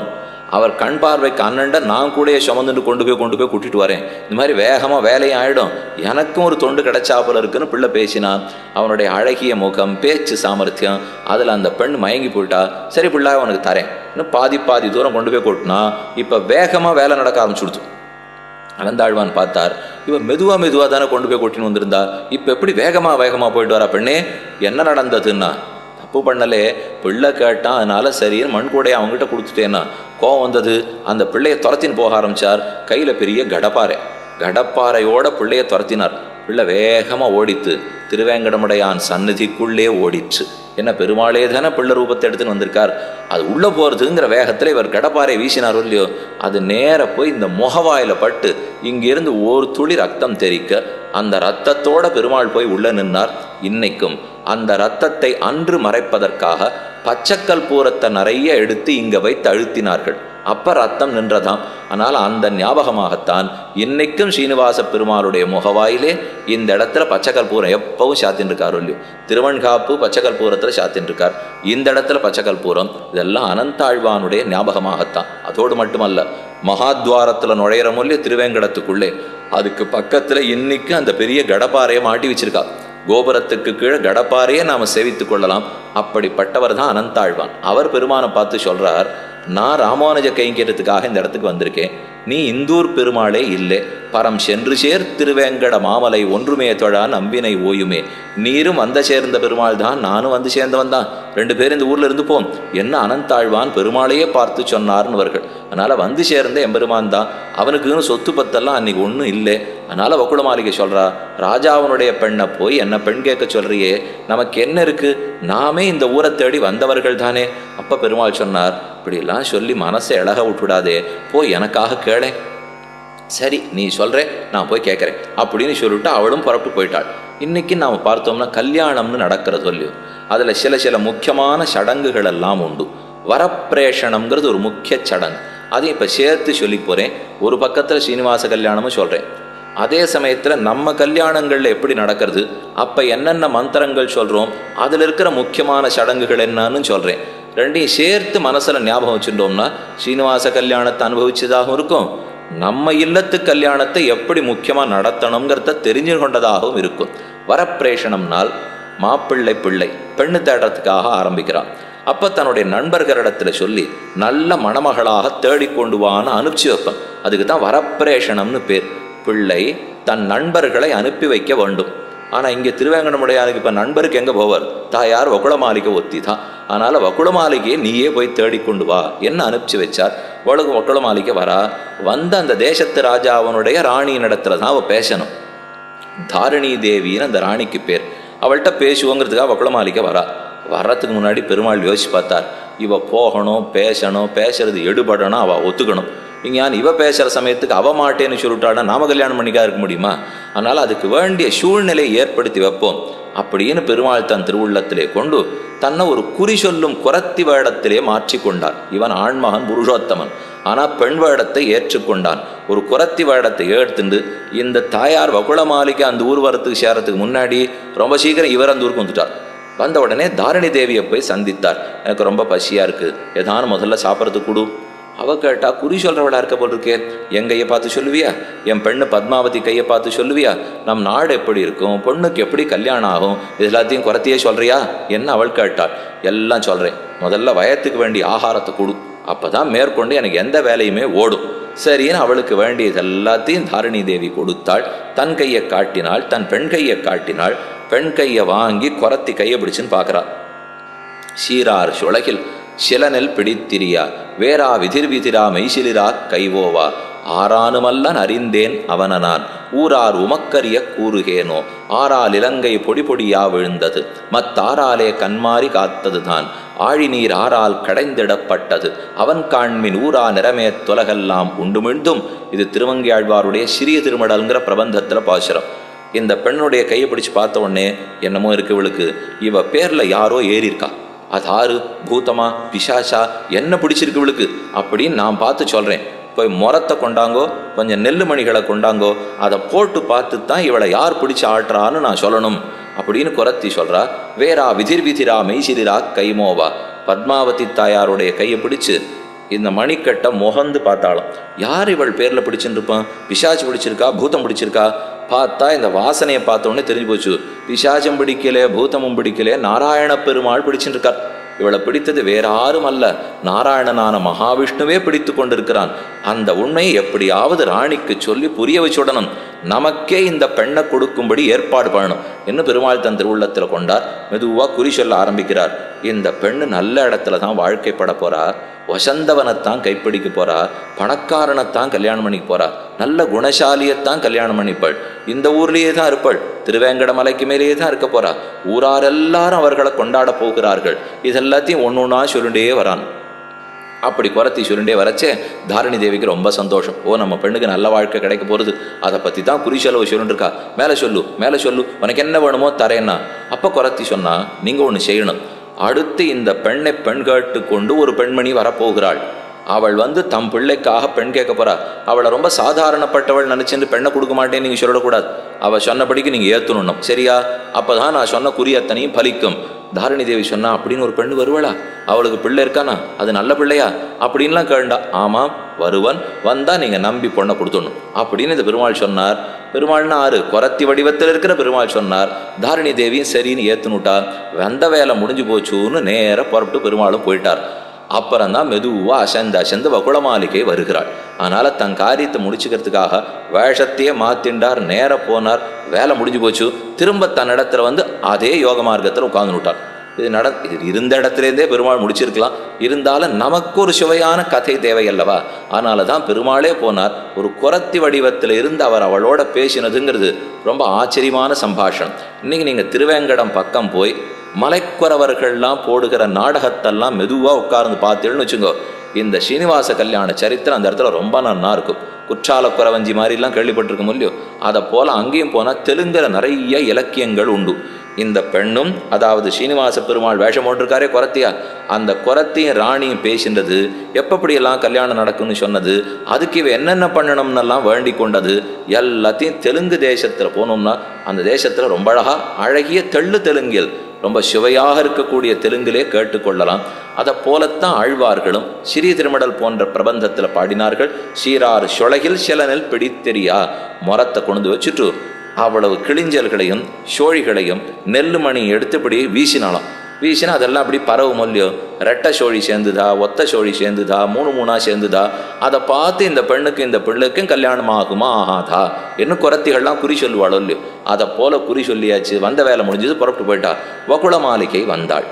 அவர் கண் பார்வைக்கு அண்ணண்ட நான் கூட சுமந்துட்டு கொண்டு போய் கொண்டு போய் கூட்டிட்டு வரேன், இந்த மாதிரி வேகமாக வேலையும் ஆகிடும், எனக்கும் ஒரு தொண்டு கிடைச்சாப்புல இருக்குன்னு பிள்ளை பேசினான். அவனுடைய அழகிய முகம், பேச்சு சாமர்த்தியம், அதில் அந்த பெண் மயங்கி போயிட்டா. சரி பிள்ளை அவனுக்கு தரேன், இன்னும் பாதி பாதி தூரம் கொண்டு போய் கொட்டினா இப்போ வேகமாக வேலை நடக்க ஆரம்பிச்சுடுத்து. அனந்தாழ்வான் பார்த்தார், இவன் மெதுவாக மெதுவாக தானே கொண்டு போய் கொட்டின்னு வந்திருந்தா, இப்போ எப்படி வேகமாக வேகமாக போயிட்டு வரா பெண்ணே, என்ன நடந்ததுன்னா? தப்பு பண்ணலே, பிள்ளை கேட்டான், அதனால சரின்னு மண் கூடையை அவங்ககிட்ட கொடுத்துட்டேன்னா கோவம் வந்தது. அந்த பிள்ளையை துரத்தின்னு போக ஆரம்பித்தார். கையில் பெரிய கடப்பாறை, கடப்பாறையோட பிள்ளையை துரத்தினார். பிள்ளை வேகமாக ஓடித்து திருவேங்கடமுடையான் சந்நிதிக்குள்ளே ஓடிச்சு. என்ன பெருமாளே தானே பிள்ளை ரூபத்தை எடுத்துன்னு வந்திருக்கார், அது உள்ளே போகிறதுங்கிற வேகத்தில் இவர் கடப்பாறை வீசினாரோ இல்லையோ, அது நேர போய் இந்த முகவாயில் பட்டு இங்கிருந்து ஒரு துளி ரத்தம் தெரிக்க அந்த ரத்தத்தோட பெருமாள் போய் உள்ள நின்னார். இன்னைக்கும் அந்த ரத்தத்தை அன்று மறைப்பதற்காக பச்சைக்கல் பூரத்தை நிறைய எடுத்து இங்கே வைத்து அழுத்தினார்கள். அப்போ ரத்தம் நின்றதாம். ஆனால் அந்த ஞாபகமாகத்தான் இன்னைக்கும் ஸ்ரீனிவாச பெருமாளுடைய முகவாயிலே இந்த இடத்துல பச்சைக்கல் பூரம் எப்பவும் சாத்தின்னு இருக்காரோ இல்லையோ, திருவண்காப்பு பச்சைக்கல் பூரத்தில் சாத்தின்னு இருக்கார், இந்த இடத்துல பச்சைக்கல் பூரம். இதெல்லாம் அனந்தாழ்வானுடைய ஞாபகமாகத்தான். அதோடு மட்டுமல்ல, மகாத்வாரத்தில் நுழையிற மொழி திருவேங்கடத்துக்குள்ளே அதுக்கு பக்கத்தில் இன்னைக்கு அந்த பெரிய கடப்பாறையை மாட்டி வச்சிருக்கா. கோபுரத்துக்கு கீழே கடப்பாறையே நாம் சேவித்து கொள்ளலாம். அப்படிப்பட்டவர் தான் அனந்தாழ்வான். அவர் பெருமானை பார்த்து சொல்றார், நான் ராமானுஜ கைங்கரியத்துக்காக இந்த இடத்துக்கு வந்திருக்கேன், நீ இந்தூர் பெருமாளே இல்லை, பரம் சென்று சேர் திருவேங்கட மாமலை ஒன்றுமே தொழா நம்பினை ஓயுமே, நீரும் வந்த சேர்ந்த பெருமாள் தான், நானும் வந்து சேர்ந்தவன் தான், ரெண்டு பேரும் இந்த ஊர்ல இருந்து போம் என்ன அனந்தாழ்வான் பெருமாளையே பார்த்து சொன்னார்னுவர்கள். அதனால வந்து சேர்ந்த எம்பெருமான் தான், அவனுக்குன்னு சொத்து பத்தெல்லாம் அன்னைக்கு ஒன்றும் இல்லை. அதனால வக்குள மாளிகை சொல்றா, ராஜாவனுடைய பெண்ணை போய் என்ன பெண் கேட்க சொல்றியே, நமக்கு என்ன இருக்கு, நாமே இந்த ஊரை தேடி வந்தவர்கள் தானே. அப்ப பெருமாள் சொன்னார், இப்படிலாம் சொல்லி மனசை இழக விட்டுவிடாதே, போய் எனக்காக கேளே. சரி நீ சொல்ற, நான் போய் கேட்குறேன் அப்படின்னு சொல்லிட்டு அவளும் புறப்பு போயிட்டாள். இன்னைக்கு நாம் பார்த்தோம்னா கல்யாணம்னு நடக்கிறது இல்லையோ, அதில் சில சில முக்கியமான சடங்குகள் எல்லாம் உண்டு. வரப்பிரேஷணம்ங்கிறது ஒரு முக்கிய சடங்கு, அதையும் இப்போ சேர்த்து சொல்லி போகிறேன். ஒரு பக்கத்தில் ஸ்ரீனிவாச கல்யாணமும் சொல்கிறேன், அதே சமயத்தில் நம்ம கல்யாணங்களில் எப்படி நடக்கிறது, அப்போ என்னென்ன மந்திரங்கள் சொல்கிறோம், அதில் இருக்கிற முக்கியமான சடங்குகள் என்னன்னு சொல்கிறேன். ரெண்டையும் சேர்த்து மனசில் ஞாபகம் வச்சுட்டோம்னா ஸ்ரீனிவாச கல்யாணத்தை அனுபவிச்சதாகவும் இருக்கும், நம்ம இல்லத்து கல்யாணத்தை எப்படி முக்கியமாக நடத்தணுங்கிறத தெரிஞ்சு கொண்டதாகவும் இருக்கும். வரப்பிரேஷணம்னால் மாப்பிள்ளை பிள்ளை பெண்ணு தேடுறதுக்காக ஆரம்பிக்கிறான். அப்போ தன்னுடைய நண்பர்களிடத்தில் சொல்லி நல்ல மணமகளாக தேடிக்கொண்டு வான்னு அனுப்பிச்சி வைப்பேன். அதுக்கு தான் வரப்பிரேஷணம்னு பேர். பிள்ளை தன் நண்பர்களை அனுப்பி வைக்க வேண்டும். ஆனால் இங்கே திருவேங்கடமுடையானுக்கு இப்போ நண்பருக்கு எங்கே போவார், தாயார் வக்குள மாளிகை ஒத்தி தான். அதனால் வக்குள மாளிகையை நீயே போய் தேடிக்கொண்டு வா என்ன அனுப்பிச்சி வச்சார். வழுகு வக்குள மாளிகை வரா, வந்த அந்த தேசத்து ராஜா அவனுடைய ராணியின் இடத்துல தான் அவள் பேசணும். தாரிணி தேவின்னு அந்த ராணிக்கு பேர். அவள்கிட்ட பேசுவோங்கிறதுக்காக வக்குள மாளிகை வரா. வர்றதுக்கு முன்னாடி பெருமாள் யோசிச்சு பார்த்தார், இவ போகணும், பேசணும், பேசுறது எடுபடணும், அவள் ஒத்துக்கணும். இங்கே நான் இவ பேசுகிற சமயத்துக்கு அவ மாட்டேன்னு சொல்லிட்டானா நாம கல்யாணம் பண்ணிக்கா இருக்க முடியுமா? அதனால் அதுக்கு வேண்டிய சூழ்நிலை ஏற்படுத்தி வைப்போம் அப்படின்னு பெருமாள் தன் திருவுள்ளத்திலே கொண்டு தன்னை ஒரு குறி சொல்லும் குரத்தி வேடத்திலே மாற்றி கொண்டார். இவன் ஆண்மகன் புருஷோத்தமன், ஆனால் பெண் வேடத்தை ஏற்றுக்கொண்டான். ஒரு குரத்தி வேடத்தை ஏற்றுண்டு இந்த தாயார் வகுள மாளிகை அந்த ஊர் வரத்துக்கு சேரத்துக்கு முன்னாடி ரொம்ப சீக்கிரம் இவர் அந்த ஊருக்கு வந்துட்டார். வந்த உடனே தாரிணி தேவியை போய் சந்தித்தார். எனக்கு ரொம்ப பசியாக இருக்குது, ஏதானும் முதல்ல சாப்பிட்றதுக்கு கொடு. அவ கேட்டா, குறி சொல்கிறவளா இருக்க போல் இருக்கே, என் கையை பார்த்து சொல்லுவியா, என் பெண்ணு பத்மாவதி கையை பார்த்து சொல்லுவியா, நம் நாடு எப்படி இருக்கும், பொண்ணுக்கு எப்படி கல்யாணம் ஆகும், இது எல்லாத்தையும் குறைத்தியே சொல்கிறியா என்ன அவள் கேட்டாள். எல்லாம் சொல்கிறேன், முதல்ல வயத்துக்கு வேண்டிய ஆகாரத்தை கொடு, அப்போ தான் மேற்கொண்டு எனக்கு எந்த வேலையுமே ஓடும். சரின்னு அவளுக்கு வேண்டியது எல்லாத்தையும் தாரிணி தேவி கொடுத்தாள். தன் கையை காட்டினாள், தன் பெண் கையை காட்டினாள். பெண் கையை வாங்கி குரத்தி கையை பிடிச்சுன்னு பார்க்குறாள். சீரார் சுழகில் சிலனெல் பிடித்திரியா வேறா விதிர் விதிரா மெய்சிலிரா கைவோவா ஆறானுமல்லன் அறிந்தேன் அவனனான் ஊரார் உமக்கரிய கூறுகேனோ ஆறால் இலங்கை பொடி பொடியா விழுந்தது மத்தாராலே கண்மாறி காத்தது தான் ஆழி நீர் ஆறால் கடைந்திடப்பட்டது அவன் காண்மின் ஊரா நிறமே தொலகெல்லாம் உண்டுமிழ்ந்தும். இது திருவங்கியாழ்வாருடைய சிறிய திருமடல்ங்கிற பிரபந்தத்தில் பாசுரம். இந்த பெண்ணுடைய கையை பிடிச்சு பார்த்த உடனே என்னமோ இருக்கு இவளுக்கு, இவ பேர்ல யாரோ ஏறியிருக்கா, அது ஆறு பூதமா பிசாசா என்ன பிடிச்சிருக்கு இவளுக்கு அப்படின்னு நான் பார்த்து சொல்கிறேன். போய் முரத்தை கொண்டாங்கோ, கொஞ்சம் நெல்லு மணிகளை கொண்டாங்கோ, அதை போட்டு பார்த்து தான் இவளை யார் பிடிச்சி ஆட்டுறான்னு நான் சொல்லணும் அப்படின்னு குரத்தி சொல்கிறா. வேறா விதிர் விதிரா மெய்சிதிரா கைமோவா பத்மாவதி தாயாருடைய கையை பிடிச்சு இந்த மணிக்கட்டை முகந்து பார்த்தாலும் யார் இவள் பேரில் பிடிச்சுட்டு இருப்பான்? பிசாச்சு பிடிச்சிருக்கா, பூதம் பிடிச்சிருக்கா? பார்த்தா இந்த வாசனையை பார்த்தோன்னே தெரிஞ்சு போச்சு, பிசாச்சம் பிடிக்கலே, பூதமும் பிடிக்கலே, நாராயண பெருமாள் பிடிச்சுட்டு இருக்கார். இவளை பிடித்தது வேற யாரும் அல்ல, நாராயணனான மகாவிஷ்ணுவே பிடித்து கொண்டிருக்கிறான். அந்த உண்மையை எப்படியாவது ராணிக்கு சொல்லி புரிய வச்சுடணும், நமக்கே இந்த பெண்ணை கொடுக்கும்படி ஏற்பாடு பண்ணணும் என்று பெருமாள் தன் திருவுள்ளத்தில் கொண்டார். மெதுவாக குறி சொல்ல ஆரம்பிக்கிறார். இந்த பெண்ணு நல்ல இடத்துல தான் வாழ்க்கைப்பட போறா, வசந்தவனைத்தான் கைப்பிடிக்க போறா, பணக்காரனைத்தான் கல்யாணம் பண்ணிக்க போறா, நல்ல குணசாலியத்தான் கல்யாணம் பண்ணிப்பாள், இந்த ஊர்லேயே தான் இருப்பாள், திருவேங்கட மலைக்கு மேலேயே தான் இருக்க போறா, ஊரார் எல்லாரும் அவர்களை கொண்டாட போகிறார்கள். இதெல்லாத்தையும் ஒன்று ஒன்றா சொல்லிண்டே வரான். அப்படி குரத்தி சொல்லிண்டே வரச்சே தாரிணி தேவிக்கு ரொம்ப சந்தோஷம். ஓ, நம்ம பெண்ணுக்கு நல்ல வாழ்க்கை கிடைக்க போகிறது, அதை பற்றி தான் குறிச்செலவு சொல்லிட்டுருக்கா. மேலே சொல்லு, மேலே சொல்லு, உனக்கு என்ன வேணுமோ தரேன்னா. அப்போ குரத்தி சொன்னா, நீங்கள் ஒன்று செய்யணும், அடுத்து இந்த பெண்ணை பெண் கேட்டு கொண்டு ஒரு பெண்மணி வரப்போகிறாள். அவள் வந்து தம் பிள்ளைக்காக பெண் கேட்க போறா. அவளை ரொம்ப சாதாரணப்பட்டவள் நினைச்சுட்டு பெண்ணை கொடுக்க மாட்டேன்னு நீங்கள் சொல்லக்கூடாது. அவள் சொன்னபடிக்கு நீங்கள் ஏற்றுணும், சரியா? அப்போ தான் நான் சொன்ன குறி அத்தனையும் பலிக்கும். தாரிணி தேவி சொன்னா, அப்படின்னு ஒரு பெண்ணு வருவாளா? அவளுக்கு பிள்ளை இருக்கானா? அது நல்ல பிள்ளையா அப்படின்லாம் கேண்டா. ஆமாம், வருவன், வந்தால் நீங்கள் நம்பி பொண்ணை கொடுத்துடணும் அப்படின்னு இந்த பெருமாள் சொன்னார். பெருமாள்னா ஆறு குரத்தி வடிவத்தில் இருக்கிற பெருமாள் சொன்னார். தாரிணி தேவியும் சரின்னு ஏற்றுனுட்டா. வந்த வேலை முடிஞ்சு போச்சுன்னு நேராக புறப்பட்டு பெருமாளும் போயிட்டார். அப்புறம்தான் மெதுவாக அசந்து அசந்து வகுளமாளிகை வருகிறாள். அதனால் தன் காரியத்தை முடிச்சுக்கிறதுக்காக வேஷத்தையே மாற்றிண்டார், நேர போனார். வேலை முடிஞ்சு போச்சு. திரும்ப தன் இடத்துல வந்து அதே யோக மார்க்கத்தில் உட்கார்ந்து விட்டார். இது நட இது இருந்த இடத்துலேருந்தே பெருமாள் முடிச்சிருக்கலாம். இருந்தாலும் நமக்கு ஒரு சுவையான கதை தேவை அல்லவா? அதனால தான் பெருமாளே போனார். ஒரு குரத்தி வடிவத்தில் இருந்து அவர் அவளோட பேசினதுங்கிறது ரொம்ப ஆச்சரியமான சம்பாஷணம். இன்னைக்கு நீங்கள் திருவேங்கடம் பக்கம் போய் மலைக்குறவர்கள்லாம் போடுகிற நாடகத்தெல்லாம் மெதுவாக உட்கார்ந்து பார்த்தேன்னு வச்சுங்கோ, இந்த ஸ்ரீனிவாச கல்யாண சரித்திரம் அந்த இடத்துல ரொம்ப நல்லா இருக்கும். குற்றால குறவஞ்சி மாதிரிலாம் கேள்விப்பட்டிருக்க முடியும். அதை போல் அங்கேயும் போனால் தெலுங்குல நிறைய இலக்கியங்கள் உண்டு. இந்த பெண்ணும், அதாவது ஸ்ரீனிவாச பெருமாள் வேஷம் போட்டிருக்காரே குரத்தியா, அந்த குரத்தையும் ராணியும் பேசின்றது, எப்படியெல்லாம் கல்யாணம் நடக்கும்னு சொன்னது, அதுக்கு இவ என்னென்ன பண்ணணும்னெல்லாம் வேண்டி கொண்டது, எல்லாத்தையும் தெலுங்கு தேசத்தில் போனோம்னா அந்த தேசத்தில் ரொம்ப அழகா அழகிய தெள்ளு தெலுங்கில் ரொம்ப சுவையாக இருக்கக்கூடிய தெலுங்கிலே கேட்டுக்கொள்ளலாம். அதை போலத்தான் ஆழ்வார்களும் ஸ்ரீ திருமடல் போன்ற பிரபந்தத்தில் பாடினார்கள். சீரார் சொலகில் சிலனில் பிடித்தெரியா மரத்தை கொண்டு வச்சுட்டு அவ்வளவு கிழிஞ்சல்களையும் சோழிகளையும் நெல்லு மணி எடுத்துப்படி வீசினாலாம். வீசினா அதெல்லாம் அப்படி பரவு மொழியோ, ரெட்டை சோழி சேர்ந்துதா, ஒத்த சோழி சேர்ந்துதா, மூணு மூணா சேர்ந்துதா, அதை பார்த்து இந்த பெண்ணுக்கு இந்த பிள்ளைக்கும் கல்யாணம் ஆகுமா ஆகாதா என்ன குரத்திகள்லாம் குறி சொல்லுவாளோ இல்லையோ, அதை போல குறி சொல்லியாச்சு. வந்த வேலை முடிஞ்சது, புறப்பட்டு போயிட்டா. வகுள மாளிகை வந்தாள்.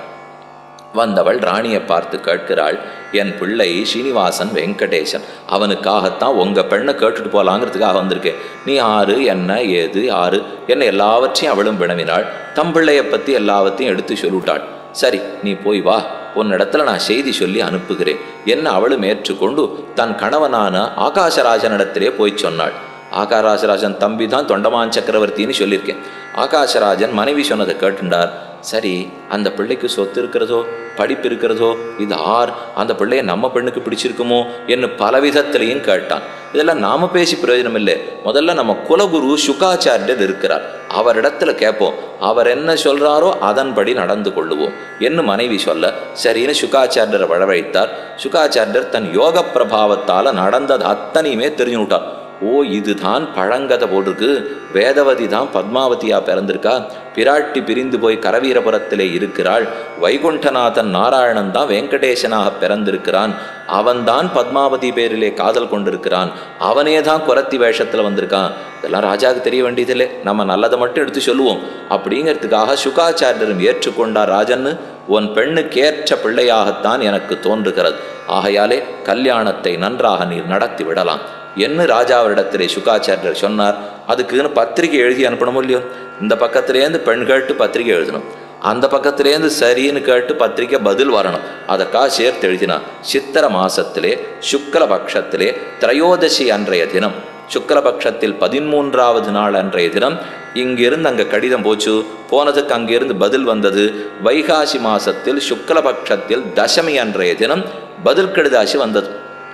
வந்தவள் ராணியை பார்த்து கேட்கிறாள், என் பிள்ளை ஸ்ரீனிவாசன் வெங்கடேசன், அவனுக்காகத்தான் உங்கள் பெண்ணை கேட்டுட்டு போகலாங்கிறதுக்காக வந்திருக்கேன். நீ ஆறு, என்ன ஏது ஆறு என்ன எல்லாவற்றையும் அவளும் வினவினாள். தம் பிள்ளையை பற்றி எல்லாவற்றையும் எடுத்து சொல்லிவிட்டாள். சரி, நீ போய் வா, உன்னிடத்துல நான் செய்தி சொல்லி அனுப்புகிறேன் என்ன அவளும் ஏற்றுக்கொண்டு தன் கணவனான ஆகாசராஜனிடத்திலே போய் சொன்னாள். ஆகாசராஜன் தம்பி தான் தொண்டமான் சக்கரவர்த்தின்னு சொல்லியிருக்கேன். ஆகாசராஜன் மனைவி சொன்னதை கேட்டுண்டார். சரி, அந்த பிள்ளைக்கு சொத்து இருக்கிறதோ, படிப்பு இருக்கிறதோ, இது ஆர், அந்த பிள்ளையை நம்ம பெண்ணுக்கு பிடிச்சிருக்குமோ என்று பலவிதத்திலையும் கேட்டான். இதெல்லாம் நாம பேசி பிரயோஜனம் இல்லை. முதல்ல நம்ம குலகுரு சுகாச்சாரியர் இருக்கிறார், அவரிடத்துல கேட்போம், அவர் என்ன சொல்றாரோ அதன்படி நடந்து கொள்ளுவோம் என்று மனைவி சொல்ல, சரின்னு சுகாச்சாரியரை வரவழைத்தார். சுகாச்சாரியர் தன் யோக பிரபாவத்தால் நடந்தது அத்தனையுமே தெரிஞ்சு விட்டார். ஓ, இதுதான் பழங்கதை போட்டிருக்கு, வேதவதி தான் பத்மாவதியா பிறந்திருக்கா, பிராட்டி பிரிந்து போய் கரவீரபுரத்திலே இருக்கிறாள், வைகுண்டநாதன் நாராயணன் தான் வெங்கடேசனாக பிறந்திருக்கிறான், அவன்தான் பத்மாவதி பேரிலே காதல் கொண்டிருக்கிறான், அவனே தான் குரத்தி வேஷத்தில் வந்திருக்கான். இதெல்லாம் ராஜாவுக்கு தெரிய வேண்டியதில்லை, நம்ம நல்லதை மட்டும் எடுத்து சொல்லுவோம் அப்படிங்கிறதுக்காக சுகாச்சாரியரும் ஏற்றுக்கொண்டார். ராஜன்னு, உன் பெண்ணுக்கேற்ற பிள்ளையாகத்தான் எனக்கு தோன்றுகிறது, ஆகையாலே கல்யாணத்தை நன்றாக நீர் நடத்தி விடலாம் என்ன ராஜாவரிடத்திலே சுகாச்சாரியர் சொன்னார். அதுக்குன்னு பத்திரிகை எழுதி அனுப்பணும் இல்லையோ, இந்த பக்கத்திலேருந்து பெண் கேட்டு பத்திரிகை எழுதணும், அந்த பக்கத்திலேருந்து சரின்னு கேட்டு பத்திரிகை பதில் வரணும். அதற்காக சேர்த்து எழுதினா, சித்திர மாசத்திலே சுக்லபக்ஷத்திலே திரையோதசி அன்றைய தினம், சுக்லபக்ஷத்தில் பதிமூன்றாவது நாள் அன்றைய தினம் இங்கிருந்து அங்கே கடிதம் போச்சு, போனதுக்கு அங்கிருந்து பதில் வந்தது. வைகாசி மாசத்தில் சுக்லபக்ஷத்தில் தசமி அன்றைய தினம் பதில் கடிதாசி வந்தது.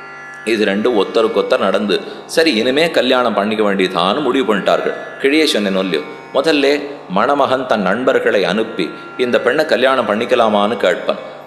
இது ரெண்டும் ஒத்தருக்கொத்தர் நடந்து, சரி இனிமே கல்யாணம் பண்ணிக்க வேண்டியதான்னு முடிவு பண்ணிட்டார்கள். கிழியே சொன்னேன் இல்லையோ, முதல்ல மணமகன் தன் நண்பர்களை அனுப்பி இந்த பெண்ணை கல்யாணம் பண்ணிக்கலாமான்னு கேட்பான்.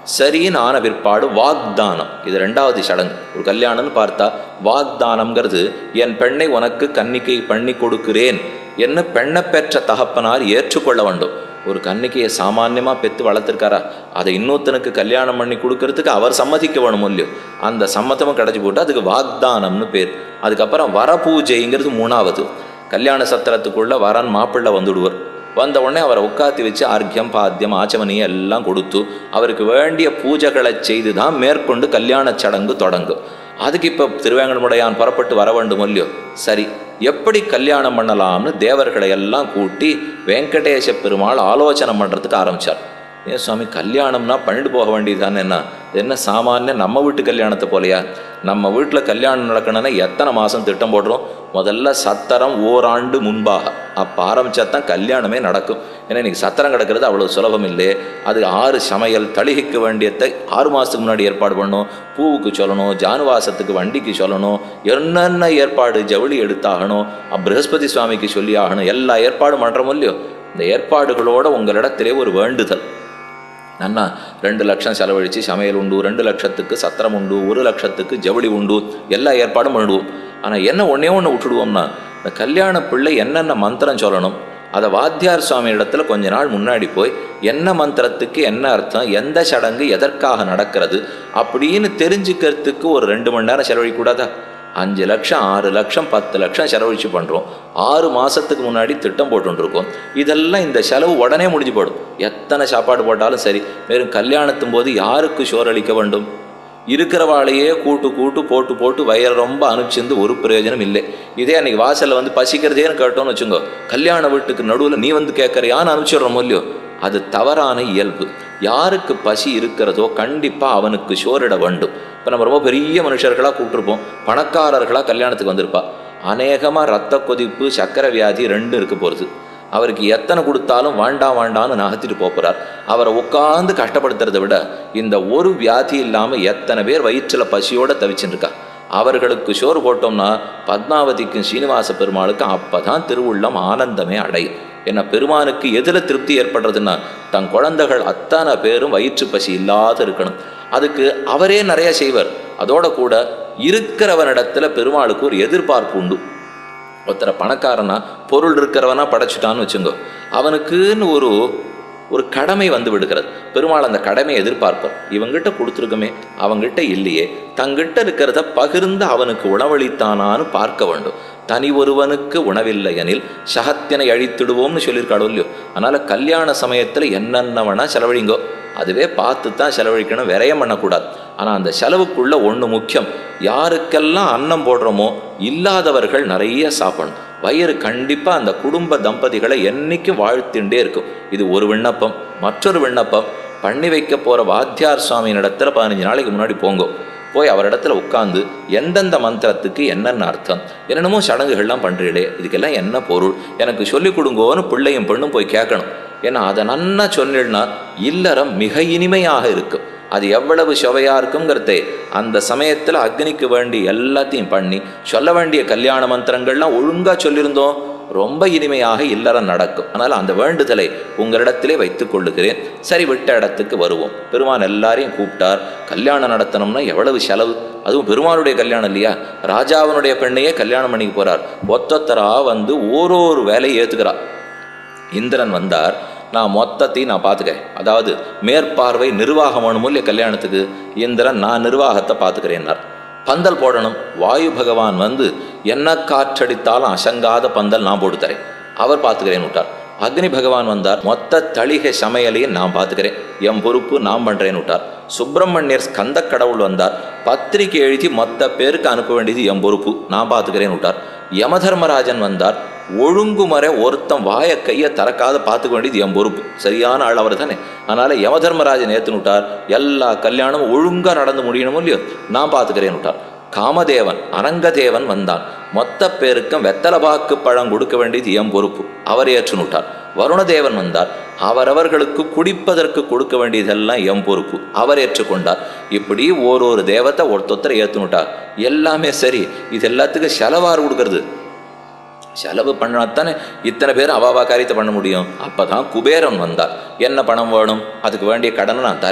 சரின்னு ஆன பிற்பாடு வாக்தானம், இது ரெண்டாவது சடங்கு. ஒரு கல்யாணம்னு பார்த்தா வாக்தானம்ங்கிறது என் பெண்ணை உனக்கு கன்னிக்கை பண்ணி கொடுக்கிறேன் என்ன பெண்ணை பெற்ற தகப்பனார் ஏற்றுக்கொள்ள வேண்டும். ஒரு கன்னிக்கையை சாமான்யமாக பெற்று வளர்த்துருக்காரா, அதை இன்னொருத்தனுக்கு கல்யாணம் பண்ணி கொடுக்கறதுக்கு அவர் சம்மதிக்க வேணும் இல்லையோ, அந்த சம்மதமும் கிடச்சி போட்டு அதுக்கு வாக்தானம்னு பேர். அதுக்கப்புறம் வரபூஜைங்கிறது மூணாவது. கல்யாண சத்திரத்துக்குள்ள வரன் மாப்பிள்ளை வந்துடுவர். வந்த உடனே அவரை உட்காத்தி வச்சு அர்க்கியம் பாத்தியம் ஆச்சமனியம் எல்லாம் கொடுத்து அவருக்கு வேண்டிய பூஜைகளை செய்து தான் மேற்கொண்டு கல்யாண சடங்கு தொடங்கும். அதுக்கு இப்போ திருவேங்கடமுடையான் புறப்பட்டு வர வேண்டும் இல்லையோ. சரி, எப்படி கல்யாணம் பண்ணலாம்னு தேவர்களை எல்லாம் கூட்டி வெங்கடேச பெருமாள் ஆலோசனை பண்ணுறதுக்கு ஆரம்பித்தார். ஏன் சுவாமி, கல்யாணம்னா பண்ணிட்டு போக வேண்டியதுதானே, என்ன என்ன சாமானிய நம்ம வீட்டு கல்யாணத்தை போலையா? நம்ம வீட்டில் கல்யாணம் நடக்கணும்னா எத்தனை மாதம் திட்டம் போடுறோம்? முதல்ல சத்திரம் ஓராண்டு முன்பாக அப்போ ஆரம்பித்தா தான் கல்யாணமே நடக்கும். ஏன்னா இன்றைக்கி சத்திரம் கிடக்கிறது அவ்வளோ சுலபம் இல்லை. அது ஆறு சமையல் தளிகைக்கு வேண்டியதை ஆறு மாதத்துக்கு முன்னாடி ஏற்பாடு பண்ணணும். பூவுக்கு சொல்லணும், ஜானுவாசத்துக்கு வண்டிக்கு சொல்லணும், என்னென்ன ஏற்பாடு ஜவுளி எடுத்தாகணும், ப்ரஹஸ்பதி சுவாமிக்கு சொல்லி ஆகணும், எல்லா ஏற்பாடும் பண்ணுறோமோ இல்லையோ. இந்த ஏற்பாடுகளோட உங்களிடத்திலே ஒரு வேண்டுதல், அண்ணா ரெண்டு லட்சம் செலவழித்து சமையல் உண்டு, ரெண்டு லட்சத்துக்கு சத்திரம் உண்டு, ஒரு லட்சத்துக்கு ஜவுளி உண்டு, எல்லா ஏற்பாடும் பண்ணிடுவோம். ஆனால் என்ன ஒன்றே ஒன்று விட்டுடுவோம்னா, இந்த கல்யாண பிள்ளை என்னென்ன மந்திரம் சொல்லணும் அதை வாத்தியார் சுவாமி இடத்துல கொஞ்ச நாள் முன்னாடி போய் என்ன மந்திரத்துக்கு என்ன அர்த்தம், எந்த சடங்கு எதற்காக நடக்கிறது அப்படின்னு தெரிஞ்சுக்கிறதுக்கு ஒரு ரெண்டு மணி நேரம் செலவழிக்கூடாதா? அஞ்சு லட்சம் ஆறு லட்சம் பத்து லட்சம் செலவழிச்சு பண்ணுறோம். ஆறு மாதத்துக்கு முன்னாடி திட்டம் போட்டுருக்கோம். இதெல்லாம் இந்த செலவு உடனே முடிஞ்சு போடும். எத்தனை சாப்பாடு போட்டாலும் சரி, வெறும் கல்யாணத்தும் போது யாருக்கு சோறளிக்க வேண்டும்? இருக்கிறவாளையே கூட்டு கூட்டு போட்டு போட்டு வயிறு ரொம்ப அனுப்பிச்சிருந்து ஒரு பிரயோஜனம் இல்லை. இதே அன்றைக்கி வாசலில் வந்து பசிக்கிறதேன்னு கேட்டோன்னு வச்சுங்கோ, கல்யாண வீட்டுக்கு நடுவில் நீ வந்து கேட்குறியான்னு அனுப்பிச்சிடுறோம் இல்லையோ. அது தவறான இயல்பு. யாருக்கு பசி இருக்கிறதோ கண்டிப்பாக அவனுக்கு சோறிட வேண்டும். இப்போ நம்ம ரொம்ப பெரிய மனுஷர்களாக கூப்பிட்டுருப்போம், பணக்காரர்களாக கல்யாணத்துக்கு வந்திருப்பா. அநேகமாக ரத்த கொதிப்பு சக்கரை வியாதி ரெண்டும் இருக்க போகிறது. அவருக்கு எத்தனை கொடுத்தாலும் வாண்டாம் வாண்டான்னு நகர்த்திட்டு போகிறார். அவரை உட்காந்து கஷ்டப்படுத்துறதை விட இந்த ஒரு வியாதி இல்லாமல் எத்தனை பேர் வயிற்றில் பசியோடு தவிச்சுருக்கா. அவர்களுக்கு சோறு போட்டோம்னா பத்மாவதிக்கும் சீனிவாச பெருமாளுக்கும் அப்போ தான் திருவுள்ளம் ஆனந்தமே அடையும். ஏன்னா பெருமானுக்கு எதில் திருப்தி ஏற்படுறதுன்னா தன் குழந்தைகள் அத்தனை பேரும் வயிற்று பசி இல்லாத இருக்கணும். அதுக்கு அவரே நிறைய செய்வார். அதோட கூட இருக்கிறவனிடத்துல பெருமாளுக்கு ஒரு எதிர்பார்ப்பு உண்டு. ஒருத்தரை பணக்காரனா பொருள் இருக்கிறவனா படைச்சிட்டான்னு வச்சுங்கோ, அவனுக்குன்னு ஒரு ஒரு கடமை வந்து விடுகிறது. பெருமாள் அந்த கடமையை எதிர்பார்ப்பார். இவங்கிட்ட கொடுத்துருக்கமே, அவங்கிட்ட இல்லையே, தங்கிட்ட இருக்கிறத பகிர்ந்து அவனுக்கு உணவளித்தானான்னு பார்க்க வேண்டும். தனி ஒருவனுக்கு உணவில்லை எனில் சகத்தினை அழித்திடுவோம்னு சொல்லியிருக்காளோ இல்லையோ. அதனால் கல்யாண சமயத்தில் என்னென்ன வேணால் செலவழிங்கோ, அதுவே பார்த்து தான் செலவழிக்கணும், விரயம் பண்ணக்கூடாது. ஆனால் அந்த செலவுக்குள்ள ஒன்று முக்கியம், யாருக்கெல்லாம் அன்னம் போடுறோமோ இல்லாதவர்கள் நிறைய சாப்பிடணும். வயிறு கண்டிப்பாக அந்த குடும்ப தம்பதிகளை என்றைக்கும் வாழ்த்தின்றே இருக்கும். இது ஒரு விண்ணப்பம். மற்றொரு விண்ணப்பம், பண்ணி வைக்க போகிற வாத்தியார் சுவாமியின் இடத்துல பதினஞ்சு நாளைக்கு முன்னாடி போங்கோ. போய் அவரிடத்துல உட்காந்து எந்தெந்த மந்திரத்துக்கு என்னென்ன அர்த்தம், என்னென்னமோ சடங்குகள்லாம் பண்ணுறீங்களே, இதுக்கெல்லாம் என்ன பொருள் எனக்கு சொல்லிக் கொடுங்கோன்னு பிள்ளையும் பெண்ணும் போய் கேட்கணும். ஏன்னா அதை நன்னா சொன்னா இல்லறம் மிக இனிமையாக இருக்கும். அது எவ்வளவு சுவையாக இருக்குங்கிறதே அந்த சமயத்தில் அக்னிக்கு வேண்டி எல்லாத்தையும் பண்ணி சொல்ல வேண்டிய கல்யாண மந்திரங்கள்லாம் ஒழுங்காக சொல்லியிருந்தோம், ரொம்ப இனிமையாக இல்லறம் நடக்கும். அதனால் அந்த வேண்டுதலை உங்களிடத்திலே வைத்துக் கொள்ளுகிறேன். சரி, விட்ட இடத்துக்கு வருவோம். பெருமான் எல்லாரையும் கூப்பிட்டார். கல்யாணம் நடத்தணும்னா எவ்வளவு செலவு, அதுவும் பெருமானுடைய கல்யாணம் இல்லையா. ராஜாவனுடைய பெண்ணையே கல்யாணம் பண்ணிக்கு போகிறார். ஒத்தொத்தரா வந்து ஓரோரு வேலையை ஏற்றுக்கிறார். இந்திரன் வந்தார், நான் மொத்தத்தையும் நான் பார்த்துக்கிறேன், அதாவது மேற்பார்வை நிர்வாகம் வேணும் இல்லையா கல்யாணத்துக்கு. இந்திரன் நான் நிர்வாகத்தை பார்த்துக்கிறேன்னார். பந்தல் போடணும், வாயு பகவான் வந்து என்ன காற்றடித்தாலும் அசங்காத பந்தல் நான் போட்டு தரேன், அவர் பார்த்துக்கிறேன்னு விட்டார். அக்னி பகவான் வந்தார், மொத்த தளிகை சமையலையும் நான் பார்த்துக்கிறேன், என் பொறுப்பு நான் பண்ணுறேன்னு விட்டார். சுப்பிரமணியர் ஸ்கந்த கடவுள் வந்தார், பத்திரிக்கை எழுதி மொத்த பேருக்கு அனுப்ப வேண்டியது என் பொறுப்பு, நான் பார்த்துக்கிறேன்னு விட்டார். யமதர்மராஜன் வந்தார், ஒழுங்குமுறை ஒருத்தன் வாய கையை திறக்காத பார்த்துக்க வேண்டியது என் பொறுப்பு, சரியான ஆள் அவர் தானே. அதனால் யமதர்மராஜன் ஏற்றுன்னு விட்டார். எல்லா கல்யாணமும் ஒழுங்காக நடந்து முடியணும் இல்லையோ, நான் பார்த்துக்கிறேன்னு விட்டார். காமதேவன் அரங்கதேவன் வந்தான், மொத்த பேருக்கும் வெத்தலபாக்கு பழம் கொடுக்க வேண்டியது என் பொறுப்பு, அவர் ஏற்றுன்னு விட்டார். வருணதேவன் வந்தார், அவரவர்களுக்கு குடிப்பதற்கு கொடுக்க வேண்டியதெல்லாம் என் பொறுப்பு, அவர் ஏற்றுக்கொண்டார். இப்படி ஓரொரு தேவத்தை ஒருத்தொத்தரை ஏற்றுனுட்டார். எல்லாமே சரி, இது எல்லாத்துக்கும் செலவாறு கொடுக்கறது. செலவு பண்ணாத்தானே இத்தனை பேர் அவாவா காரியத்தை பண்ண முடியும். அப்போ தான் குபேரன் வந்தார். என்ன பணம் வேணும், அதுக்கு வேண்டிய கடனை நான் தரேன்.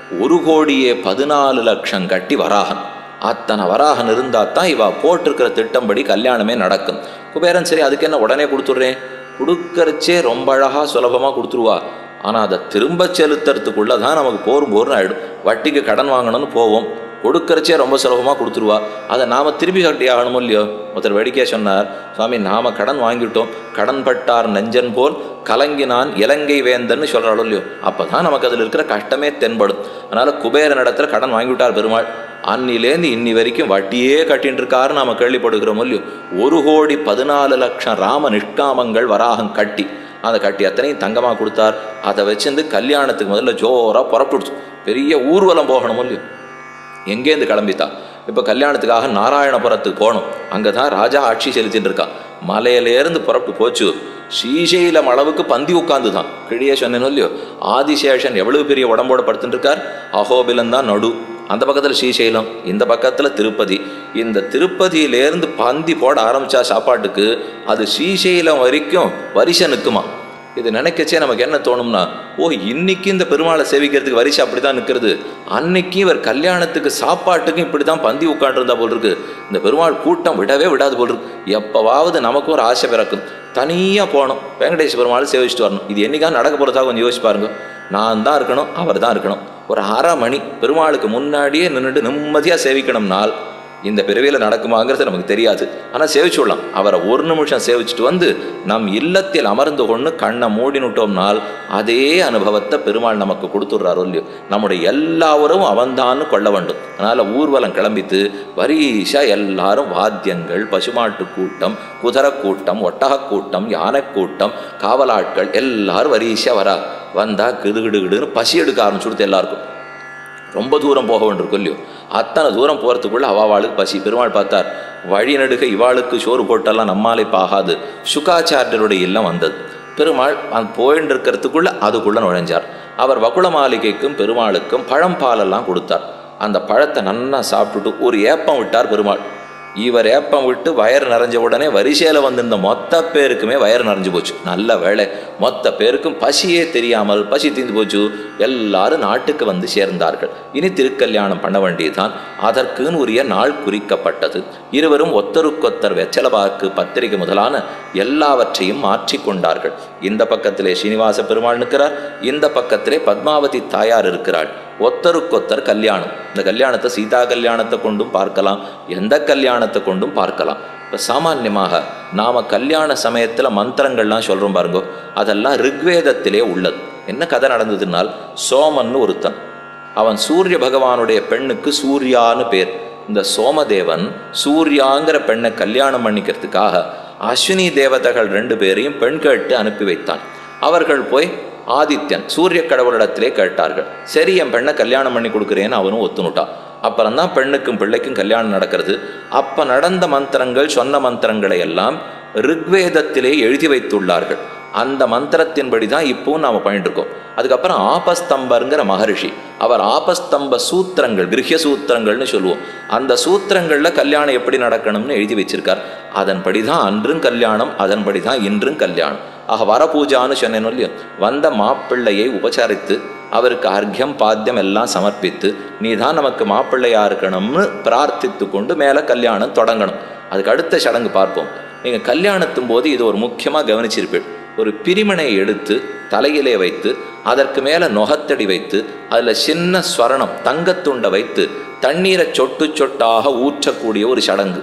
ஒரு கோடியே பதினாலு லட்சம் கட்டி வராகன். அத்தனை வராகன் இருந்தால் தான் இவா போட்டிருக்கிற திட்டம்படி கல்யாணமே நடக்கும். குபேரன் சரி அதுக்கு என்ன உடனே கொடுத்துட்றேன், கொடுக்கறச்சே ரொம்ப அழகாக சுலபமாக கொடுத்துருவா. ஆனால் அதை திரும்ப செலுத்துறதுக்குள்ளே தான் நமக்கு போரும் போர்னு ஆகிடும். வட்டிக்கு கடன் வாங்கணும்னு போவோம், கொடுக்கறச்சே ரொம்ப சுலபமாக கொடுத்துருவா. அதை நாம் திரும்பி கட்டி ஆகணுமோ இல்லையோ. ஒருத்தர் வேடிக்கையாக சொன்னார், சுவாமி நாம் கடன் வாங்கிட்டோம், கடன் பட்டார் நெஞ்சன் போல் கலங்கினான் இலங்கை வேந்தன்னு சொல்கிறாளோ இல்லையோ, அப்போ தான் நமக்கு அதில் இருக்கிற கஷ்டமே தென்படும். அதனால் குபேரன் இடத்துல கடன் வாங்கிவிட்டார் பெருமாள். அன்னிலேருந்து இன்னி வரைக்கும் வட்டியே கட்டின்னு இருக்காரு நாம் கேள்விப்படுகிறோமோ இல்லையோ. ஒரு கோடி பதினாலு லட்சம் ராம நிஷ்காமங்கள் வராகம் கட்டி, அந்த கட்டி அத்தனையும் தங்கமாக கொடுத்தார். அதை வச்சிருந்து கல்யாணத்துக்கு முதல்ல ஜோராக புறப்படுச்சு. பெரிய ஊர்வலம் போகணுமோ இல்லையோ. எங்கேருந்து கிளம்பித்தா இப்போ கல்யாணத்துக்காக நாராயணபுரத்துக்கு போகணும். அங்கே தான் ராஜா ஆட்சி செலுத்தின்னு இருக்கான். மலையிலேருந்து புறப்பட்டு போச்சு. ஸ்ரீசைலம் அளவுக்கு பந்தி உட்காந்து தான் கிழியே சொன்னேனோ இல்லையோ. ஆதிசேஷன் எவ்வளவு பெரிய உடம்போட படுத்துட்டு இருக்கார். அகோபிலம் தான் நடு, அந்த பக்கத்தில் ஸ்ரீசைலம், இந்த பக்கத்தில் திருப்பதி. இந்த திருப்பதியிலேருந்து பந்தி போட ஆரம்பித்தா சாப்பாட்டுக்கு அது ஸ்ரீசைலம் வரைக்கும் வரிசை நிற்குமா. இது நினைக்கச்சே நமக்கு என்ன தோணும்னா, ஓ இன்னைக்கு இந்த பெருமாளை சேவிக்கிறதுக்கு வரிசை அப்படி தான் நிற்கிறது, அன்னைக்கு இவர் கல்யாணத்துக்கு சாப்பாட்டுக்கும் இப்படி தான் பந்தி உட்காண்டிருந்தா போல் இருக்கு. இந்த பெருமாள் கூட்டம் விடவே விடாது போல் இருக்கு. எப்போவாவது நமக்கும் ஒரு ஆசை பிறக்கும், தனியாக போகணும் வெங்கடேஷ் பெருமாள் சேவிச்சுட்டு வரணும். இது என்னைக்காக நடக்க போகிறதா கொஞ்சம் யோசிச்சு பாருங்க. நான் தான் இருக்கணும், அவர் தான் இருக்கணும். ஒரு அரை மணி பெருமாளுக்கு முன்னாடியே நின்றுட்டு நிம்மதியாக சேவிக்கணும்னால் இந்த பிறவியில் நடக்குமாங்கிறது நமக்கு தெரியாது. ஆனால் சேவிச்சு விடலாம். அவரை ஒரு நிமிஷம் சேவிச்சுட்டு வந்து நம் இல்லத்தில் அமர்ந்து கொண்டு கண்ணை மூடினுட்டோம்னால் அதே அனுபவத்தை பெருமாள் நமக்கு கொடுத்துட்றாரோ இல்லையோ. நம்முடைய எல்லாரும் அவன்தான்னு கொள்ள வேண்டும். அதனால் ஊர்வலம் கிளம்பித்து வரிசா எல்லாரும் வாத்தியங்கள், பசுமாட்டு கூட்டம், குதிரை கூட்டம், ஒட்டக கூட்டம், யானை கூட்டம், காவலாட்கள் எல்லாரும் வரிசா வரா. வந்தால் கிடுகிடுகிடுன்னு பசி எடுக்க ஆரம்பிச்சுடுத்து. எல்லாருக்கும் ரொம்ப தூரம் போக வேண்டியிருக்கும் இல்லையோ. அத்தனை தூரம் போகிறதுக்குள்ளே அவாவாளுக்கு பசி. பெருமாள் பார்த்தார், வழி நடுக இவாளுக்கு சோறு போட்டெல்லாம் நம்மாலே பாகாது. சுகாச்சாரியருடைய இல்லம் வந்தது. பெருமாள் அந்த போயின்னு இருக்கிறதுக்குள்ளே அதுக்குள்ளே நுழைஞ்சார். அவர் வகுள மாளிகைக்கும் பெருமாளுக்கும் பழம் பாலெல்லாம் கொடுத்தார். அந்த பழத்தை நன்னா சாப்பிட்டுட்டு ஒரு ஏப்பம் விட்டார் பெருமாள். இவர் ஏப்பம் விட்டு வயறு நிறைஞ்ச உடனே வரிசையில் வந்திருந்த மொத்த பேருக்குமே வயறு நிறைஞ்சு போச்சு. நல்ல வேளை, மொத்த பேருக்கும் பசியே தெரியாமல் பசி தீர்ந்து போச்சு. எல்லாரும் நாட்டுக்கு வந்து சேர்ந்தார்கள். இனி திருக்கல்யாணம் பண்ண வேண்டியதுதான். அதற்குன்னு உரிய நாள் குறிக்கப்பட்டது. இருவரும் ஒத்தருக்கொத்தர் வெச்சலவாக்கு பத்திரிகை முதலான எல்லாவற்றையும் மாற்றி கொண்டார்கள். இந்த பக்கத்திலே ஸ்ரீனிவாச பெருமாள் நிற்கிறார், இந்த பக்கத்திலே பத்மாவதி தாயார் இருக்கிறாள். ஒத்தருக்கொத்தர் கல்யாணம். இந்த கல்யாணத்தை சீதா கல்யாணத்தை கொண்டும் பார்க்கலாம், எந்த கல்யாணத்தை கொண்டும் பார்க்கலாம். இப்போ சாமான்யமாக நாம் கல்யாண சமயத்தில் மந்திரங்கள்லாம் சொல்கிறோம் பாருங்கோ, அதெல்லாம் ரிக்வேதத்திலே உள்ளது. என்ன கதை நடந்ததுனால், சோமன்னு ஒருத்தன், அவன் சூரிய பகவானுடைய பெண்ணுக்கு சூர்யான்னு பேர். இந்த சோமதேவன் சூர்யாங்கிற பெண்ணை கல்யாணம் பண்ணிக்கிறதுக்காக அஸ்வினி தேவதைகள் ரெண்டு பேரையும் பெண் கேட்டு அனுப்பி வைத்தான். அவர்கள் போய் ஆதித்யன் சூரிய கடவுளிடத்திலே கேட்டார்கள். சரி, என் பெண்ணை கல்யாணம் பண்ணி கொடுக்குறேன்னு அவனும் ஒத்துனுட்டான். அப்புறம்தான் பெண்ணுக்கும் பிள்ளைக்கும் கல்யாணம் நடக்கிறது. அப்போ நடந்த மந்திரங்கள், சொன்ன மந்திரங்களை எல்லாம் ரிக்வேதத்திலே எழுதி வைத்துள்ளார்கள். அந்த மந்திரத்தின்படி தான் இப்போவும் நாம் பண்ணிட்டு இருக்கோம். அதுக்கப்புறம் ஆபஸ்தம்பருங்கிற மகரிஷி, அவர் ஆபஸ்தம்ப சூத்திரங்கள், கிரகிய சூத்திரங்கள்னு சொல்லுவோம், அந்த சூத்திரங்களில் கல்யாணம் எப்படி நடக்கணும்னு எழுதி வச்சிருக்கார். அதன்படி தான் அன்றும் கல்யாணம், அதன்படி தான் இன்றும் கல்யாணம். ஆக வரபூஜான்னு சொன்னேன்னு இல்லையோ, வந்த மாப்பிள்ளையை உபச்சாரித்து அவருக்கு அர்க்கியம் பாத்தியம் எல்லாம் சமர்ப்பித்து நீ தான் நமக்கு மாப்பிள்ளையா இருக்கணும்னு பிரார்த்தித்து கொண்டு மேலே கல்யாணம் தொடங்கணும். அதுக்கு அடுத்த சடங்கு பார்ப்போம். நீங்கள் கல்யாணத்தும் போது இது ஒரு முக்கியமாக கவனிச்சிருப்பீள். ஒரு பிரிமனை எடுத்து தலையிலே வைத்து அதற்கு மேலே நொகத்தடி வைத்து அதில் சின்ன ஸ்வரணம் தங்கத்துண்டை வைத்து தண்ணீரை சொட்டு சொட்டாக ஊற்றக்கூடிய ஒரு சடங்கு.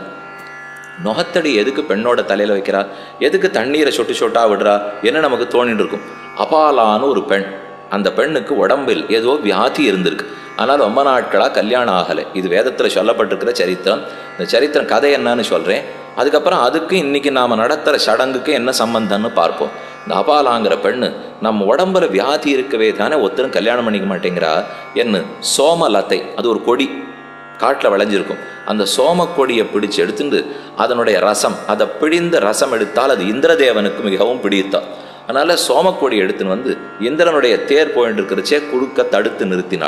நொகத்தடி எதுக்கு பெண்ணோட தலையில் வைக்கிறார், எதுக்கு தண்ணீரை சொட்டு சொட்டா விடுறா என்ன நமக்கு தோணிட்டு இருக்கும். அபாலான ஒரு பெண், அந்த பெண்ணுக்கு உடம்பில் ஏதோ வியாதி இருந்திருக்கு. ஆனால் ரொம்ப நாட்களாக கல்யாணம் ஆகலை. இது வேதத்தில் சொல்லப்பட்டிருக்கிற சரித்திரம். இந்த சரித்திரம் கதை என்னன்னு சொல்கிறேன். அதுக்கப்புறம் அதுக்கு இன்றைக்கி நாம் நடத்துகிற சடங்குக்கு என்ன சம்பந்தம்னு பார்ப்போம். இந்த அபாலாங்கிற பெண்ணு நம்ம உடம்புல வியாதி இருக்கவே தானே ஒருத்தரும் கல்யாணம் பண்ணிக்க மாட்டேங்கிறா. என்ன சோமலத்தை, அது ஒரு கொடி காட்டில் விளைஞ்சிருக்கும். அந்த சோமக்கொடியை பிடிச்சு எடுத்துட்டு அதனுடைய ரசம், அதை பிழிந்த ரசம் எடுத்தால் அது இந்திரதேவனுக்கு மிகவும் பிடித்தான். அதனால் சோமக்கொடி எடுத்துன்னு வந்து இந்திரனுடைய தேர் போயிட்டு இருக்கிறச்சே குறுக்க தடுத்து நிறுத்தினாள்.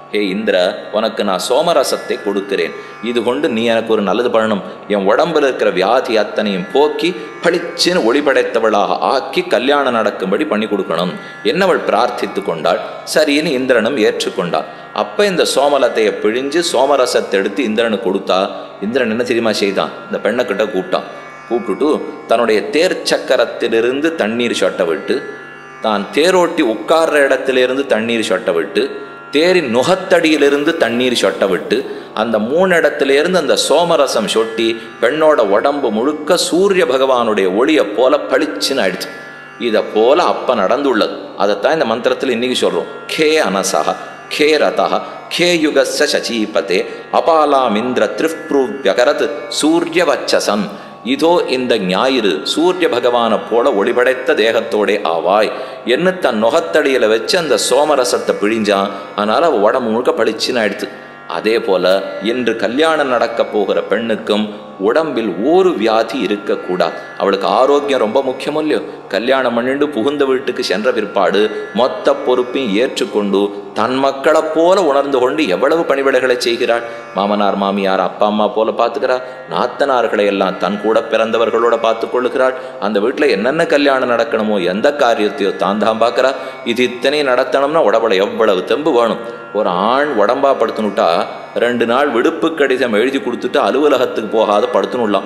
ஹே இந்திர, உனக்கு நான் சோமரசத்தை கொடுக்கிறேன். இது கொண்டு நீ எனக்கு ஒரு நல்லது பண்ணணும். என் உடம்பில் இருக்கிற வியாதி அத்தனையும் போக்கி பளிச்சின்னு ஒளிபடைத்தவளாக ஆக்கி கல்யாணம் நடக்கும்படி பண்ணி கொடுக்கணும் என்னவள் பிரார்த்தித்து கொண்டாள். சரின்னு இந்திரனும் ஏற்றுக்கொண்டாள். அப்போ இந்த சோமலத்தையை பிழிஞ்சு சோமரசத்தை எடுத்து இந்திரனுக்கு கொடுத்தா, இந்திரன் என்ன தெரியுமா செய்தான்? இந்த பெண்ணைக்கிட்ட கூப்பிட்டான். கூப்பிட்டுட்டு தன்னுடைய தேர் சக்கரத்திலிருந்து தண்ணீர் சொட்ட விட்டு, தான் தேரோட்டி உட்கார்ற இடத்திலிருந்து தண்ணீர் சொட்ட விட்டு, தேரின் நுகத்தடியிலிருந்து தண்ணீர் சொட்ட விட்டு, அந்த மூணு இடத்திலிருந்து அந்த சோமரசம் சொட்டி பெண்ணோட உடம்பு முழுக்க சூரிய பகவானுடைய ஒளியை போல பளிச்சுன்னு ஆயிடுச்சு. இதை போல அப்ப நடந்துள்ளது. அதைத்தான் இந்த மந்திரத்தில் இன்னைக்கு சொல்றோம். கே அனசா கே ரதா கே யுகஸ்ஸ சசீபதே அபாலாம் இந்திர திரிப்ரூவ்யகரத் சூரியவச்சசம். இதோ இந்த ஞாயிறு சூரிய பகவானை போல ஒளிபடைத்த தேகத்தோடே ஆவாய் என்ன தன் நுகத்தடியில் வச்சு அந்த சோமரசத்தை பிழிஞ்சான். அதனால உடம்பு முழுக்க பளிச்சுன்னு ஆயிடுத்து. அதே போல இன்று கல்யாணம் நடக்க போகிற பெண்ணுக்கும் உடம்பில் ஒரு வியாதி இருக்கக்கூடாது. அவளுக்கு ஆரோக்கியம் ரொம்ப முக்கியம் இல்லையோ? கல்யாணம் பண்ணிட்டு புகுந்த வீட்டுக்கு சென்ற பிற்பாடு மொத்த பொறுப்பையும் ஏற்றுக்கொண்டு தன் மக்களை போல உணர்ந்து கொண்டு எவ்வளவு பணிவிடைகளை செய்கிறாள். மாமனார் மாமியார் அப்பா அம்மா போல பார்த்துக்கிறாள். நாத்தனார்களை எல்லாம் தன் கூட பிறந்தவர்களோட பார்த்து கொள்ளுகிறாள். அந்த வீட்டில் என்னென்ன கல்யாணம் நடக்கணுமோ எந்த காரியத்தையோ தான் தான் பார்க்குறா. இது இத்தனையும் நடத்தணும்னா உடம்புல எவ்வளவு தெம்பு வேணும். ஒரு ஆண் உடம்பா படுத்துனுட்டா ரெண்டு நாள் விடுப்பு கடிதம் எழுதி கொடுத்துட்டு அலுவலகத்துக்கு போகாத படுத்துனுடலாம்.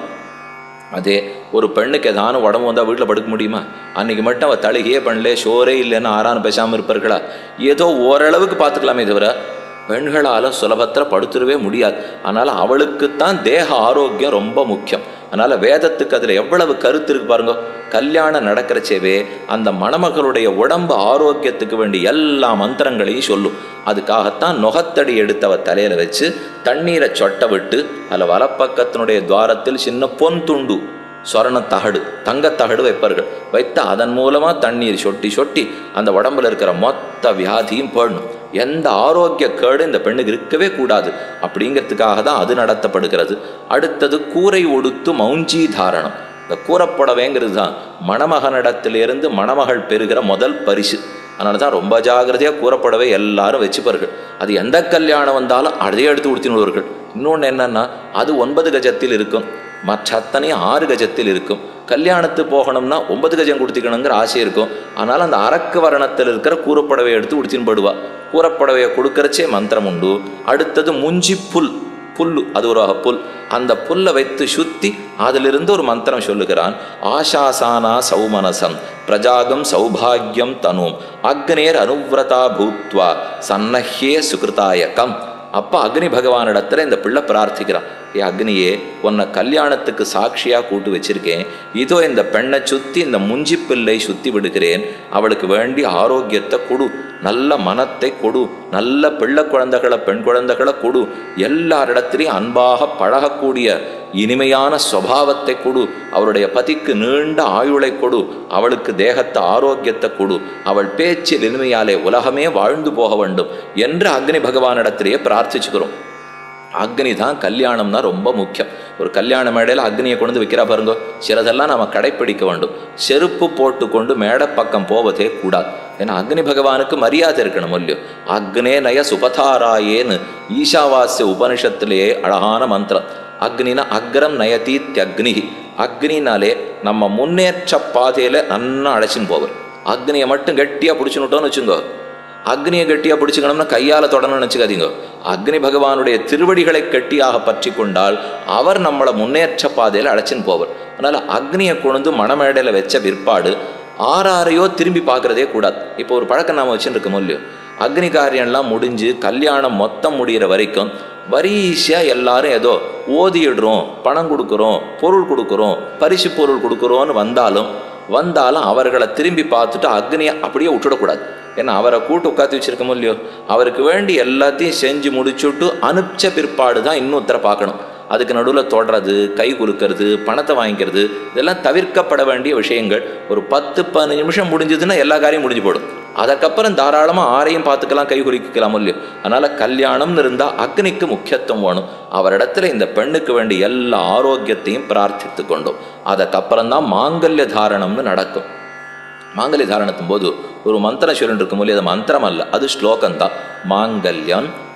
அதே ஒரு பெண்ணுக்கு ஏதானும் உடம்பு வந்தால் வீட்டில் படுக்க முடியுமா? அன்னைக்கு மட்டும் அவள் தழுகையே பண்ணல, ஷோரே இல்லைன்னு ஆறான்னு பேசாமல் இருப்பார்களா? ஏதோ ஓரளவுக்கு பார்த்துக்கலாமே தவிர பெண்களால் சுலபத்தில் படுத்துடவே முடியாது. அதனால் அவளுக்குத்தான் தேக ஆரோக்கியம் ரொம்ப முக்கியம். அதனால் வேதத்துக்கு அதில் எவ்வளவு கருத்து இருக்கு பாருங்க. கல்யாணம் நடக்கிறச்சேவே அந்த மணமகளுடைய உடம்பு ஆரோக்கியத்துக்கு வேண்டிய எல்லா மந்திரங்களையும் சொல்லும். அதுக்காகத்தான் நுகத்தடி எடுத்தவ தலையில் வச்சு தண்ணீரை சொட்ட விட்டு அதில் வலப்பக்கத்தினுடைய துவாரத்தில் சின்ன பொன் துண்டு சொரண தகடு தங்கத்தகடு வைப்பார்கள். வைத்து அதன் மூலமாக தண்ணீர் சொட்டி சொட்டி அந்த உடம்புல இருக்கிற மொத்த வியாதியும் போடணும். எந்த ஆரோக்கிய கேடு இந்த பெண்ணுக்கு இருக்கவே கூடாது. அப்படிங்கிறதுக்காக தான் அது நடத்தப்படுகிறது. அடுத்தது கூரை ஒடுத்து மௌஞ்சி தாரணம். இந்த கூறப்புடவைங்கிறது தான் மணமகனிடத்திலிருந்து மணமகள் பெறுகிற முதல் பரிசு. அதனால தான் ரொம்ப ஜாகிரதையாக கூறப்படவே எல்லாரும் வச்சுப்பார்கள். அது எந்த கல்யாணம் வந்தாலும் அதையே எடுத்து உடுத்தினுள்ளார்கள். இன்னொன்று என்னன்னா, அது ஒன்பது கஜத்தில் இருக்கும், மற்ற அத்தனையும் ஆறு கஜத்தில் இருக்கும். கல்யாணத்து போகணும்னா ஒன்பது கஜம் கொடுத்திக்கணுங்கிற ஆசை இருக்கும். ஆனால் அந்த அரக்கு வரணத்தில் இருக்கிற கூறப்படவையை எடுத்து உடுத்தின்னு படுவா. கூறப்படவையை கொடுக்கறச்சே மந்திரம் உண்டு. அடுத்தது முஞ்சி புல் புல்லு, அது ஒரு புல். அந்த புல்லை வைத்து சுத்தி அதிலிருந்து ஒரு மந்திரம் சொல்லுகிறான். ஆசாசானா சௌமனசம் பிரஜாகம் சௌபாகியம் தனும் அக்னேர் அனுவிரதா பூத்வா சன்னஹ்யே சுகிருதாயகம். அப்போ அக்னி பகவானிடத்துல இந்த பிள்ளை பிரார்த்திக்கிறான். ஏ அக்னியே, உன்னை கல்யாணத்துக்கு சாட்சியாக கூட்டு வச்சிருக்கேன். இதோ இந்த பெண்ணை சுற்றி இந்த முஞ்சி பிள்ளை சுற்றி விடுகிறேன். அவளுக்கு வேண்டி ஆரோக்கியத்தை கொடு, நல்ல மனத்தை கொடு, நல்ல பிள்ளை குழந்தைகளை பெண் குழந்தைகளை கொடு, எல்லாரிடத்திலையும் அன்பாக பழகக்கூடிய இனிமையான சுபாவத்தை கொடு, அவருடைய பதிக்கு நீண்ட ஆயுளை கொடு, அவளுக்கு தேகத்தை ஆரோக்கியத்தை கொடு, அவள் பேச்சில் இனிமையாலே உலகமே வாழ்ந்து போக வேண்டும் என்று அக்னி பகவானிடத்திலேயே பிரார்த்திச்சுக்கிறோம். அக்னி தான் கல்யாணம்னா ரொம்ப முக்கியம். ஒரு கல்யாண மேடையில் அக்னியை கொண்டு வைக்கிறா பாருங்க. சிலதெல்லாம் நம்ம கடைப்பிடிக்க வேண்டும். செருப்பு போட்டு கொண்டு மேடை பக்கம் போவதே கூடாது. ஏன்னா அக்னி பகவானுக்கு மரியாதை இருக்கணும் இல்லையோ. அக்னே நய சுபதாராயேன்னு ஈஷாவாஸ்ய உபனிஷத்திலேயே அழகான மந்திரம். அக்னினா அக்ரம் நயதீத்யக்னி. அக்னினாலே நம்ம முன்னேற்ற பாதையில் நன்னா அழைச்சின்னு போவர். அக்னியை மட்டும் கெட்டியாக பிடிச்சுன்னுட்டோன்னு வச்சுங்கோ. அக்னியை கெட்டியாக பிடிச்சிக்கணும்னா கையால் தொடணும்னு வச்சுக்காதீங்க. அக்னி பகவானுடைய திருவடிகளை கெட்டியாக பற்றி கொண்டால் அவர் நம்மளை முன்னேற்ற பாதையில் அழைச்சின்னு போவர். அதனால் அக்னியை கொண்டு மணமேடையில் வச்ச பிற்பாடு ஆறாரையோ திரும்பி பார்க்குறதே கூடாது. இப்போ ஒரு பழக்கம் நாம் வச்சுன்னு இருக்கோம் இல்லையோ. அக்னி காரியம்லாம் முடிஞ்சு கல்யாணம் மொத்தம் முடிகிற வரைக்கும் வரிசையாக எல்லாரும் ஏதோ ஓதிடுறோம், பணம் கொடுக்குறோம், பொருள் கொடுக்குறோம், பரிசு பொருள் கொடுக்குறோன்னு வந்தாலும் வந்தாலும் அவர்களை திரும்பி பார்த்துட்டு அக்னியை அப்படியே விட்டுடக்கூடாது. ஏன்னா அவரை கூட்டு உட்காந்து வச்சிருக்கோமோ இல்லையோ, அவருக்கு வேண்டி எல்லாத்தையும் செஞ்சு முடிச்சுட்டு அனுப்பிச்ச பிற்பாடு தான் இன்னொருத்தரை பார்க்கணும். அதுக்கு நடுவில் தொடுறது, கை குலுக்கிறது, பணத்தை வாங்கிக்கிறது, இதெல்லாம் தவிர்க்கப்பட வேண்டிய விஷயங்கள். ஒரு பத்து பதினஞ்சு நிமிஷம் முடிஞ்சதுன்னா எல்லா காரியம் முடிஞ்சு போடும். அதுக்கப்புறம் தாராளமாக ஆரையும் பார்த்துக்கலாம், கை குலுக்கிக்கலாம் இல்லையோ. அதனால் கல்யாணம்னு இருந்தால் அக்னிக்கு முக்கியத்துவம் வேணும். அவரிடத்துல இந்த பெண்ணுக்கு வேண்டிய எல்லா ஆரோக்கியத்தையும் பிரார்த்தித்து கொண்டோம். அதுக்கப்புறம்தான் மாங்கல்ய தாரணம்னு நடக்கும். மாங்கல்ய தாரணத்தும் போது ஒரு மந்திரம் சொல்லிட்டு இருக்கும் போது அது மந்திரம் அல்ல, அது ஸ்லோகம்தான். மாங்கல்யம்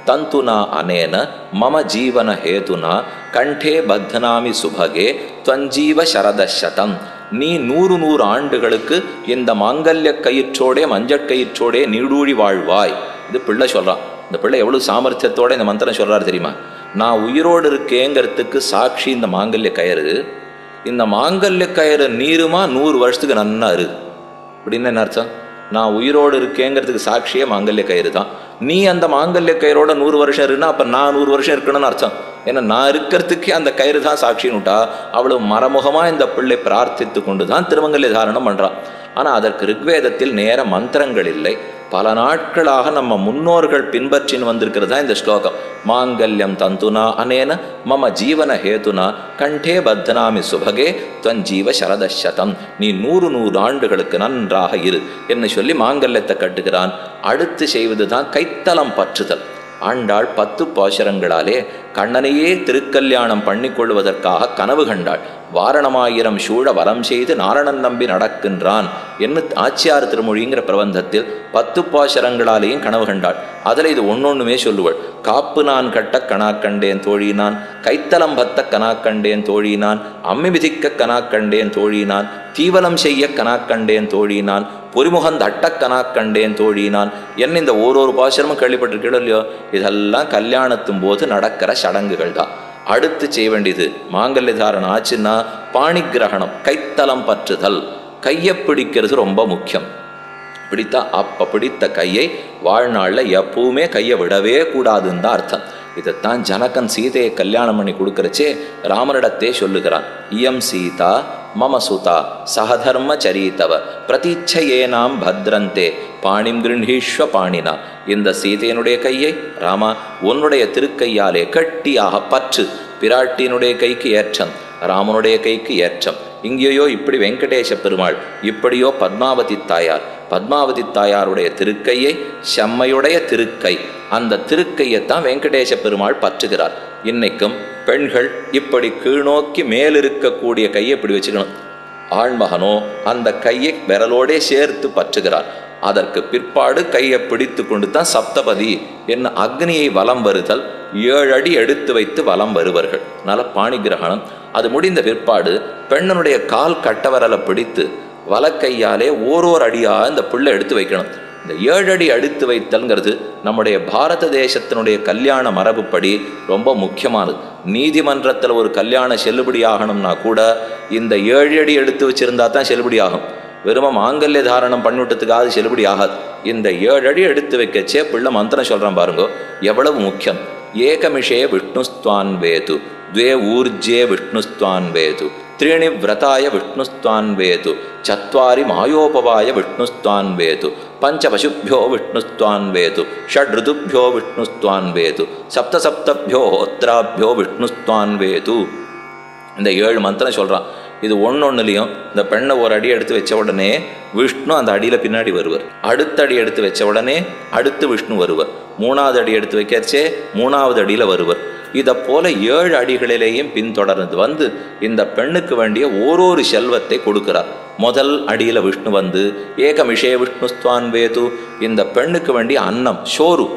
தந்துனா அனேன மம ஜீவன ஹேதுனா கண்டே பத்னாமி சுபகே துவஞ்சீவ சரதசதம். நீ நூறு நூறு ஆண்டுகளுக்கு இந்த மாங்கல்ய கயிற்றோடே மஞ்சட்கயிற்றோடே நீடூழி வாழ்வாய். இது பிள்ளை சொல்றான். இந்த பிள்ளை எவ்வளவு சாமர்த்தியத்தோட இந்த மந்திரம் சொல்றாரு தெரியுமா? நான் உயிரோடு இருக்கேங்கிறதுக்கு சாட்சி இந்த மாங்கல்ய கயிறு. இந்த மாங்கல்ய கயிறு நீருமா நூறு வருஷத்துக்கு நன்னா இரு அப்படின்னு என்ன அர்த்தம்? நான் உயிரோடு இருக்கேங்கிறதுக்கு சாட்சியே மாங்கல்ய கயிறு தான். நீ அந்த மாங்கல்ய கயிறோட நூறு வருஷம் இருக்குன்னா அப்ப நான் நூறு வருஷம் இருக்கணும்னு அர்த்தம். ஏன்னா நான் இருக்கிறதுக்கே அந்த கயிறு தான் சாட்சின்னுட்டா அவ்வளவு மறைமுகமா இந்த பிள்ளை பிரார்த்தித்து கொண்டுதான் திருமங்கல்ய தாரணம் பண்றான். ஆனா அதற்கு ரிக்வேதத்தில் நேர மந்திரங்கள் இல்லை. பல நாட்களாக நம்ம முன்னோர்கள் பின்பற்றின்னு வந்திருக்கிறதா இந்த ஸ்லோகம். மாங்கல்யம் தந்துனா அனேன மம ஜீவன ஹேதுனா கண்டே பத்னாமி சுபகே துவஞ்சீவ சரதசதம். நீ நூறு நூறு ஆண்டுகளுக்கு நன்றாக இரு என்று சொல்லி மாங்கல்யத்தை கட்டுகிறான். அடுத்து செய்வதுதான் கைத்தலம் பற்றுதல். ஆண்டாள் பத்து பாசுரங்களாலே கண்ணனையே திருக்கல்யாணம் பண்ணி கொள்வதற்காக கனவு கண்டாள். வாரணமாயிரம் சூழ வரம் செய்து நாரணன் நம்பி நடக்கின்றான் என்று ஆச்சியார் திருமொழிங்கிற பிரபந்தத்தில் பத்து பாசுரங்களாலேயும் கனவு கண்டாள். அதில் இது ஒன்னொன்னுமே சொல்லுவள். காப்பு நான் கட்ட கணா கண்டேன் தோழினான், கைத்தலம் பத்த கணா கண்டேன் தோழினான், அம்மி மிதிக்க கணா கண்டேன் தோழினான், தீவலம் செய்ய கணா கண்டேன் தோழினான், பொறிமுகந்த அட்டக்கணா கண்டேன் தோழினான் என்ன இந்த ஓரொரு பாசுரமும் கேள்விப்பட்டிருக்கீங்களோ இல்லையோ? இதெல்லாம் கல்யாணத்தும் போது நடக்கிற சடங்குகள் தான். அடுத்து செய்ய வேண்டியது மாங்கல்ய தாரணம் ஆச்சுன்னா பாணி கிரகணம், கைத்தலம் பற்றுதல். கையை பிடிக்கிறது ரொம்ப முக்கியம். பிடித்தா அப்ப பிடித்த கையை வாழ்நாளில் எப்பவுமே கையை விடவே கூடாதுன்னு தான் அர்த்தம். இதைத்தான் ஜனகன் சீதையை கல்யாணம் பண்ணி கொடுக்கறச்சே ராமனிடத்தே சொல்லுகிறான். இயம் சீதா மம சுதா சகதர்ம சரீதவ பிரதீட்சையேனாம் பத்ரந்தே பாணிம் கிருஹீஸ்வ பாணினா. இந்த சீதையனுடைய கையை ராமா உன்னுடைய திருக்கையாலே கட்டியாக பற்று. பிராட்டியினுடைய கைக்கு ஏற்றம், ராமனுடைய கைக்கு ஏற்றம். இங்கேயோ இப்படி வெங்கடேச பெருமாள், இப்படியோ பத்மாவதி தாயார். பத்மாவதி தாயாருடைய திருக்கையை செம்மையுடைய திருக்கை, அந்த திருக்கையைத்தான் வெங்கடேச பெருமாள் பற்றுகிறார். இன்னைக்கும் பெண்கள் இப்படி கீழ்நோக்கி மேலிருக்கக்கூடிய கையை இப்படி வச்சுக்கணும். ஆண்மகனோ அந்த கையை விரலோடே சேர்த்து பற்றுகிறார். அதற்கு பிற்பாடு கையை பிடித்து கொண்டு தான் சப்தபதி என்ன அக்னியை வலம் வருதல், ஏழு அடி எடுத்து வைத்து வலம் வருவார்கள். நல்ல பாணி கிரகணம். அது முடிந்த பிற்பாடு பெண்ணனுடைய கால் கட்டவரலை பிடித்து வலக்கையாலே ஓரோர் அடியா இந்த பிள்ளை எடுத்து வைக்கணும். இந்த ஏழு அடி எடுத்து வைத்தல்ங்கிறது நம்முடைய பாரத தேசத்தினுடைய கல்யாண மரபுப்படி ரொம்ப முக்கியமானது. நீதிமன்றத்தில் ஒரு கல்யாணம் செல்லுபடி ஆகணும்னா கூட இந்த ஏழு அடி எடுத்து வச்சிருந்தா தான் செல்லுபடி ஆகும். வெறும் மாங்கல்ய தாரணம் பண்ணிவிட்டதுக்காக செல்லுபடி ஆகாது. இந்த ஏழு அடி எடுத்து வைக்கச்சே பிள்ளை மந்திரம் சொல்றான் பாருங்க, எவ்வளவு முக்கியம். ஏகமிஷே விஷ்ணுஸ்துவான் வேது, துவே ஊர்ஜே விஷ்ணுஸ்துவான் வேது, த்ரீணி விரதாய விஷ்ணுஸ்துவான் வேது, சத்வாரி மாயோபவாய விஷ்ணுஸ்துவான் வேது, பஞ்ச பசுபியோ விஷ்ணுஸ்துவான் வேது, ஷட் ருதுபியோ விஷ்ணுஸ்துவான் வேது, சப்த சப்தபியோ ஹோத்ராபியோ விஷ்ணுஸ்துவான் வேது. இந்த ஏழு மந்திரம் சொல்றான். இது ஒன்னொன்னுலையும் இந்த பெண்ணை ஒரு அடி எடுத்து வச்ச உடனே விஷ்ணு அந்த அடியில பின்னாடி வருவர். அடுத்த அடி எடுத்து வச்ச உடனே அடுத்து விஷ்ணு வருவர். மூணாவது அடி எடுத்து வைக்கச்சே மூணாவது அடியில வருவர். இதை போல ஏழு அடிகளிலேயும் பின்தொடர்ந்து வந்து இந்த பெண்ணுக்கு வேண்டிய ஓரொரு செல்வத்தை கொடுக்கிறார். முதல் அடியில விஷ்ணு வந்து ஏகமிஷே விஷ்ணுஸ்துவான் வேது, இந்த பெண்ணுக்கு வேண்டிய அன்னம் சோறு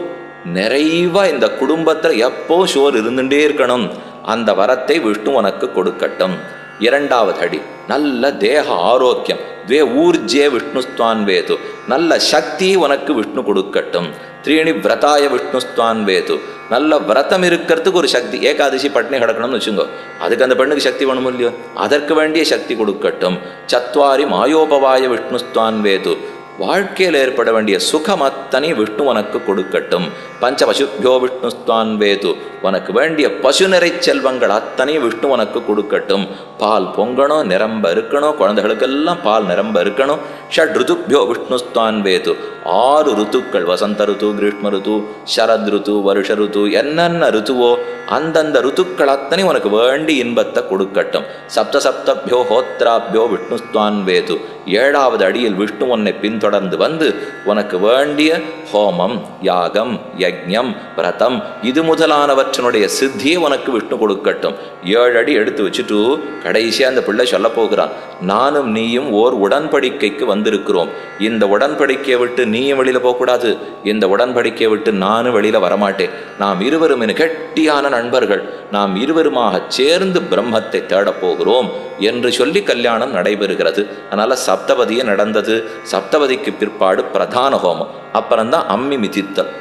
நிறைவா இந்த குடும்பத்துல எப்போ சோறு இருந்துட்டே இருக்கணும், அந்த வரத்தை விஷ்ணு உனக்கு கொடுக்கட்டும். இரண்டாவது அடி நல்ல தேக ஆரோக்கியம், துவே ஊர்ஜே விஷ்ணுஸ்துவான் வேது, நல்ல சக்தி உனக்கு விஷ்ணு கொடுக்கட்டும். த்ரீணி விரதாய விஷ்ணுஸ்துவான் வேது, நல்ல விரதம் இருக்கிறதுக்கு ஒரு சக்தி. ஏகாதசி பட்னி கிடக்கணும்னு வச்சுங்கோ, அதுக்கு அந்த பெண்ணுக்கு சக்தி வேணும் இல்லையோ, அதற்கு வேண்டிய சக்தி கொடுக்கட்டும். சத்வாரி மாயோபவாய விஷ்ணுஸ்துவான் வேது, வாழ்க்கையில் ஏற்பட வேண்டிய சுகம் அத்தனை விஷ்ணு உனக்கு கொடுக்கட்டும். பஞ்ச பசுபியோ விஷ்ணுஸ்துவான் வேது, உனக்கு வேண்டிய பசு நிறை செல்வங்கள் அத்தனை விஷ்ணு உனக்கு கொடுக்கட்டும். பால் பொங்கணும், நிரம்ப இருக்கணும், குழந்தைகளுக்கெல்லாம் பால் நிரம்ப இருக்கணும். ஷட் ருதுபியோ விஷ்ணுஸ்துவான் வேது, ஆறு ருத்துக்கள், வசந்த ருத்து, கிரீஷ்ம ருத்து, சரத் ருத்து, வருஷ ருத்து, என்னென்ன ருத்துவோ அந்தந்த ருத்துக்கள் அத்தனை உனக்கு வேண்டி இன்பத்தை கொடுக்கட்டும். சப்த சப்தபியோ ஹோத்ராபியோ விஷ்ணுஸ்துவான் வேது, ஏழாவது அடியில் விஷ்ணு உன்னை பின்தொடர்ந்து வந்து உனக்கு வேண்டிய ஹோமம், யாகம், யஜ்ஞம், விரதம் இது முதலானவற்றினுடைய சித்தியை உனக்கு விஷ்ணு கொடுக்கட்டும். ஏழு அடி எடுத்து வச்சுட்டு கடைசியா அந்த பிள்ளை சொல்ல போகிறான், நானும் நீயும் ஓர் உடன்படிக்கைக்கு வந்து வந்திருக்கிறோம். இந்த உடன்படிக்கையை விட்டு நீயும் வெளியில் போகக்கூடாது, இந்த உடன்படிக்கையை விட்டு நானும் வெளியில் வரமாட்டேன். நாம் இருவரும் என கெட்டியான நண்பர்கள், நாம் இருவருமாக சேர்ந்து பிரம்மத்தை தேடப் போகிறோம் என்று சொல்லி கல்யாணம் நடைபெறுகிறது. அதனால் சப்தபதியே நடந்தது. சப்தபதிக்கு பிற்பாடு பிரதான ஹோமம், அப்புறம்தான் அம்மி மிதித்தல்.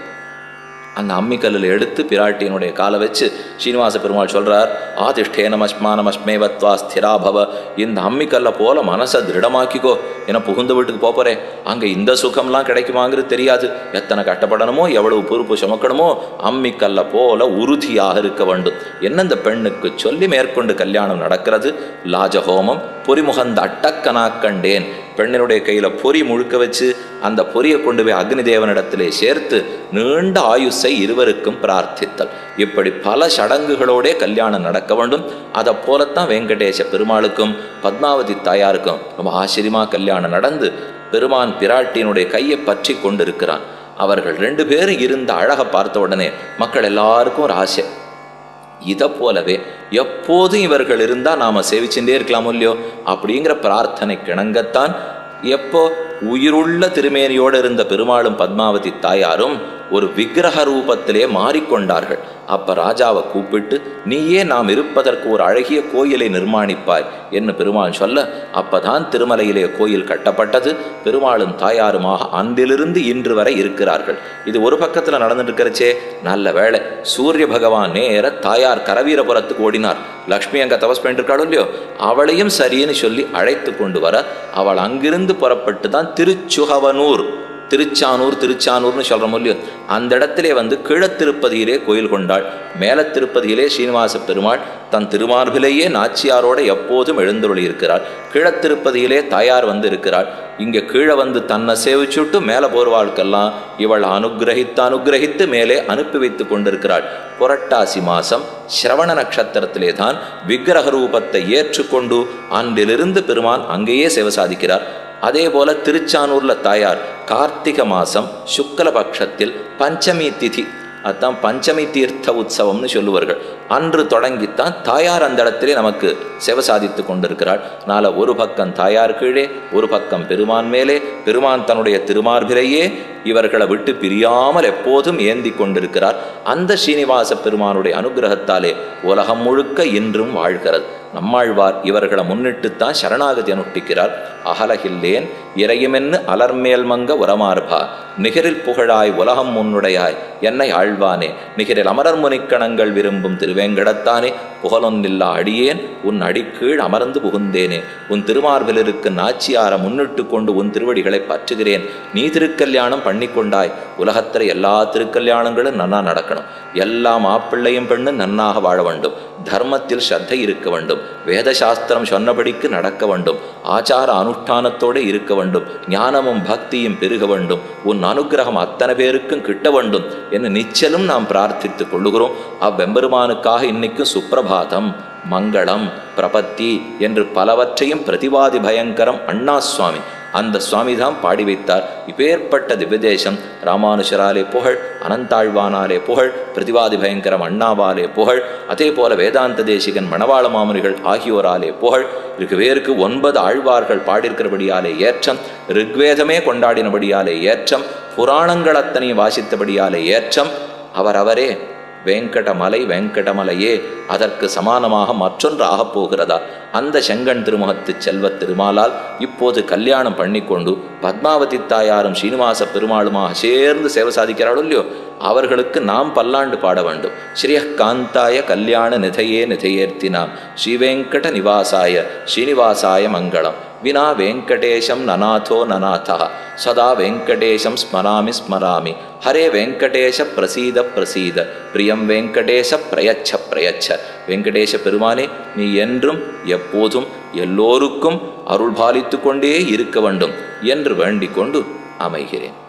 அந்த அம்மிக்கல்லில் எடுத்து பிராட்டியினுடைய காலை வச்சு ஸ்ரீனிவாச பெருமாள் சொல்கிறார், ஆதிஷ்டேனமஸ்மானமஸ்மேவத்வா ஸ்திராபவ, இந்த அம்மிக்கல்லை போல மனசை திருடமாக்கிக்கோ. ஏன்னா புகுந்த வீட்டுக்கு போகிறேன், அங்கே இந்த சுகம்லாம் கிடைக்குமாங்கிறது தெரியாது, எத்தனை கட்டப்படணுமோ எவ்வளவு பொறுப்பு சுமக்கணுமோ, அம்மிக்கல்லை போல உறுதியாக இருக்க வேண்டும் என்ன இந்த பெண்ணுக்கு சொல்லி மேற்கொண்டு கல்யாணம் நடக்கிறது. லாஜஹோமம் பொறிமுகந்த அட்டக்கனா கண்டேன். பெண்ணினுடைய கையில் பொறி முழுக்க வச்சு அந்த பொரியை கொண்டு போய் அக்னி தேவனிடத்திலே சேர்த்து நீண்ட ஆயுஷை இருவருக்கும் பிரார்த்தித்தல். இப்படி பல சடங்குகளோடே கல்யாணம் நடக்க வேண்டும். அதை போலத்தான் வெங்கடேச பெருமாளுக்கும் பத்மாவதி தாயாருக்கும் ரொம்ப ஆச்சரியமாக கல்யாணம் நடந்து பெருமான் பிராட்டியினுடைய கையை பற்றி கொண்டிருக்கிறான். அவர்கள் ரெண்டு பேரும் இருந்த அழகை பார்த்த உடனே மக்கள் எல்லாருக்கும் ஒரு ஆசை, இதை போலவே எப்போதும் இவர்கள் இருந்தால் நாம் சேவிச்சுட்டே இருக்கலாமோ இல்லையோ அப்படிங்கிற பிரார்த்தனை கிணங்கத்தான் எப்போ உயிருள்ள திருமேனியோடு இருந்த பெருமாளும் பத்மாவதி தாயாரும் ஒரு விக்கிரக ரூபத்திலே மாறிக்கொண்டார்கள். அப்ப ராஜாவை கூப்பிட்டு, நீயே நாம் இருப்பதற்கு ஒரு அழகிய கோயிலை நிர்மாணிப்பாய் என்று பெருமாள் சொல்ல, அப்பதான் திருமலையிலே கோயில் கட்டப்பட்டது. பெருமாளும் தாயாருமாக அன்றிலிருந்து இன்று வரை இருக்கிறார்கள். இது ஒரு பக்கத்தில் நடந்துட்டு இருக்கிறச்சே, நல்ல வேளை சூரிய பகவான் நேர தாயார் கரவீரபுரத்துக்கு ஓடினார். லக்ஷ்மி அங்கே தபஸ் பண்ணிருக்காளோ இல்லையோ, அவளையும் சரின்னு சொல்லி அழைத்து கொண்டு வர அவள் அங்கிருந்து புறப்பட்டு தான் திருச்சுகவனூர், திருச்சானூர் திருச்சானூர்னு சொல்கிறோம் இல்லையோ, அந்த இடத்திலே வந்து கீழத்திருப்பதியிலே கோயில் கொண்டாள். மேல திருப்பதியிலே ஸ்ரீனிவாச பெருமாள் தன் திருமார்பிலேயே நாச்சியாரோட எப்போதும் எழுந்தருளி இருக்கிறாள். கீழத்திருப்பதியிலே தாயார் வந்து இருக்கிறாள். இங்கே கீழே வந்து தன்னை சேவிச்சுட்டு மேலே போர்வாளுக்கெல்லாம் இவள் அனுகிரகித்து அனுகிரகித்து மேலே அனுப்பி வைத்து கொண்டிருக்கிறாள். புரட்டாசி மாசம் சிரவண நட்சத்திரத்திலே தான் விக்கிரக ரூபத்தை ஏற்றுக்கொண்டு அன்றிலிருந்து பெருமான் அங்கேயே சேவை சாதிக்கிறார். அதே போல திருச்சானூர்ல தாயார் கார்த்திகை மாசம் சுக்லபக்ஷத்தில் பஞ்சமி திதி, அதுதான் பஞ்சமி தீர்த்த உற்சவம்னு சொல்லுவார்கள். அன்று தொடங்கித்தான் தாயார் அந்த இடத்திலே நமக்கு சேவை சாதித்து கொண்டிருக்கிறாள். நாளை ஒரு பக்கம் தாயார் கீழே, ஒரு பக்கம் பெருமான் மேலே, பெருமான் தன்னுடைய திருமார்பிலேயே இவர்களை விட்டு பிரியாமல் எப்போதும் ஏந்தி கொண்டிருக்கிறார். அந்த ஸ்ரீனிவாச பெருமானுடைய அனுகிரகத்தாலே உலகம் முழுக்க இன்றும் வாழ்கிறது. நம்மாழ்வார் இவர்களை முன்னிட்டுத்தான் சரணாகதி அனுஷ்டிக்கிறார். அகலகில்லேன் இறையுமென்னு அலர்மேல் மங்க உரமார்பா, நிகரில் புகழாய் உலகம் முன்னுடையாய் என்னை ஆழ்வானே, நிகரில் அமரர் முனிக்கணங்கள் விரும்பும் திருவேங்கடத்தானே, புகழொன்னில்லா அடியேன் உன் அடிக்கீழ் அமர்ந்து புகுந்தேனே, உன் திருமார்பில் இருக்கு நாச்சியார முன்னிட்டு கொண்டு உன் திருவடிகளை பற்றுகிறேன். நீ திருக்கல்யாணம் பண்ணிக்கொண்டாய், உலகத்தில் எல்லா திருக்கல்யாணங்களும் நன்னா நடக்கணும், எல்லா மாப்பிள்ளையும் பெண்ணு நன்னாக வாழ வேண்டும், தர்மத்தில் ஸ்ரத்தை இருக்க வேண்டும், வேத சாஸ்திரம் சொன்னபடிக்கு நடக்க வேண்டும், ஆச்சார அனுஷ்டானத்தோடு இருக்க வேண்டும், ஞானமும் பக்தியும் பெருக வேண்டும், உன் அனுகிரகம் அத்தனை பேருக்கும் கிட்ட வேண்டும் என்று நிச்சலும் நாம் பிரார்த்தித்துக் கொள்ளுகிறோம். அவ்வெம்பெருமானுக்காக இன்னைக்கும் சுப்பிரபாதம், மங்களம், பிரபத்தி என்று பலவற்றையும் பிரதிவாதி பயங்கரம் அண்ணா சுவாமி அந்த சுவாமி தான் பாடி வைத்தார். இப்பேற்பட்ட திவ்யதேசம் ராமானுஷராலே புகழ், அனந்தாழ்வானாலே புகழ், பிரதிவாதி பயங்கரம் அண்ணாவாலே புகழ், அதே போல வேதாந்த தேசிகன் மணவாள மாமுனிகள் ஆகியோராலே புகழ். ரிக்வேருக்கு ஒன்பது ஆழ்வார்கள் பாடியிருக்கிறபடியாலே ஏற்றம், ரிக்வேதமே கொண்டாடினபடியாலே ஏற்றம், புராணங்கள் அத்தனையும் வாசித்தபடியாலே ஏற்றம். அவரவரே வெங்கடமலை வெங்கடமலையே அதற்கு சமானமாக மற்றொன்று ஆகப் போகிறதா? அந்த செங்கண் திருமுகத்து செல்வ திருமாலால் இப்போது கல்யாணம் பண்ணிக்கொண்டு பத்மாவதி தாயாரும் ஸ்ரீனிவாச பெருமாளுமாக சேர்ந்து சேவை சாதிக்கிறாளோ இல்லையோ, அவர்களுக்கு நாம் பல்லாண்டு பாட வேண்டும். ஸ்ரீய காந்தாய கல்யாண நிதையே நிதையேர்த்தினாம் ஸ்ரீவேங்கட நிவாசாய ஸ்ரீனிவாசாய மங்களம். வினா வெங்கடேஷம் நநாதோ நநாதா சதா வெங்கடேஷம் ஸ்மராமி ஸ்மராமி. ஹரே வெங்கடேஷ பிரசீத பிரசீத பிரியம் வெங்கடேஷ பிரயச்ச பிரயச்ச. வெங்கடேஷ பெருமானே, நீ என்றும் எப்போதும் எல்லோருக்கும் அருள் பாலித்து கொண்டே இருக்க வேண்டும் என்று வேண்டிக் கொண்டு அமைகிறேன்.